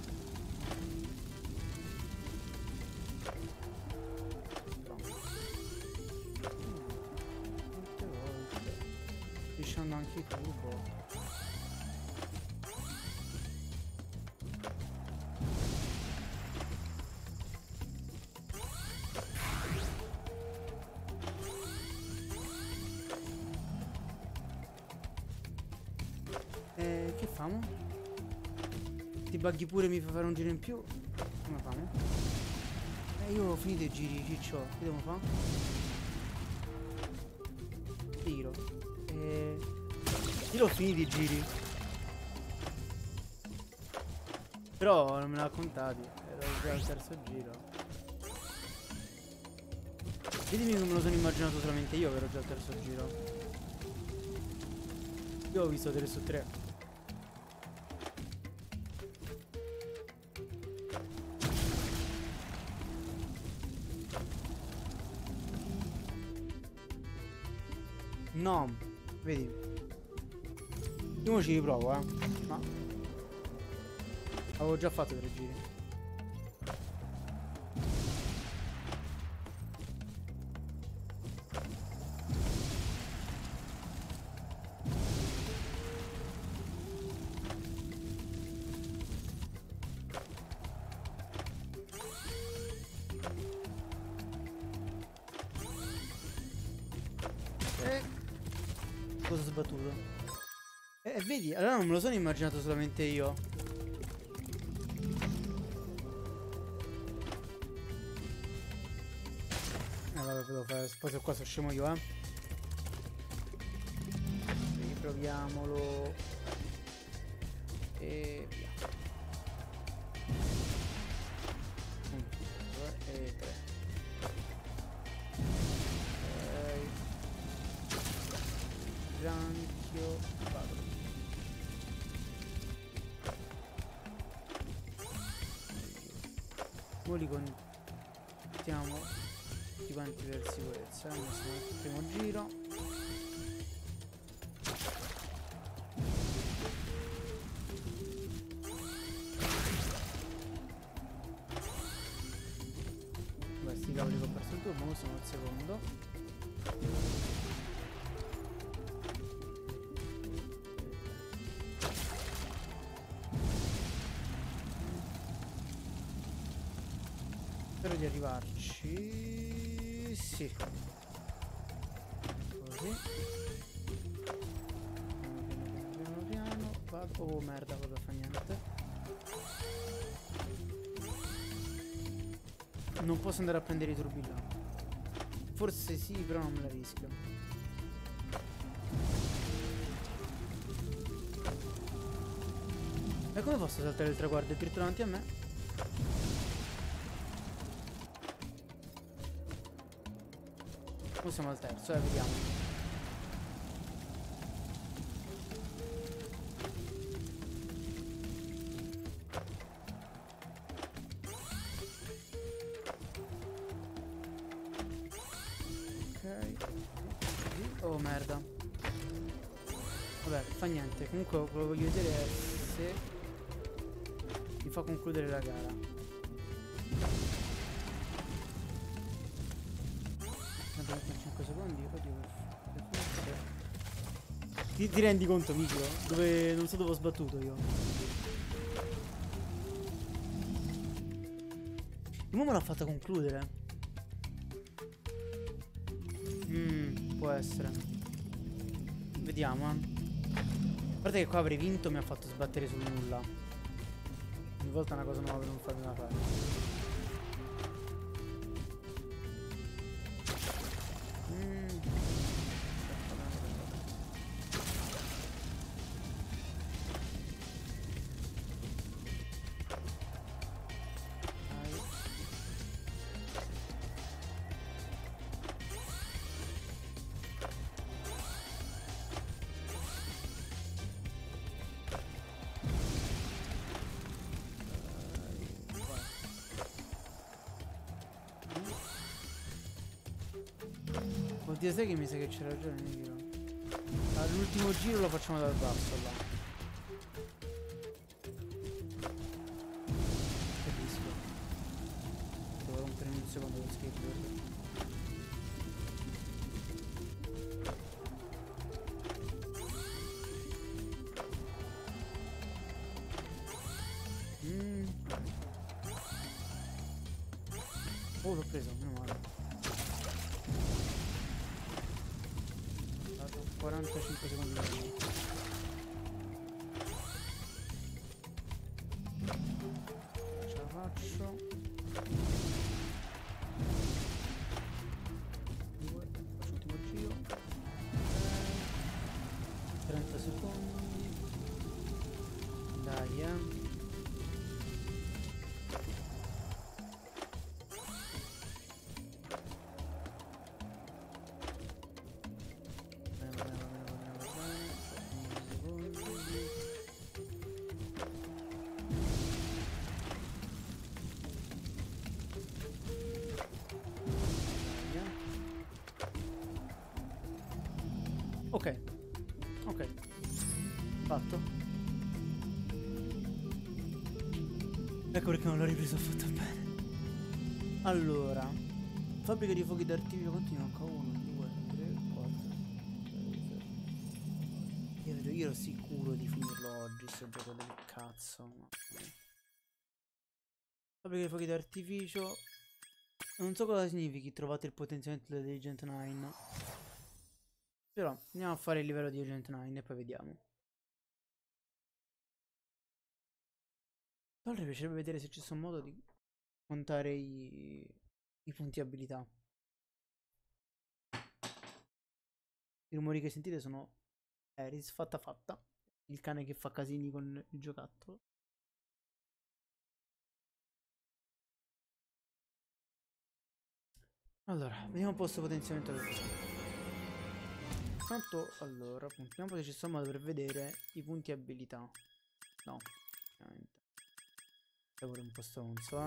Speaker 2: Molte volte. Lisciando anche il tubo. Che famo? Ti bughi pure, mi fa fare un giro in più? Come famo? Io ho finito i giri, ciccio. Che devo fare? Tiro. Io l'ho finito i giri. Però non me l'ha contati. Ero già al terzo giro. Vedimi che me lo sono immaginato solamente io che ero già al terzo giro. Io ho visto 3 su 3. No, vedi. Io ci riprovo, ma avevo già fatto 3 giri. sbattuto. E vedi, allora non me lo sono immaginato solamente io. Vabbè, devo fare. Poi qua sono scemo io, Riproviamolo. E via. 1, 2 e 3. Granchio. Vado. Ora li contiamo tutti quanti per sicurezza. Adesso il primo giro. Questi cavoli che ho perso il turno, questo è il secondo. Spero di arrivarci. Sì. Così. Piano piano. Vado. Oh merda, vado a fare niente. Non posso andare a prendere i turbillanti. Forse sì, però non me la rischio. E come posso saltare il traguardo? È dritto davanti a me? Siamo al terzo, vediamo. Ok. Oh merda. Vabbè, fa niente. Comunque quello che voglio vedere è se mi fa concludere la gara. 5 secondi, ti rendi conto, Micro? Dove non so dove ho sbattuto io. Il uomo l'ha fatta concludere. Può essere. Vediamo, A parte che qua avrei vinto, mi ha fatto sbattere sul nulla. Ogni volta è una cosa nuova per non farmi fare. Oddio, sai che mi sa che c'è ragione, Niro. All'ultimo giro lo facciamo dal basso là. Che rischio. Devo rompere in un secondo lo skateboard. Oh, l'ho preso, meno male. 45 secondi. Ce la faccio. 2, faccio l'ultimo giro. 30 secondi. Dai, ok, fatto. Ecco perché non l'ho ripreso affatto bene. Allora, fabbrica di fuochi d'artificio continua H1, 2, 3, 4, 6, 7. Io ero sicuro di finirlo oggi, sto gioco del cazzo. Fabbrica di fuochi d'artificio. Non so cosa significhi trovate il potenziamento della Diligent 9. Però andiamo a fare il livello di Agent 9 e poi vediamo. Allora mi piacerebbe vedere se ci sia un modo di contare i punti abilità. I rumori che sentite sono Eris fatta. Il cane che fa casini con il giocattolo. Allora, vediamo un po' questo potenziamento del gioco. Tanto, allora, puntiamo se ci sta un modo per vedere i punti abilità. No, ovviamente. È pure un po' stronzo,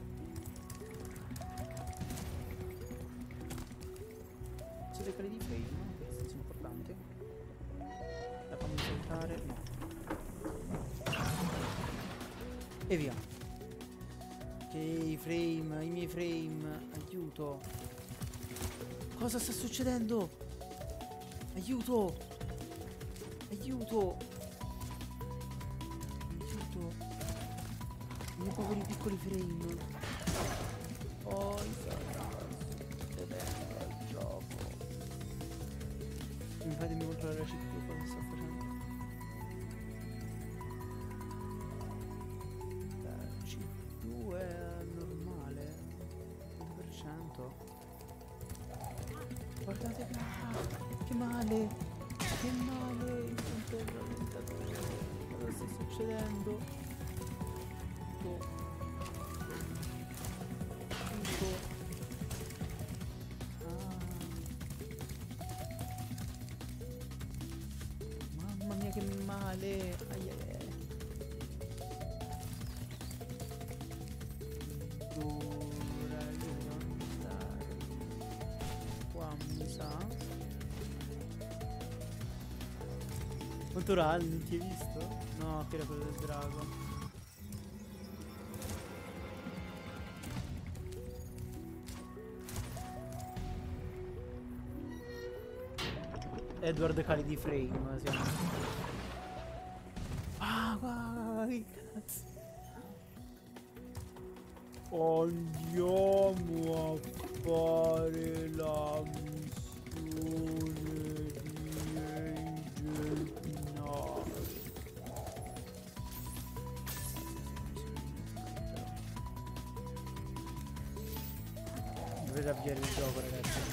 Speaker 2: Sono dei cali di frame, questi sono importanti. La fammi saltare, no. E via. Ok, i miei frame, aiuto. Cosa sta succedendo? Aiuto! Aiuto! Aiuto! I miei poveri piccoli frame. Oh, sta succedendo al gioco. Mi fatemi controllare la CPU cosa sta facendo. La CPU è normale. 100%. Guardate che male! Che male! Il puntello è aumentato. Cosa sta succedendo? Mamma mia che male! Ai ai ai. Ora io devo andare qua, mi sa. Quanto rally, non ti hai visto? No, che era quello del drago. Edward Cali di frame siamo. Ah, guarda, che cazzo. Andiamo a fare la missione di Agent 9. Dovete avviare il gioco, ragazzi.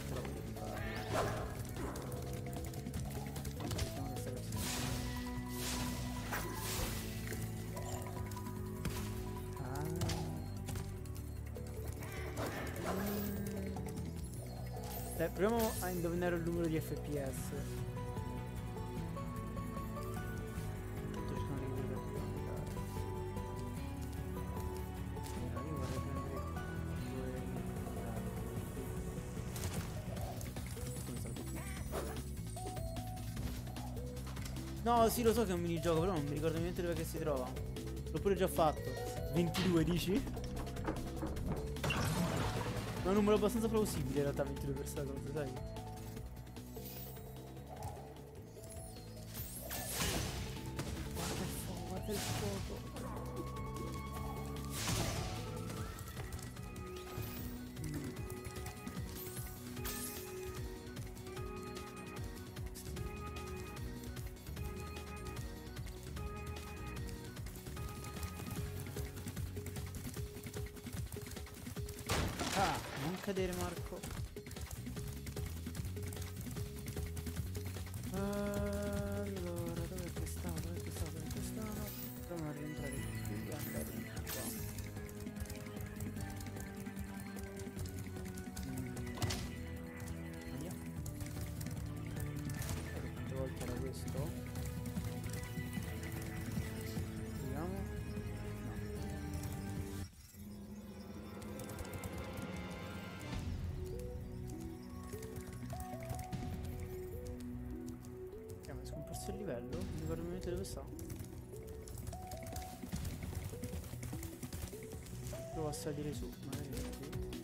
Speaker 2: Proviamo a indovinare il numero di FPS. Intanto ci sono dei video da guardare. Io vorrei prendere due. No, sì, lo so che è un minigioco, però non mi ricordo niente dove che si trova. L'ho pure già fatto. 22 dici? È un numero abbastanza plausibile in realtà 22 per secondo, sai? Guarda il fuoco, guarda il fuoco. Non cadere, Marco. Allora, dove che stava? Proviamo a rientrare qui e andare di qua. Via. Quante volte era questo? Vediamo. Il livello, non mi ricordo niente dove sta. Provo a salire su, magari è qui.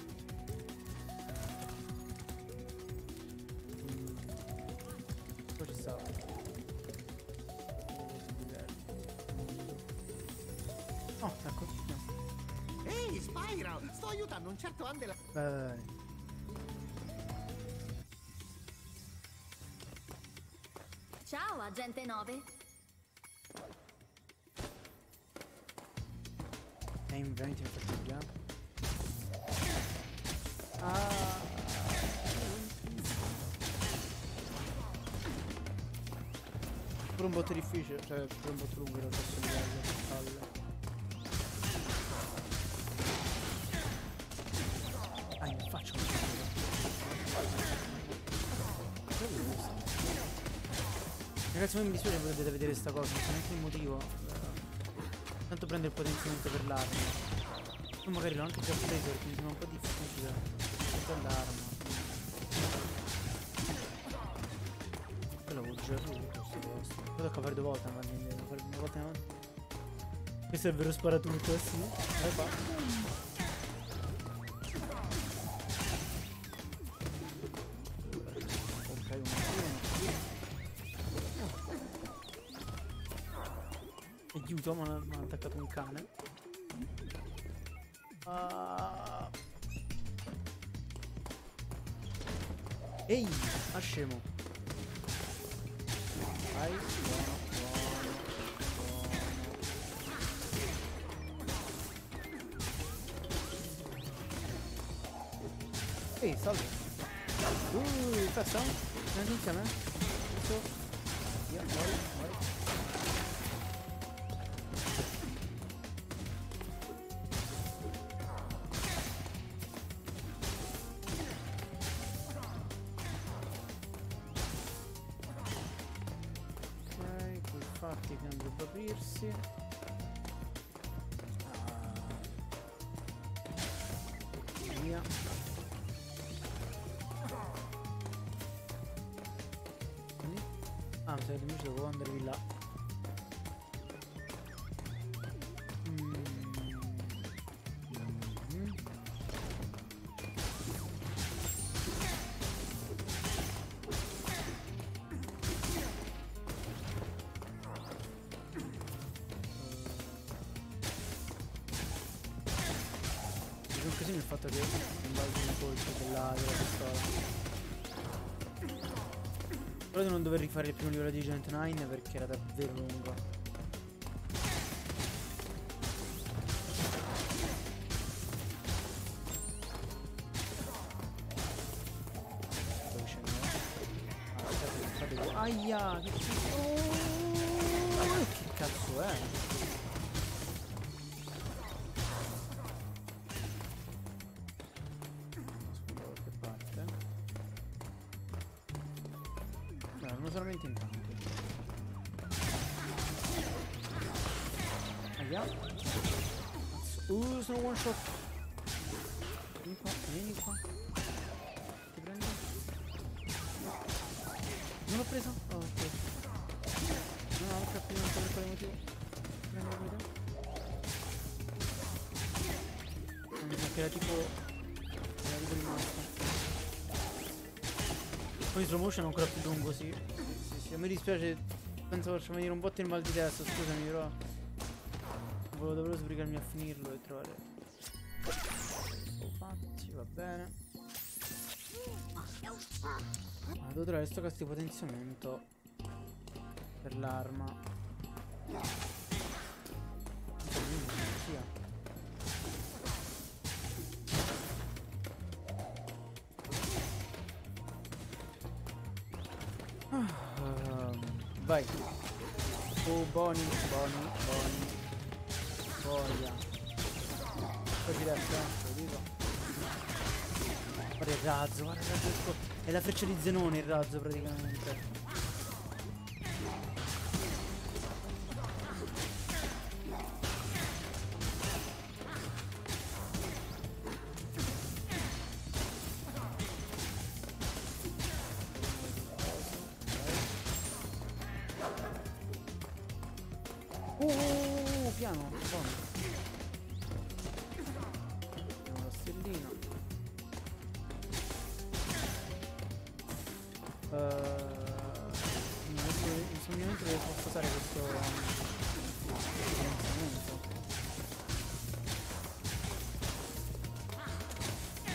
Speaker 2: Poi ci sta. Oh, ecco. No.
Speaker 4: Ehi, Spyro! Sto aiutando un certo Andela.
Speaker 2: Vai.
Speaker 3: Ciao, agente 9.
Speaker 2: Veramente mi faccio via. Ah. Pure un botto difficile, cioè pure un botto lungo in realtà sto livello, palle. Ah, mi faccio un ragazzi, mi dispiace che potete vedere sta cosa, non so neanche il motivo. Tanto prendo il potenziamento per l'arma. Poi magari l'ho anche già preso perché mi sembra un po' difficile. Sento l'arma. Poi l'avevo già avuto sto posto. Poi tocca fare 2 volte avanti e indietro. Fare 2 volte in avanti. Questo è il vero sparatutto, sì. Vai qua. Ok, aiuto, ma mi ha attaccato un cane. Ehi, ma scemo. Vai, buono. Ehi, salve. Festa? Andiamo insieme? Adesso. Via, muori. Infatti che andrebbe ad aprirsi. Via. Ah, mi sa che invece dovevo andare di là. Così il fatto che non valga una colpa della pistola. Però di non dover rifare il primo livello di Agent 9 perché era davvero lungo. Sto vicino. Aspetta, aia! Che cazzo è? Solamente in tanto. Aia. Sono one shot. Vieni qua. Ti prendo? Non l'ho preso? Oh, ok. No, ho capito non so per quale motivo. Prendo. Mi sa che era tipo rimasta. Poi slow motion è ancora più lungo, sì. Sì, mi dispiace, penso faccia venire un botto il mal di testa, scusami, però volevo davvero sbrigarmi a finirlo e trovare. Fatti, va bene. Devo trovare sto cazzo di potenziamento per l'arma. Non so che sia. Vai. Oh, Boni. Voglia. Poi diretto, te lo dico. Guarda il razzo, è la freccia di Zenone il razzo praticamente. Piano, buono. Abbiamo la stellina. Insomniamente devo spostare questo finanziamento.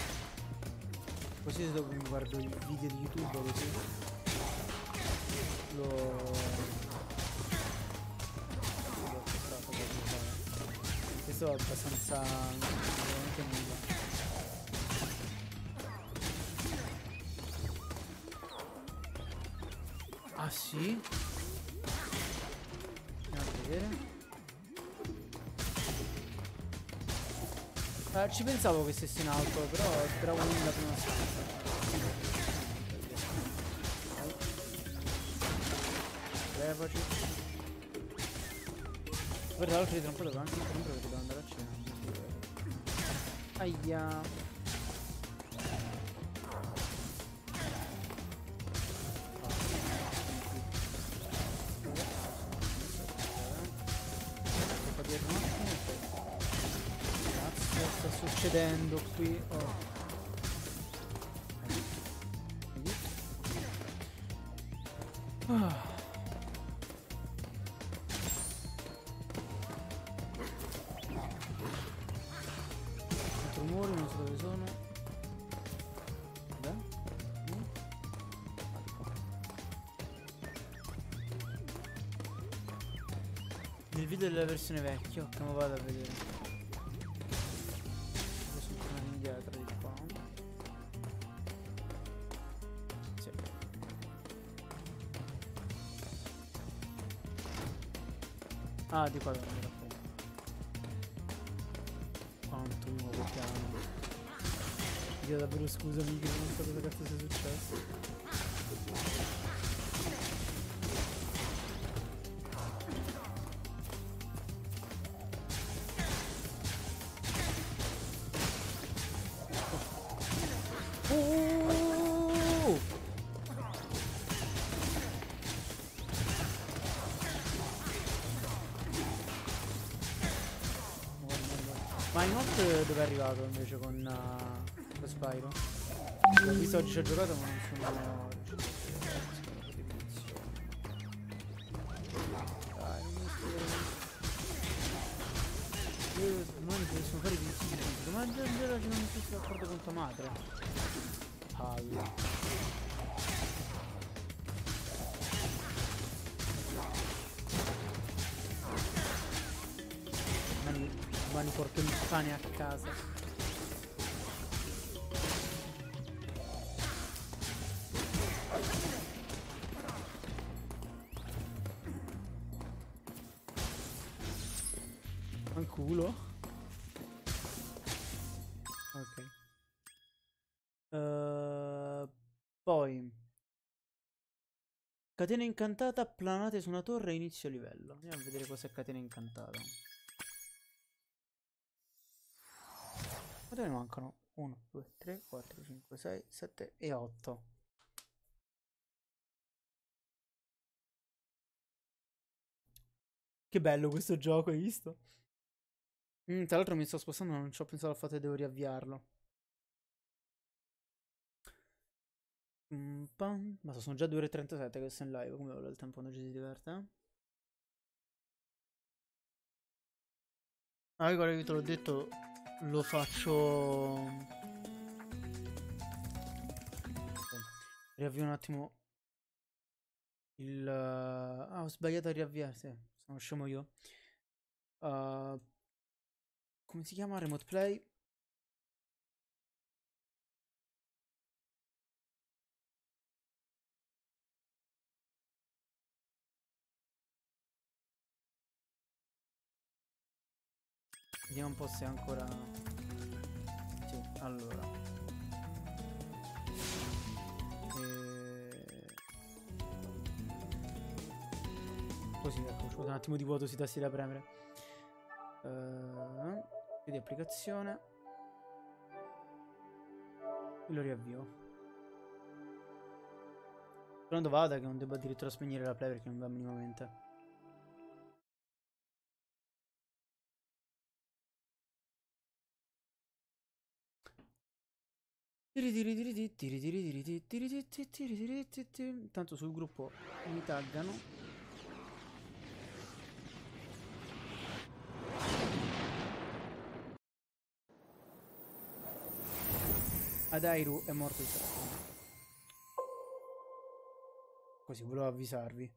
Speaker 2: Così dopo mi guardo i video di YouTube così. Questo è abbastanza veramente nulla. Ah sì? Andiamo a vedere. Ci pensavo che stesse in alto, però speravo in la prima stanza. Levaci. Poi tra l'altro tra un po' dovrò anche interrompere perché devo andare a cena. Aia. Cazzo sta succedendo qui? Oh. Ah. Rumori, non so dove sono. Dov'è? Nel video della versione vecchia, che mo vado a vedere. Adesso tornare indietro di qua. Sì. Ah, di qua devo andare a fare. Quanto nuovo piano. Io davvero scusami che non so cosa cazzo sia successo. Minecraft dove è arrivato invece con lo Spyro? L'ho visto oggi, ci ho giocato ma non sono riuscito a dai, non mi sto. Io domani potessimo fare i consigli. Domani Angela che non mi stessi d'accordo con tua madre. Palle. Domani porto il pane a casa. Fanculo. Ok. Poi catena incantata, planate su una torre, inizio livello. Andiamo a vedere cos'è catena incantata. Quante ne mancano? 1, 2, 3, 4, 5, 6, 7 e 8. Che bello questo gioco, hai visto? Tra l'altro mi sto spostando, non ci ho pensato al fatto che devo riavviarlo. Ma sono già 2 ore e 37 che sto in live, come vedo il tempo quando ci si diverte. Ah, guarda che te l'ho detto, lo faccio. Riavvio un attimo il. Ah, ho sbagliato a riavviare, sì, sono scemo io. Come si chiama? Remote play. Vediamo un po' se ancora. Sì, allora. Così, ecco, ci vuole un attimo di vuoto sui tasti da premere. Di applicazione. E lo riavvio. Quando vada che non debba addirittura spegnere la play perché non va minimamente. Tanto sul gruppo mi taggano. Adairu è morto il telefono. Così, volevo avvisarvi.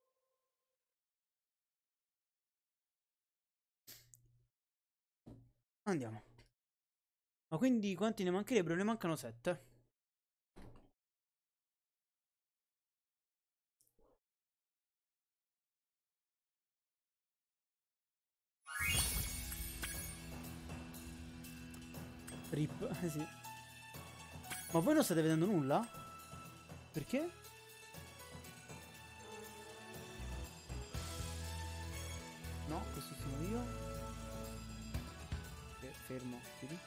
Speaker 2: Andiamo. Ma quindi quanti ne mancherebbero? Ne mancano 7. Rip, sì. Ma voi non state vedendo nulla? Perché? No, questo sono io. Fermo, chiudi.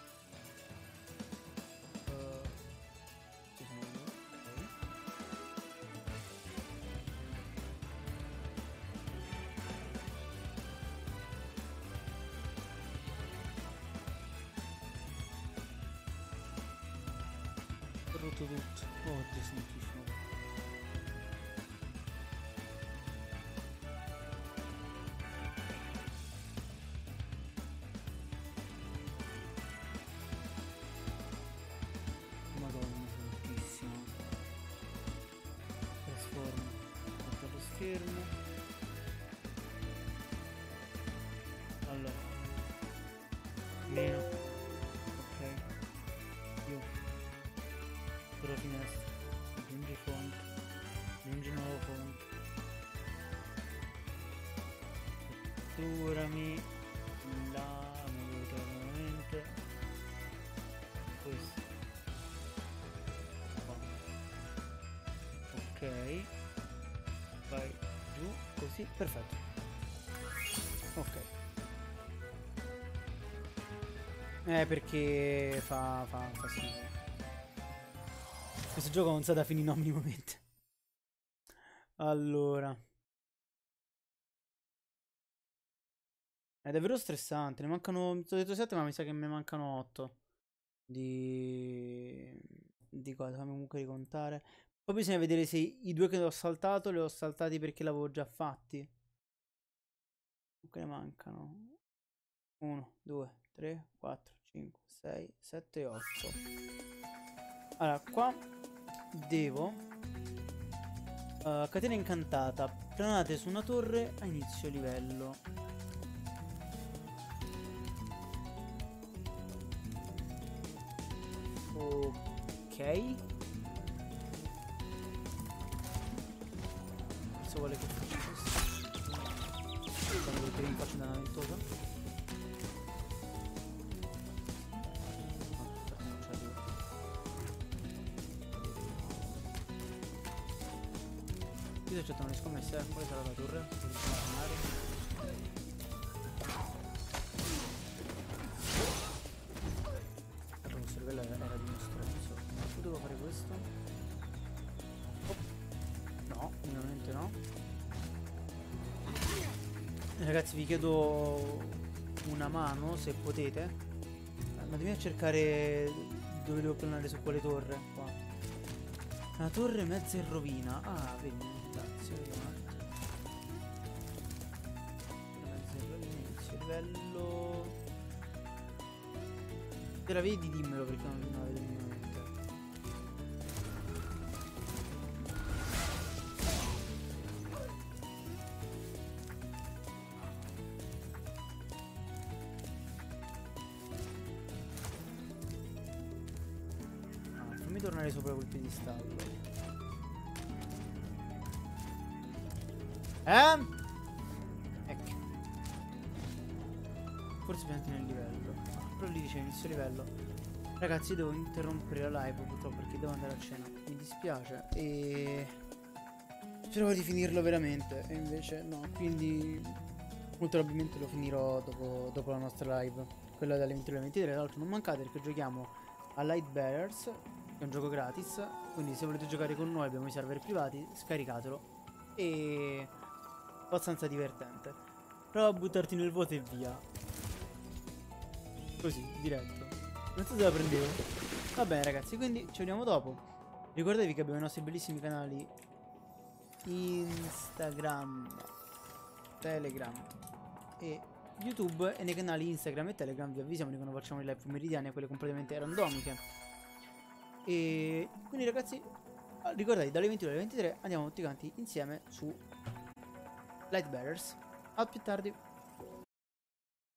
Speaker 2: Questo sono io. Ok. Ho rotto tutto. Oh, Dio santissimo. Madonna santissima. Trasformo. Metto lo schermo. Allora. Meno. Ok. Più. Però finestra. Aggiungi font. Aggiungi nuovo font. Catturami. La nuovamente. Questo. Qua. Ok. Vai giù. Così. Perfetto. Ok. Perché fa schifo. Questo gioco non sa da finire minimamente. Allora. È davvero stressante. Ne mancano. Ti ho detto 7, ma mi sa che me ne mancano 8. Di cosa? Fammi comunque ricontare. Poi bisogna vedere se i 2 che ho saltato li ho saltati perché l'avevo già fatti. Comunque ne mancano 1, 2, 3, 4, 5, 6, 7 e 8. Allora, qua devo catena incantata. Planate su una torre a inizio livello. Ok. Forse vuole che faccia questo. Quando volete che mi faccia una ventosa. Qui si accettano le scommesse, quale sarà la torre? Il cervello era di uno stronzo. Io devo fare questo? Oh. No, ovviamente no. Ragazzi, vi chiedo una mano se potete. Andatemi a cercare dove devo planare, su quale torre. Qua. La torre mezza in rovina. Ah, vedi. Grazie, vediamo un attimo. Mezza in rovina, inizio livello. Se la vedi dimmelo perché non la vedo minimamente. Fammi tornare sopra quel piedistallo. Ecco. Forse pianti nel livello. Però lì dice inizio livello. Ragazzi, devo interrompere la live purtroppo perché devo andare a cena. Mi dispiace. E speravo di finirlo veramente. E invece no. Quindi molto probabilmente lo finirò dopo la nostra live. Quella dalle 22 alle 23. Tra l'altro non mancate perché giochiamo a Lightbearers, che è un gioco gratis. Quindi se volete giocare con noi abbiamo i server privati, scaricatelo. E abbastanza divertente. Prova a buttarti nel vuoto e via. Così, diretto. Non so se la prendevo. Va bene ragazzi, quindi ci vediamo dopo. Ricordatevi che abbiamo i nostri bellissimi canali Instagram, Telegram e YouTube. E nei canali Instagram e Telegram vi avvisiamo di quando facciamo le live pomeridiane, quelle completamente randomiche. E quindi ragazzi, Ricordate, dalle 22 alle 23 andiamo tutti quanti insieme su Lightbearers. A più tardi.